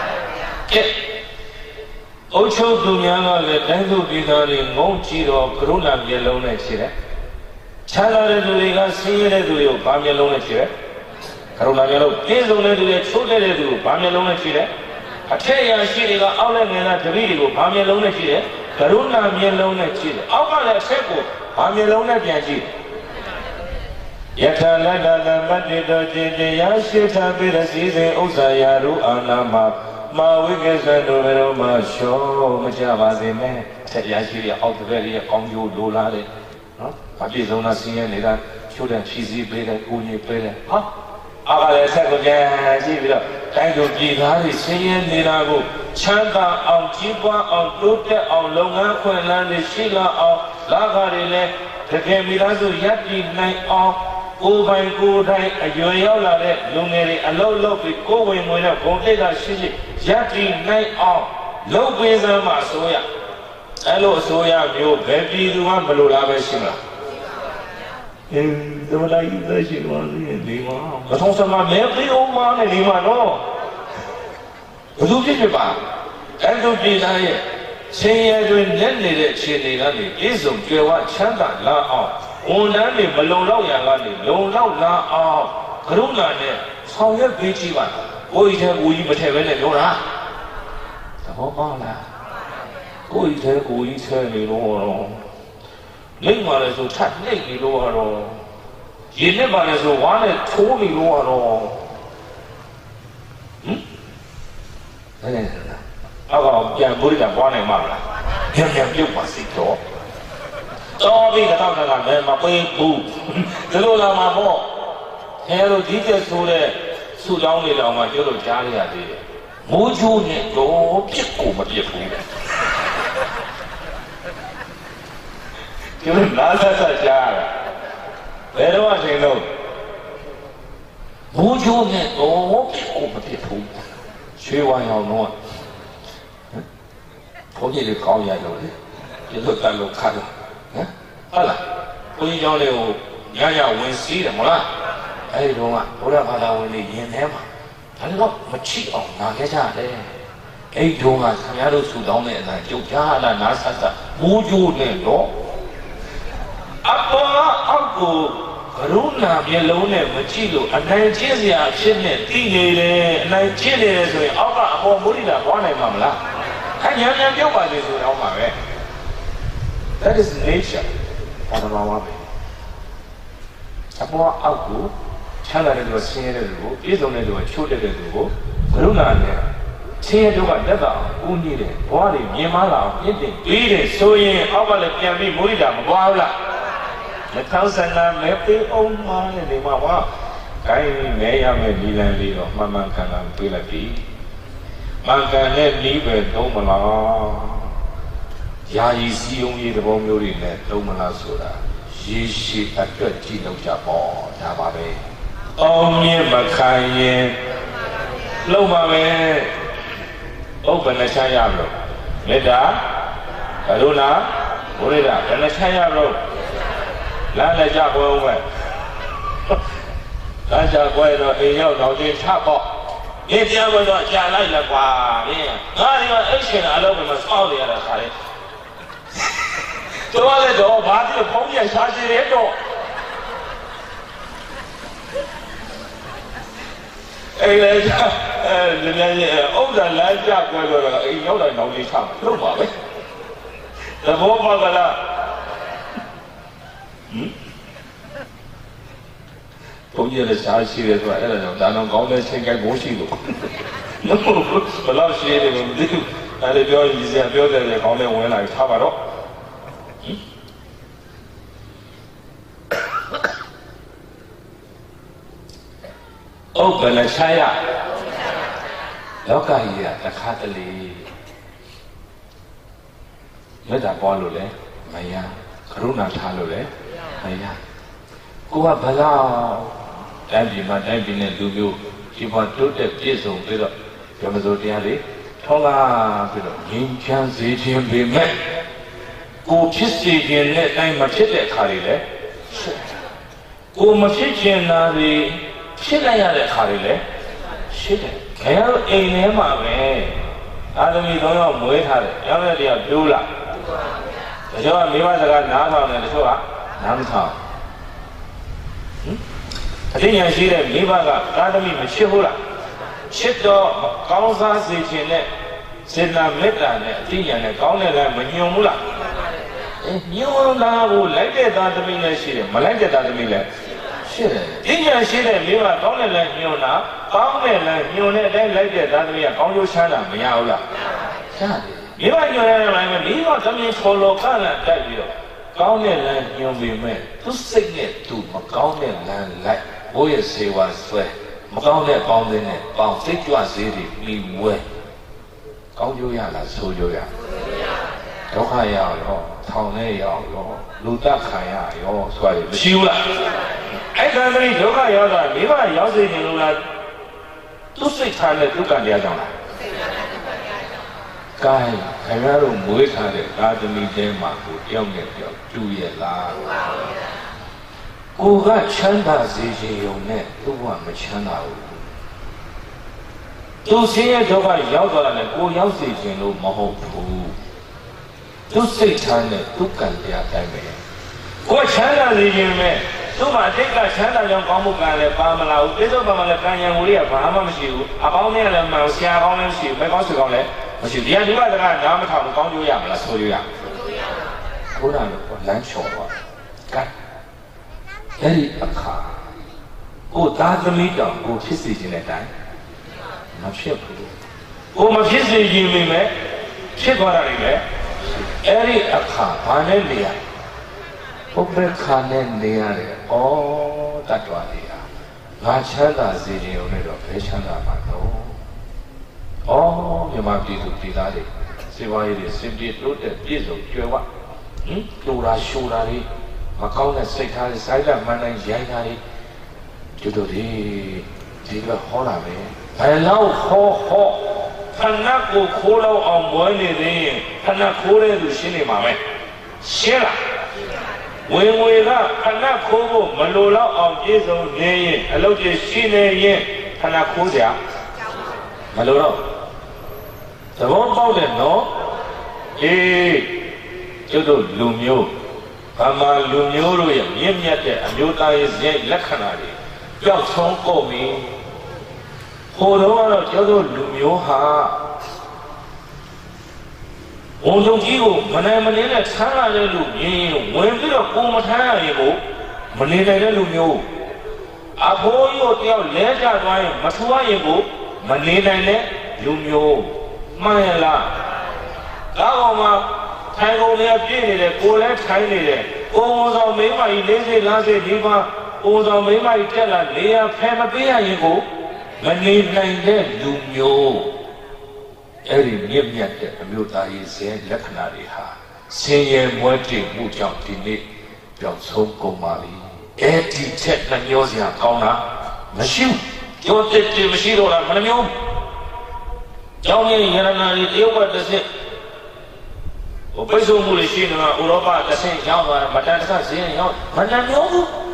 Ocho dunia le, tentu kita ni ngomci ro, kerana dia lawan ciri. Cahaya tu dia sihir tu dia, bami lawan ciri. Kerana dia lawan, tiada lawan tu dia, छोटे tu, bami lawan ciri. Akhir yang sini kan awalnya ni jadi itu, kami lawan ciri, kerana kami lawan ciri. Awalnya seku, kami lawan janji. Ya kalau dalam mati doji yang sisa berasisi usaha ru anama Ma weekends and over my show, which I was in there. Yashiri out the very Congo Dolari. I did not see any that children cheesy better, uni better. Huh? I said, thank you, Gihari, saying Nirago, Chanta on Chipa, on Tuta, on Longa, Quenland, Sheila, or Lagarile, the Gamirazo Yaki night off. Oh my God, I Yola, Lumeri, a low lobby, going when a Botega Shiji, Yaki night off, low with a Masoya. Hello, Soya, you baby, the one below Lavashima. And the one I use, she was in Lima. But also my every old man in Lima, no. Look at your back. And don't be like saying, doing Nelly, Chili, Ism, Joa, Chanda, La. Only below Yagani, low la Karuna, how you beat you? Oh, it have we but have any Dora. The whole oh, it have we turn it over. Lingman is to tap naked over. You never as a one and told me over. How about Buddha one and Mara? You must see to. So we got out of my way, boo. The Lola Mamo. Hello, Jesus, so that so long on my little Jalia did. Moju, go, Pico, but you fool. You will not have a jar. Where do I say no? Moju, go, Pico, but you fool. She why I know. Only the call you look at look at. Hola, we don't know Yaya when see them. I don't want whatever when they in them. I love Machi on Nagaja. I don't want Yaro Sudan and I do Jana Nasasa. Who you know? Uncle Karuna, Yelone, Machilo, and Nigeria, Chine, Tine, Nigeria, Oka, or Murida, one and Mamla. And Yana Yoba is on my way. That is nature. On the Mama. A more outgo, China to a senior, is only to a children to go, Luna, Tia to a never, who needed, body, Yamala, eating, eating, sewing, Abala can be Murida, Wala. The thousand left the old man and the Mama. I may have a Milan of Mamma can feel a bee. Man can let me be Domala. Yayi see only the Bomuri net, Domala Soda. She at good Tino Japo, Tababe. Oh, near Macaye. Loma, open the Chayaro. Leda, Karuna, Urida, and the Chayaro. Lana Japo. That's why the Yo did Chapo. If you ever got Jala, I Asian, I love him as all the other side. So I let go, but the pony and Sashi Reto. Oh, the land job, you know, I know you come. No, Bobby. The more Baba. Pony and Sashi Reto, I don't go there, think I go see you. No, but love she didn't do. And if you're easy and build it, they call them when I cover up. Open a Chaya. Loka here, the Catholic. Let a ballule, Maya, Karuna Talule, Maya. Go up below. Daddy, my daddy, and do you. She want to take this on Peter. Yamazodiali. Tola, Jim can see him be met. Go Chisti in that time, Machete Karile. Go Machete, Chilaya Karile. Shit. Hell in him, Adam, you don't know where had it. Dula. The Joa Miva Nama and the Joa, Namta. I think I see that Miva Academy Machihula. Chito, Kausa Sichin, Sidna Meta, Tia, and Kaunela, Manumula. You know, like that, the Mila, Malaka, the Mila. 是的，今年现在没话讲的人牛呢，讲的人牛呢，在来这咱这边讲究钱了没有了，是的，没话牛呢来没，没话咱们错了看了代表，讲的人牛没没，都生的都没讲的人来，我也是话说，没讲的讲的呢，讲这段时间没会，讲究呀啦，错究呀。都看呀哟，汤内呀哟，路大看呀哟，所以不修了。哎，咱们都看呀的，没办法，要是进入了，都是看的，都干这样了。干，还有那没看的，那就没得嘛，不掉没掉，注意啦。我看全大这些有呢，都我没全到。都现在都看要过来了，我要是进入没好铺。都谁穿的都干这样干没？我穿的这些没，都把这个穿的像干不干的，把么啦？别说把么来干样屋里，把么修，啊，把面来嘛，下把面修，没搞修搞嘞，不修。人家另外这个，咱们他们讲究样了，错就样。不然我难说话，干。哎，不看，我打这没讲，我屁事情来干，没骗不住。我们屁事情没，骗过来没？哎，你啊看，反正你啊，我不看你啊嘞，哦，大专的呀，俺钱大事情有那个，别钱大蛮多。哦，你妈比都比他的，是吧？有的身边都得比手绝哇，多啦修啦的，嘛搞那谁他的，谁来蛮能演他的，就都的，这个好了没？哎，老好。他那个苦劳熬磨的人，他那苦来就心里嘛没，谢了。为了他那苦不没落了熬接受男人，老这新男人，他那苦啥？没落了。怎么搞的呢？叫做路苗，他妈路苗路也面面的，苗大一些来看那里，要从高明。好多话了，叫做路苗哈。我从几个没来的参加的路苗，我也不知道我们参加一个没来的路苗。啊，朋友要来家端没出来一个没来的路苗，买了。然后嘛，泰国那边的过来采的，我上没买那些地方，我上没买这了，你要拍那边一个。没来的路苗，哎，面面的苗大一些，来看那里哈，现在我这木匠的呢，要从工嘛里，哎，地铁那苗子高呢，没修，要这没修了，没苗，要你原来那里有个这些，我不说木的修呢，欧罗巴这些要嘛，没得啥事要，没得苗。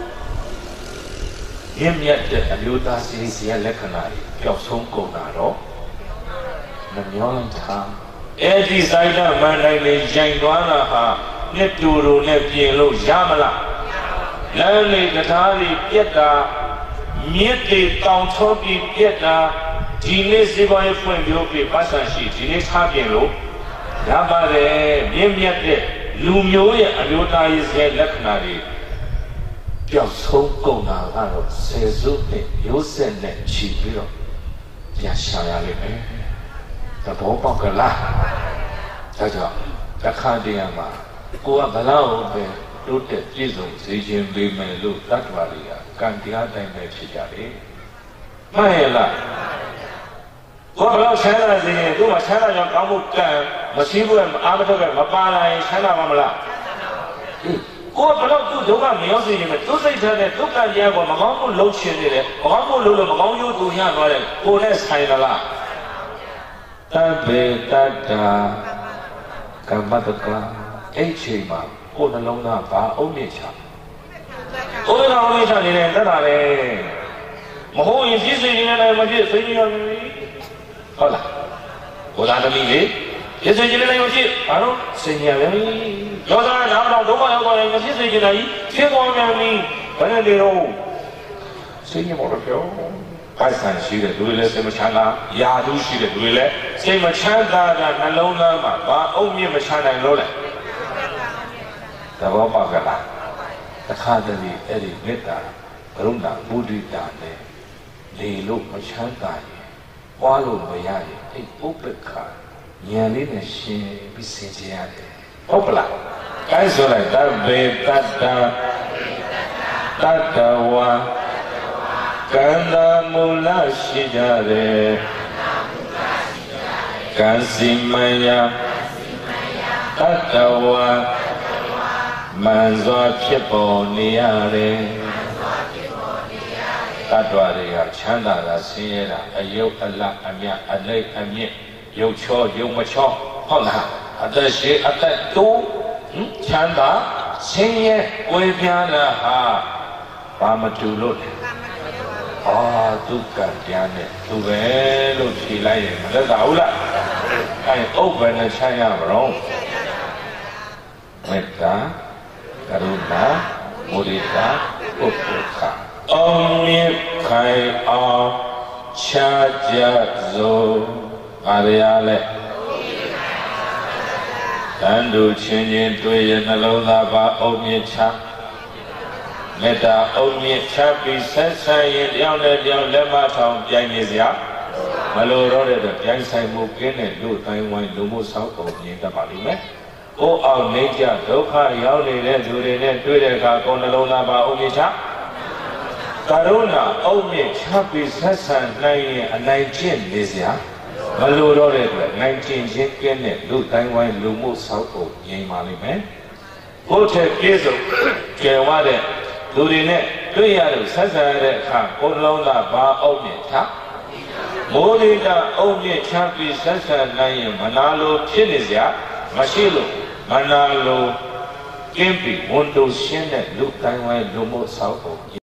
面面的苗大些来看那里，要从工那咯，那苗人他，哎，第三个蛮来的人端了哈，那土路那边路下么啦，那里个他的别的，面的当初的别的，今年是把一分标给八三十，今年差点路，然后的面面的路苗也苗大一些来看那里。要从工那个咯，谁说的有些人去不了，也想呀哩没，他不包个啦，他就他看这样嘛，我本来我们都得这种事情没没路打出来呀，干第二代没去家里，没了。我本来钱那些，如果钱那要搞不干，没辛苦阿不这个没办来，钱那完不啦？我本来都干没有事情的，都是他的，都干这个，没搞过捞钱的嘞，没搞过捞了，没搞有多钱多嘞，我来猜的啦。但别大家干嘛的干？哎，去嘛，我那老那把欧米抢，我那欧米抢的嘞，在哪嘞？没好运气，谁进来没去？谁进来没？好了，我拿着米嘞。也是进来有些，反正谁家人，要是拿不到多少要多少，有些谁进来，铁光人民，反正的喽，谁也没得票，白山西的对了，什么钱啊，亚洲西的对了，什么钱啊，那老那嘛，把欧米么钱来老了，那我报个啦，他看着你，哎，没得， Karuna Buddhita ne lo machanta walo mayari upeka nyali ne shin bisinjiyade hopla kai so lai tabbe tatawa kanda mula shijare kansimaya tatawa manzo phipo niyare Tatwaတွေကချမ်းသာတာဆင်းရဲတာအယုတ်အလတ်အမြတ်အလိတ်အမြင့်ရုပ်ချောရုပ်မချောဟုတ်လားအသက်ရှိအသက်တိုးချမ်းသာဆင်းရဲဝေပြားတာဟာဘာမတူလို့လဲဒုက္ခတရားနဲ့သူပဲလို့ဖြေလိုက်ရင်မလက်သာဘူးလားဥပ္ပန္နချမ်းရမလို့မေတ္တာကရုဏာမုဒိတာဥပ္ပေက္ခအောင်မြင်ခိုင်အောင်ချာကြစို့အားရလဲတန်တူချင်းချင်းတွေ့ရနှလုံးသားပါအောင်မြင်ချမေတ္တာအောင်မြင်ချပြီးဆက်ဆံရင်တယောက်နဲ့တယောက်လက်မထောင်ပြိုင်နေစရာမလိုတော့တဲ့ပြိုင်ဆိုင်မှုကင်းတဲ့လူတိုင်းဝိုင်းလူမှုဆောက်အောင်မြင်တတ်ပါလိမ့်မယ်။ကိုအောင်နေကြဒုက္ခရောက်နေတဲ့သူတွေနဲ့တွေ့တဲ့အခါကိုယ်နှလုံးသားပါအောင်မြင်ချKaruna only happy session နိုင်ရင်အနိုင်ကျင့်နေစရာမလိုတော့တဲ့အတွက်နိုင်ကျင့်ခြင်းကင်းတဲ့လူတိုင်းဝိုင်းလူမှုဆောက်ဖို့ငြိမ်ပါလိမ့်မယ်။ဘုရားပြေဆုံးကျယ်ဝတဲ့လူတွေနဲ့တွေ့ရလို့ဆက်ဆံရတဲ့အခါကိုယ်လုံးသားဘာအောင်မြင်ချမိုးရိတာအောင်မြင်ချပြီးဆက်ဆံနိုင်ရင်မနာလိုဖြစ်နေစရာမရှိလို့မနာလိုကင်းပြီးဝန်တိုရှင်းတဲ့လူတိုင်းဝိုင်းလူမှုဆောက်ဖို့